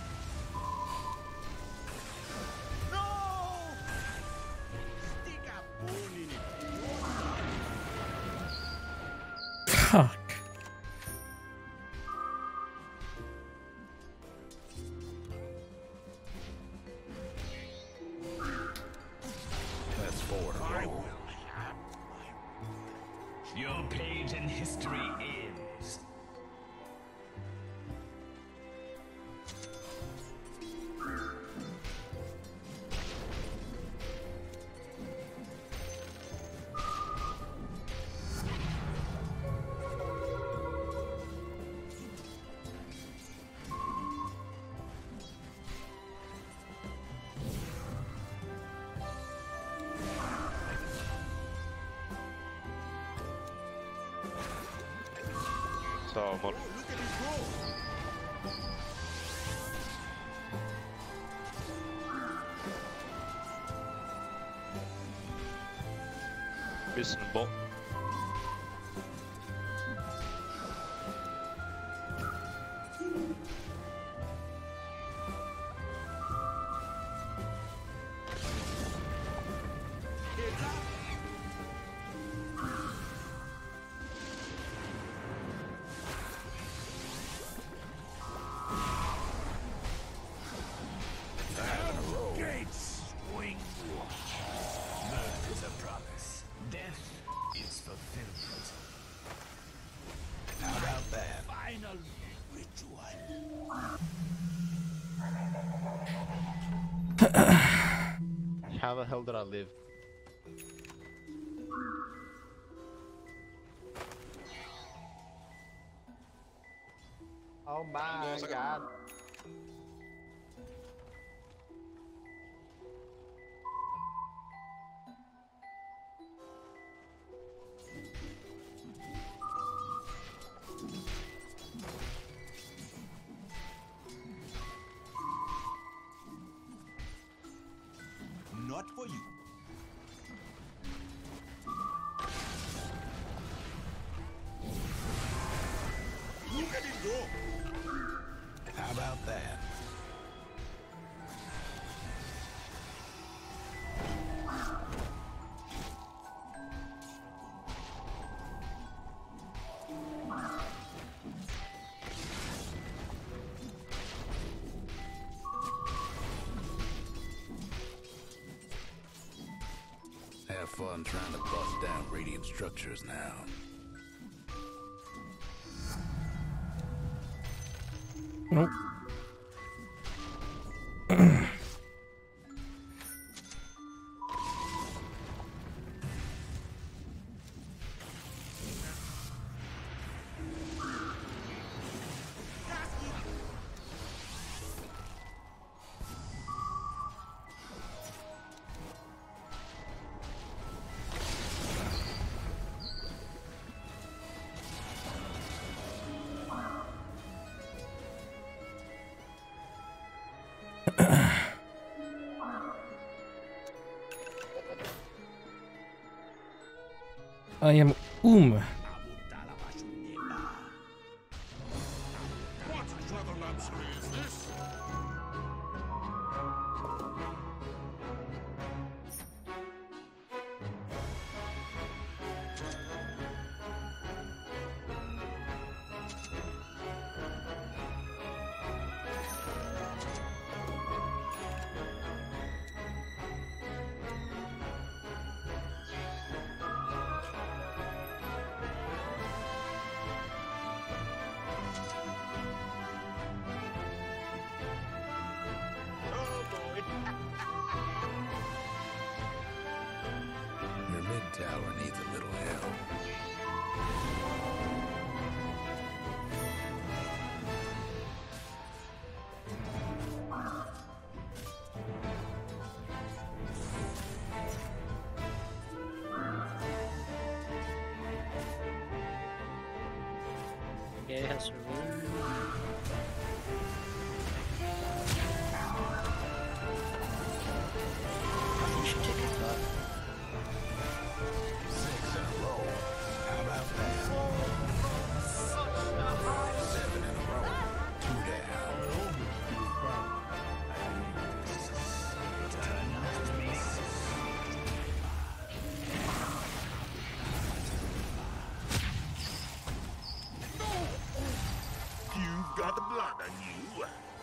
Speaker 4: Fuck.
Speaker 5: That's 4 in a row.
Speaker 11: Your page in history ends.
Speaker 13: So, what? Missing bot.
Speaker 12: did I live? Oh my god.
Speaker 11: Not for you. Look at it go.
Speaker 5: How about that? Have fun trying to bust down Radiant structures now.
Speaker 4: Nope. I am
Speaker 11: What Travelancery is this?
Speaker 5: Your mid tower needs a little help.
Speaker 6: Yes, I should take his butt.
Speaker 5: 6 in a row. How about that? 7 in a row. 2 down.
Speaker 11: You've got the blood on you.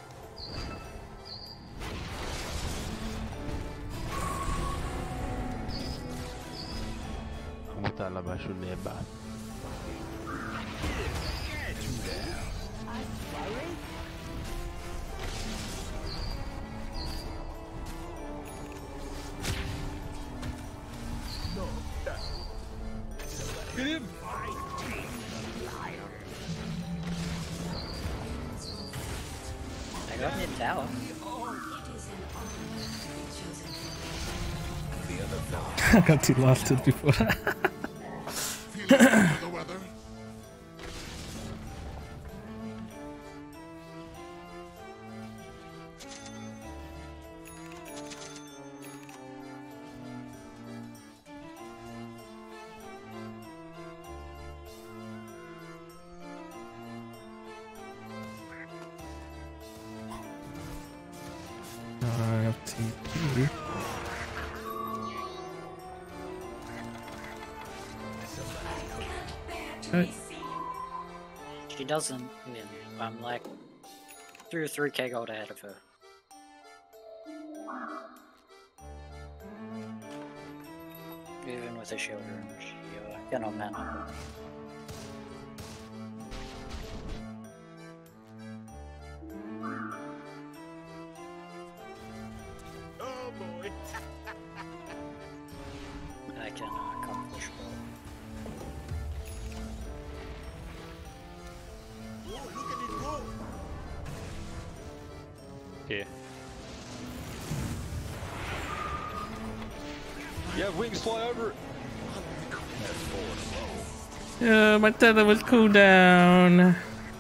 Speaker 12: Mutala Bashuneba.
Speaker 11: Get him!
Speaker 6: I got mid tower.
Speaker 5: The other fella.
Speaker 4: I got too lost it before.
Speaker 11: Feeling under the weather?
Speaker 4: I have TP. Okay.
Speaker 6: She doesn't win. I'm like 2 or 3k gold ahead of her. Even with a shield room, she cannot man her.
Speaker 11: Oh boy.
Speaker 13: Here. You have wings, fly over it.
Speaker 4: Yeah, my tether was cooled down.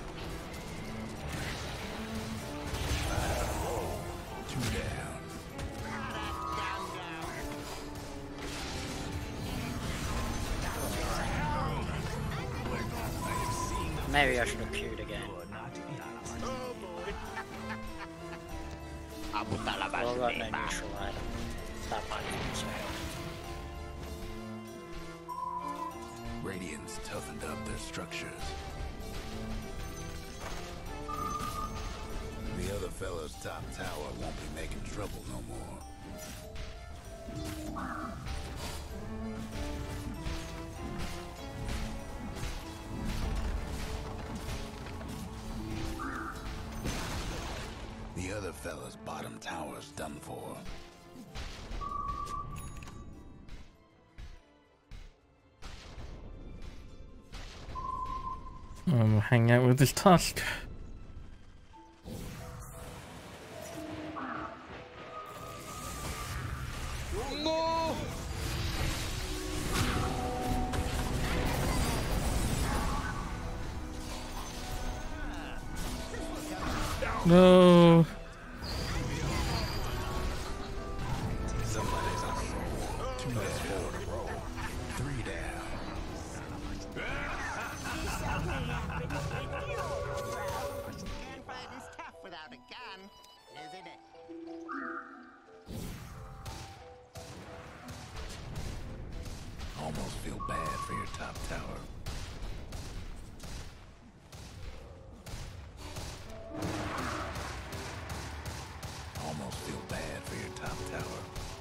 Speaker 6: Maybe I should have queued again. Well, I got no neutral item. That might be so.
Speaker 5: Radiant's toughened up their structures. The other fella's top tower won't be making trouble no more. The other fella's bottom tower's done for.
Speaker 4: Hang out with this Tusk.
Speaker 13: No!
Speaker 4: No.
Speaker 5: Somebody's on a roll. 2 less 4 to roll. 3 down.
Speaker 9: Gunfight is tough without a gun, isn't it?
Speaker 5: Almost feel bad for your top tower. Almost feel bad for your top tower.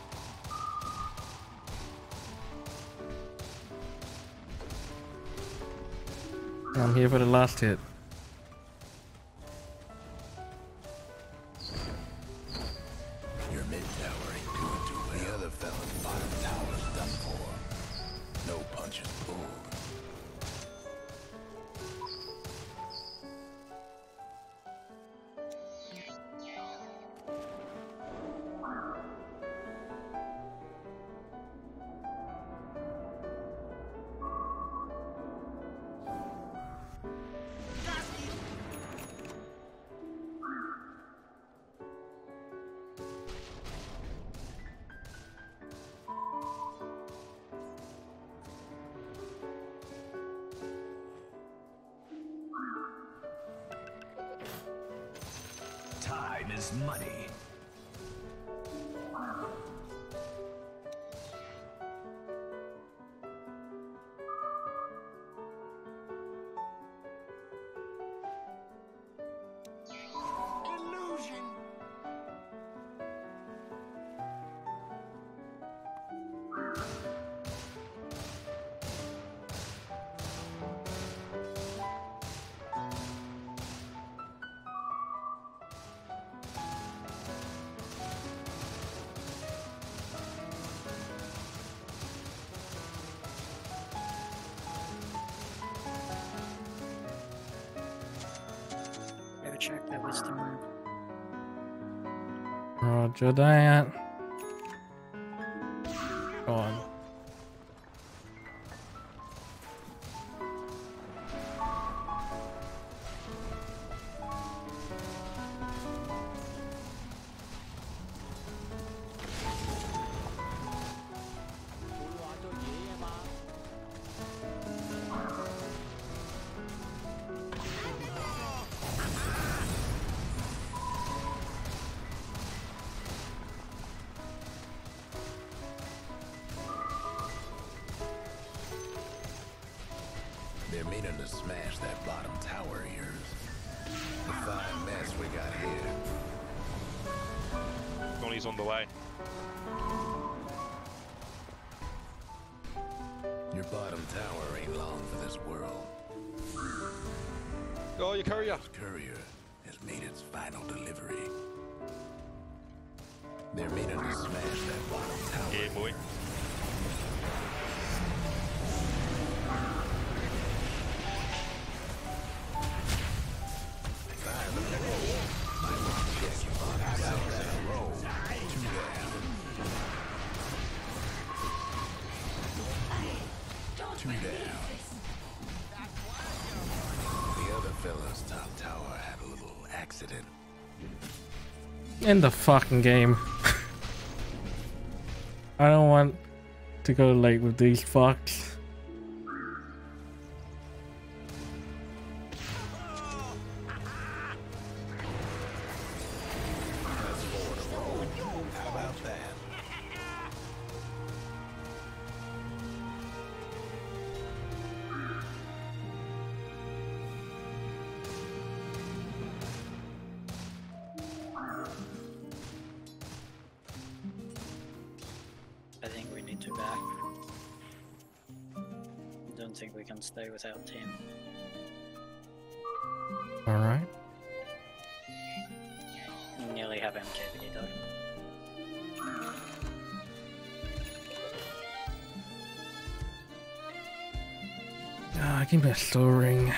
Speaker 4: I'm here for the last hit.
Speaker 5: Your mid tower ain't doing too well. The other fella's bottom tower's done for. No punches pulled.
Speaker 2: Time is money.
Speaker 9: Illusion.
Speaker 6: Go check that wisdom room.
Speaker 4: Roger that. Go on.
Speaker 5: They're meaning to smash that bottom tower of yours. The fine mess we got here.
Speaker 13: Donnie's on the way.
Speaker 5: Your bottom tower ain't long for this world.
Speaker 13: Oh, your courier.
Speaker 5: Courier has made its final delivery. They're meaning to smash that bottom tower.
Speaker 13: Yeah, boy.
Speaker 5: 2 down. The other fella's top tower had a little accident.
Speaker 4: In the fucking game. I don't want to go late with these fucks.
Speaker 5: How about that?
Speaker 6: I think we need to back. Don't think we can stay without team.
Speaker 4: Alright.
Speaker 6: We nearly have MKB though.
Speaker 4: Ah, give me a slow ring.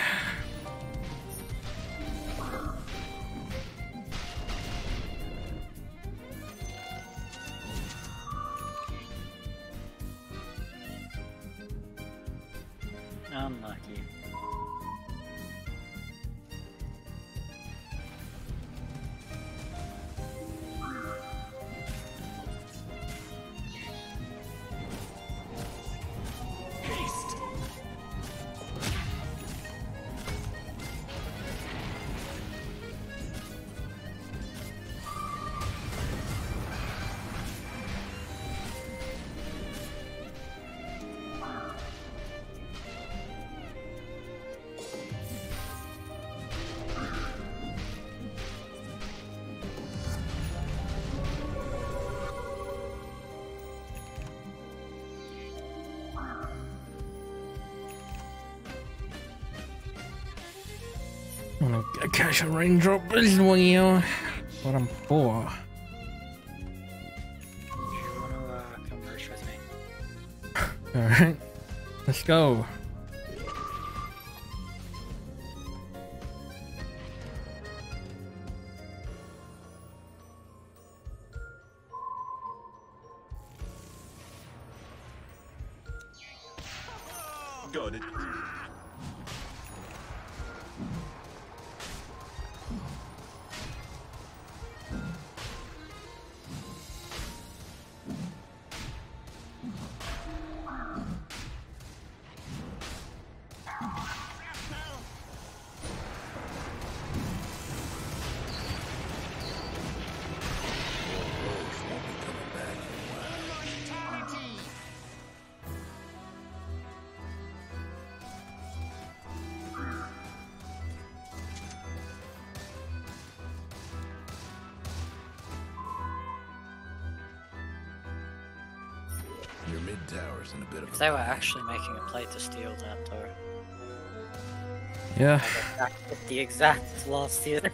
Speaker 6: Unlucky.
Speaker 5: Haste!
Speaker 4: I'm gonna catch a raindrop as well. What I'm for.
Speaker 6: You wanna come merge with me?
Speaker 4: Alright. Let's go.
Speaker 5: Got it. Your mid tower's in a bit of
Speaker 6: If they were actually making a play to steal that tower.
Speaker 4: Yeah.
Speaker 6: At the exact last year.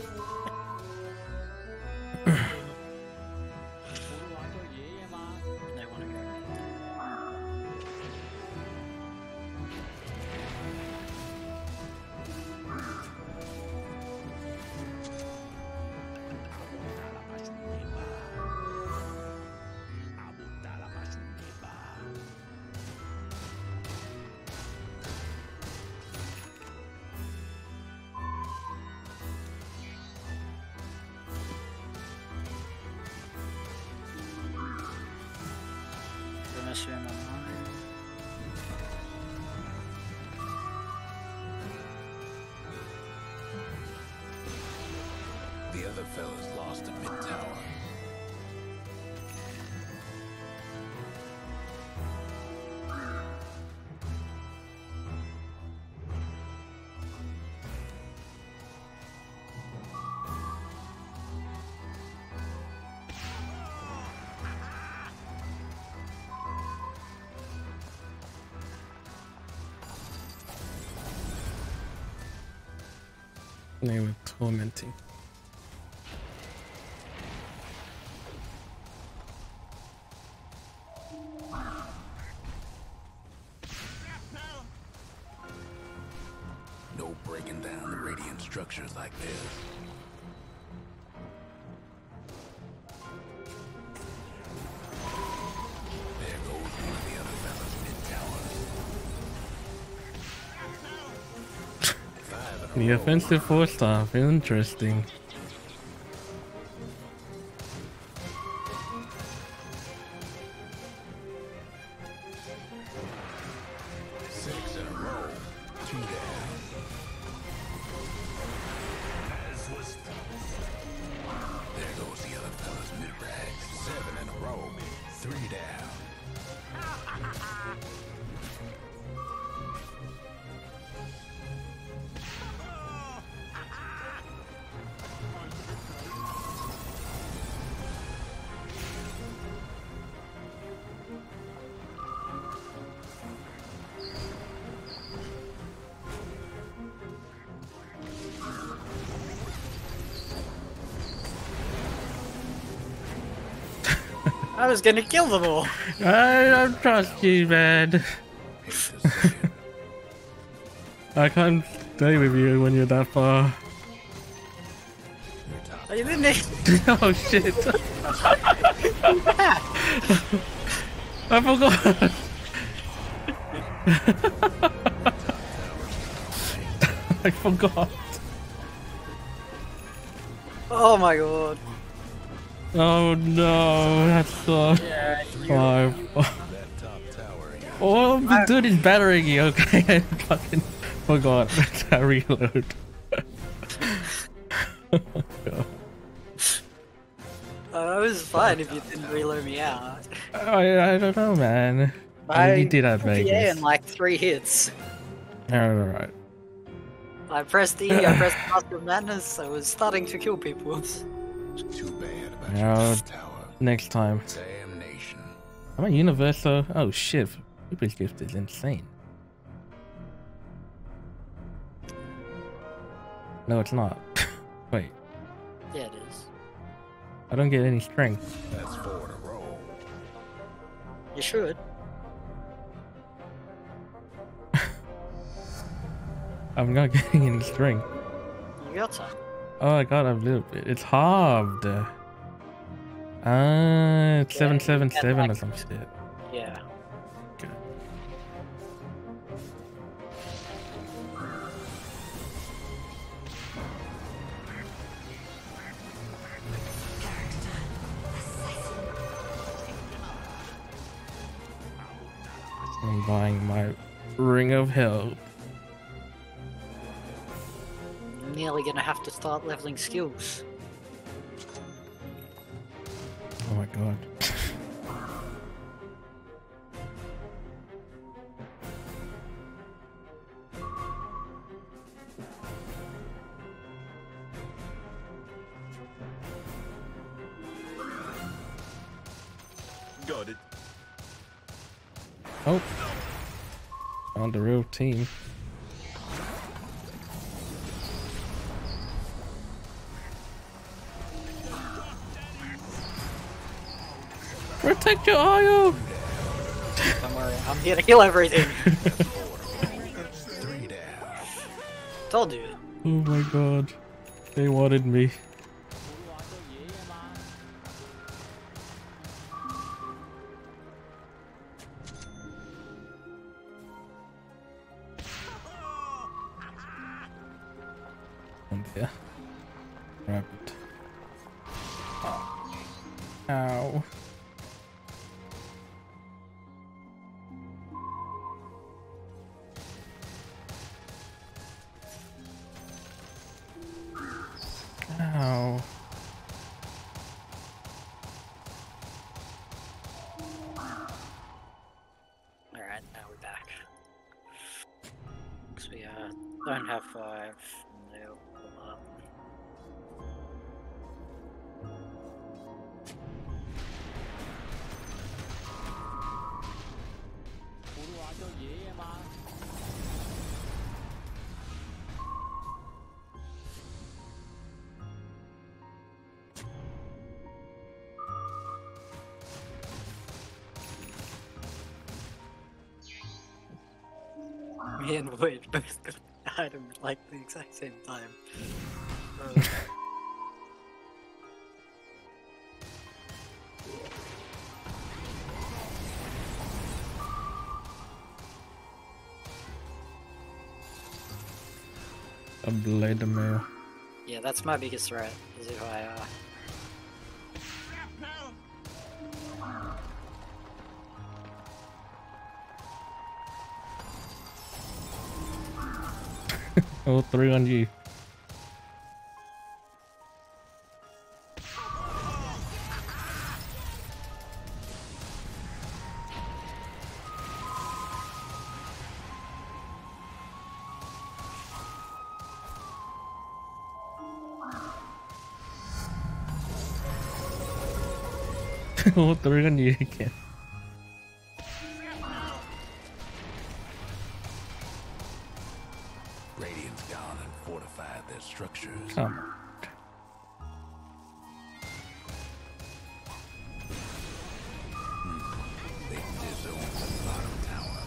Speaker 6: They wanna go. Assume I'm wrong.
Speaker 5: The other fella's lost a mid tower.
Speaker 4: They were tormenting.
Speaker 5: No breaking down the radiant structures like this. There goes one of the other fellas mid-tower.
Speaker 4: The offensive 4-star, interesting.
Speaker 6: I was gonna kill them all.
Speaker 4: I don't trust you, man. I can't stay with you when you're that far.
Speaker 6: Oh, you didn't.
Speaker 4: Oh shit! I forgot. I forgot.
Speaker 6: Oh my god.
Speaker 4: Oh no, that's so.
Speaker 6: Yeah,
Speaker 4: all I've been doing is battering you, okay? I fucking forgot to reload.
Speaker 6: It was fine if you didn't reload me out.
Speaker 4: I don't know, man. You did have Vegas.
Speaker 6: in like 3 hits.
Speaker 4: Alright.
Speaker 6: I pressed E, I pressed Master of Madness, I was starting to kill people.
Speaker 5: Too bad about
Speaker 4: Now,
Speaker 5: your tower.
Speaker 4: next time.
Speaker 5: Damnation.
Speaker 4: I'm a Universo. Oh shit. People's Gift is insane. No, it's not. Wait.
Speaker 6: Yeah, it is.
Speaker 4: I don't get any strength.
Speaker 5: That's 4 in a row.
Speaker 6: You should.
Speaker 4: I'm not getting any strength.
Speaker 6: You got some.
Speaker 4: Oh, I got a little bit. It's halved. It's 777 or some shit.
Speaker 6: Yeah.
Speaker 4: Okay. I'm buying my Ring of Hell.
Speaker 6: I'm nearly gonna have to start leveling skills.
Speaker 4: Oh my god.
Speaker 10: Got it.
Speaker 4: Oh. On the real team. Protect your oil!
Speaker 6: Don't worry, I'm here to kill everything.
Speaker 5: 3 down.
Speaker 6: Told you.
Speaker 4: Oh my god. They wanted me. And yeah. Grab it. Ow. Ow.
Speaker 6: Alright, now we're back. Because we don't have 5. No, pull up. Me and Wood both got the item at like the exact same time.
Speaker 4: A blade mail.
Speaker 6: Yeah, that's my biggest threat, is if I,
Speaker 4: Oh, 3 on you. All 3 on you again.
Speaker 5: Radiant's gone and fortified their structures.
Speaker 4: Come on.
Speaker 5: They disowned the bottom tower.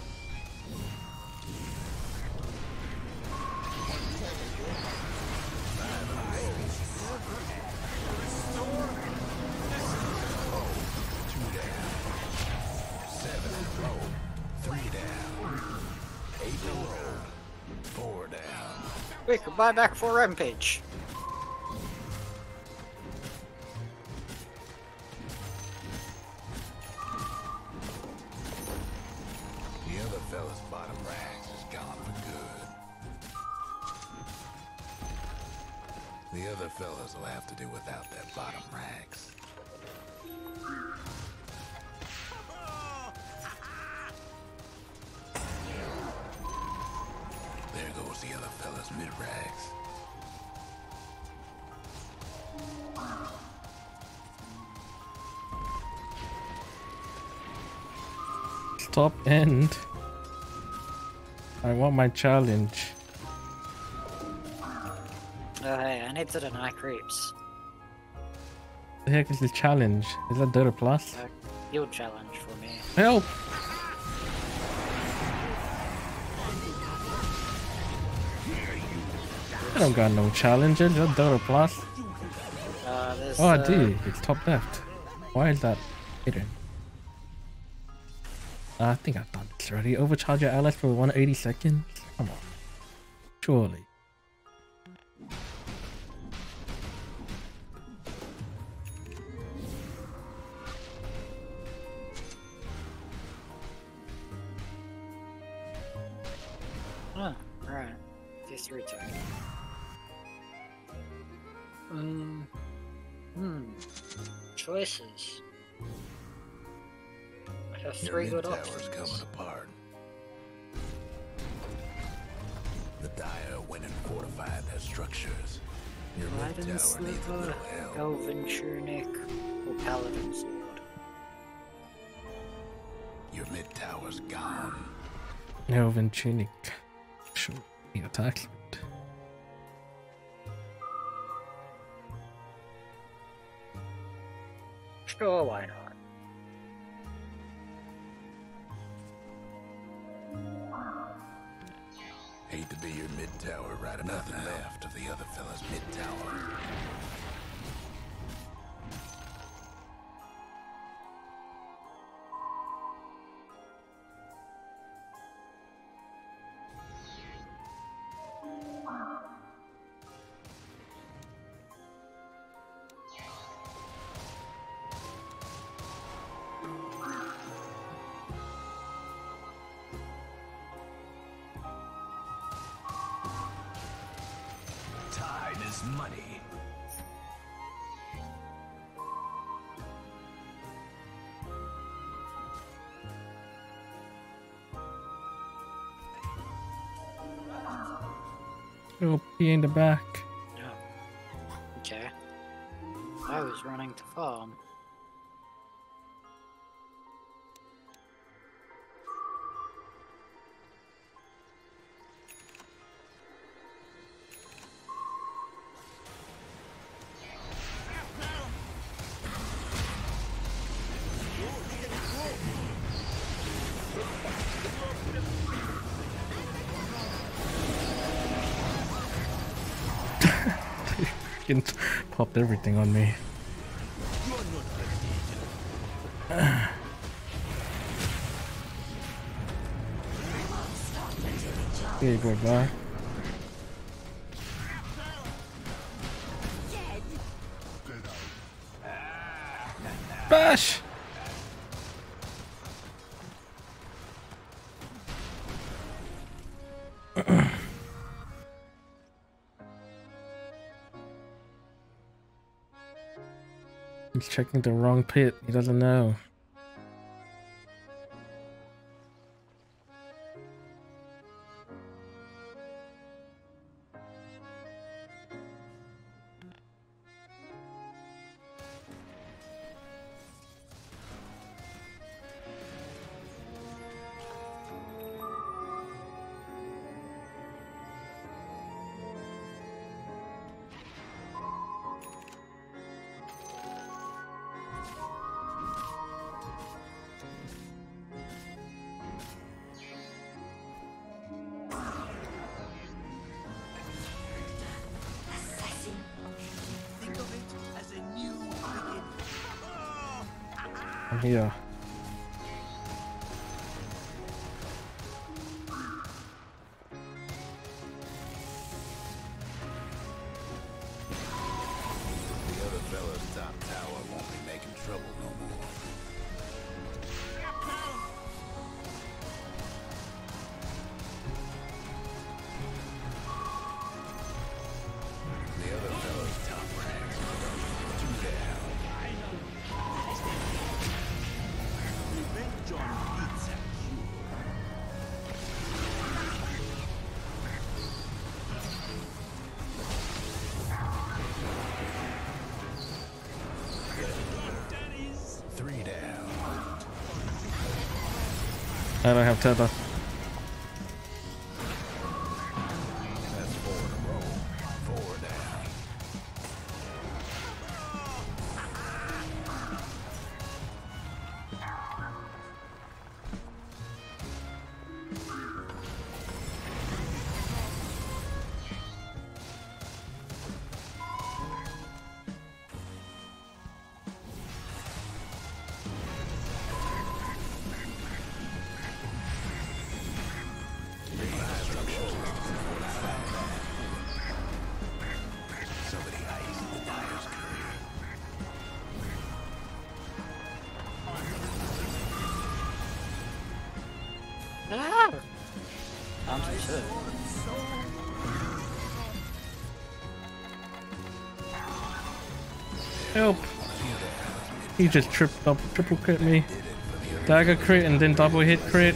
Speaker 6: we could buy back for Rampage.
Speaker 5: The other fella's bottom rags is gone for good. The other fellas will have to do without their bottom rags. There goes the other fella's mid-rags.
Speaker 4: Stop end. I want my challenge.
Speaker 6: Oh hey, I need to deny creeps.
Speaker 4: The heck is the challenge? Is that Dota Plus?
Speaker 6: Yield challenge for me.
Speaker 4: Help! I don't got no challenger, just Dota Plus. Oh, I do. It's top left. Why is that hidden? I think I've done this already. Overcharge your allies for 180 seconds? Come on. Surely.
Speaker 6: Oh, right. This return. Choices. I have 3 good options.
Speaker 5: Coming apart. The Dire went and fortified their structures. Your mid
Speaker 6: Maiden
Speaker 5: tower needs a
Speaker 6: Sliver,
Speaker 5: little help.
Speaker 6: Elven Tunic, or Paladin Sword.
Speaker 5: Your mid tower's gone.
Speaker 4: Elven Tunic. Sure, he attacks.
Speaker 6: Sure, why not?
Speaker 5: Hate to be your mid tower right about nothing left of the other fella's mid tower.
Speaker 2: Time is money.
Speaker 4: Oh, he in the back.
Speaker 6: Oh. Okay. I was running to farm.
Speaker 4: Popped everything on me. Here you go, bye. Flash! He's checking the wrong pit. He doesn't know. I'm here.
Speaker 5: The other fella's top tower won't be making trouble no more. The other fella's top ranks are 2 down.
Speaker 11: Revenge on pizza.
Speaker 4: I don't have tether.
Speaker 5: That's 4 in a row. 4 down.
Speaker 4: Help! He just triple crit me. Dagger crit and then double hit crit.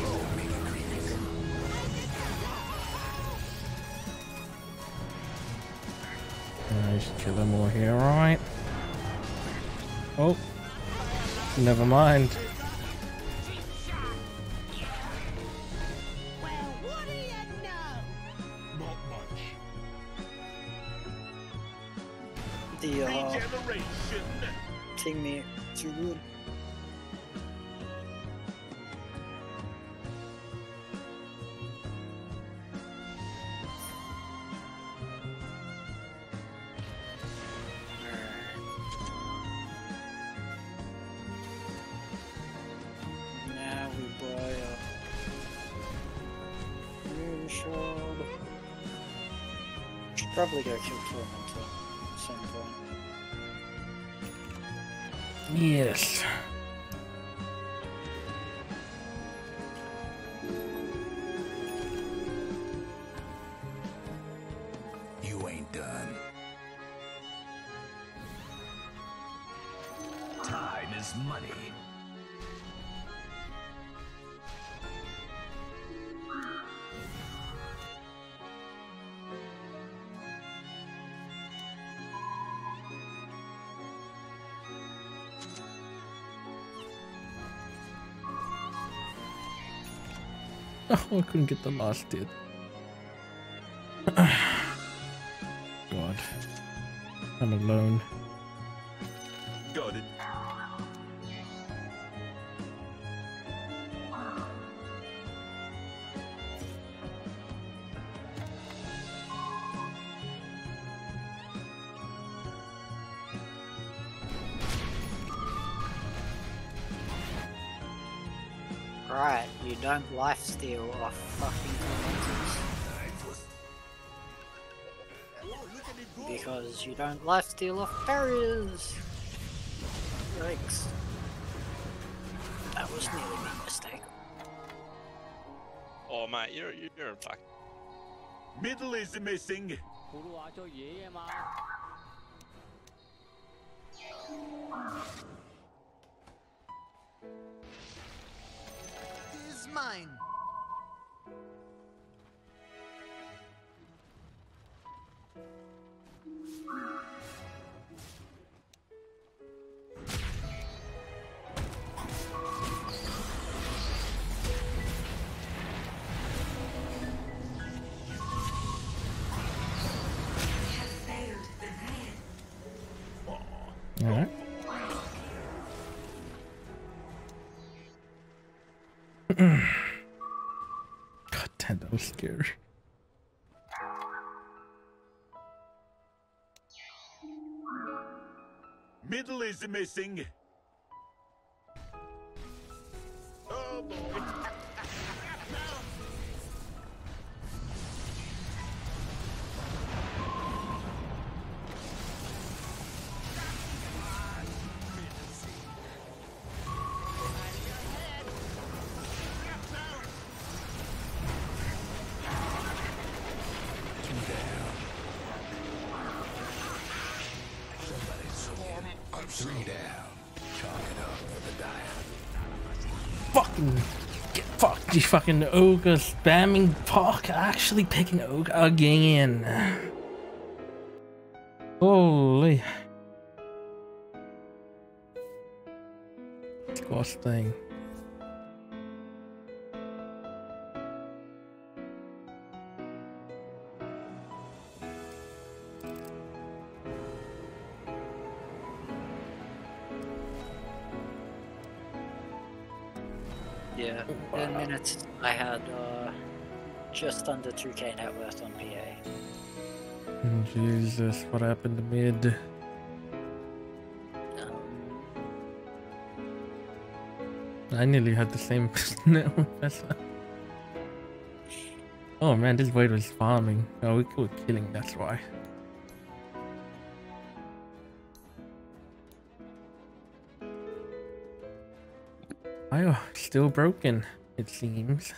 Speaker 4: I should kill them all here, alright? Oh, never mind.
Speaker 6: Take me too good. Now we buy a moonshot. Should probably go kill Tormentor at some point.
Speaker 4: Yes.
Speaker 5: You ain't done.
Speaker 2: Time is money.
Speaker 4: Oh, I couldn't get the last hit. God. I'm alone.
Speaker 2: Got it.
Speaker 6: Right, you don't lifesteal off fucking tormentors. Because you don't lifesteal off barriers. Yikes. was nearly my mistake.
Speaker 13: Oh mate, you're a fuck.
Speaker 10: Middle is missing.
Speaker 9: Is mine.
Speaker 4: Alright. God damn, that was scary.
Speaker 10: Middle is missing. Oh boy.
Speaker 5: Three down. Chalk it up for the dire.
Speaker 4: Fucking get fucked, you fucking ogre spamming fuck. Actually picking ogre again. Holy. Disgusting.
Speaker 6: Yeah, in minutes I had just under 2k net worth on PA.
Speaker 4: Jesus, what happened to mid? I nearly had the same net worth as well. Oh man, this Void was farming. Oh, we were killing, that's why. Oh, still broken, it seems.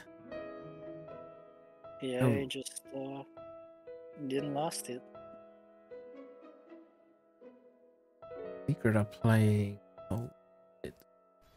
Speaker 6: Yeah, he just didn't last it.
Speaker 4: Secret are playing. Oh.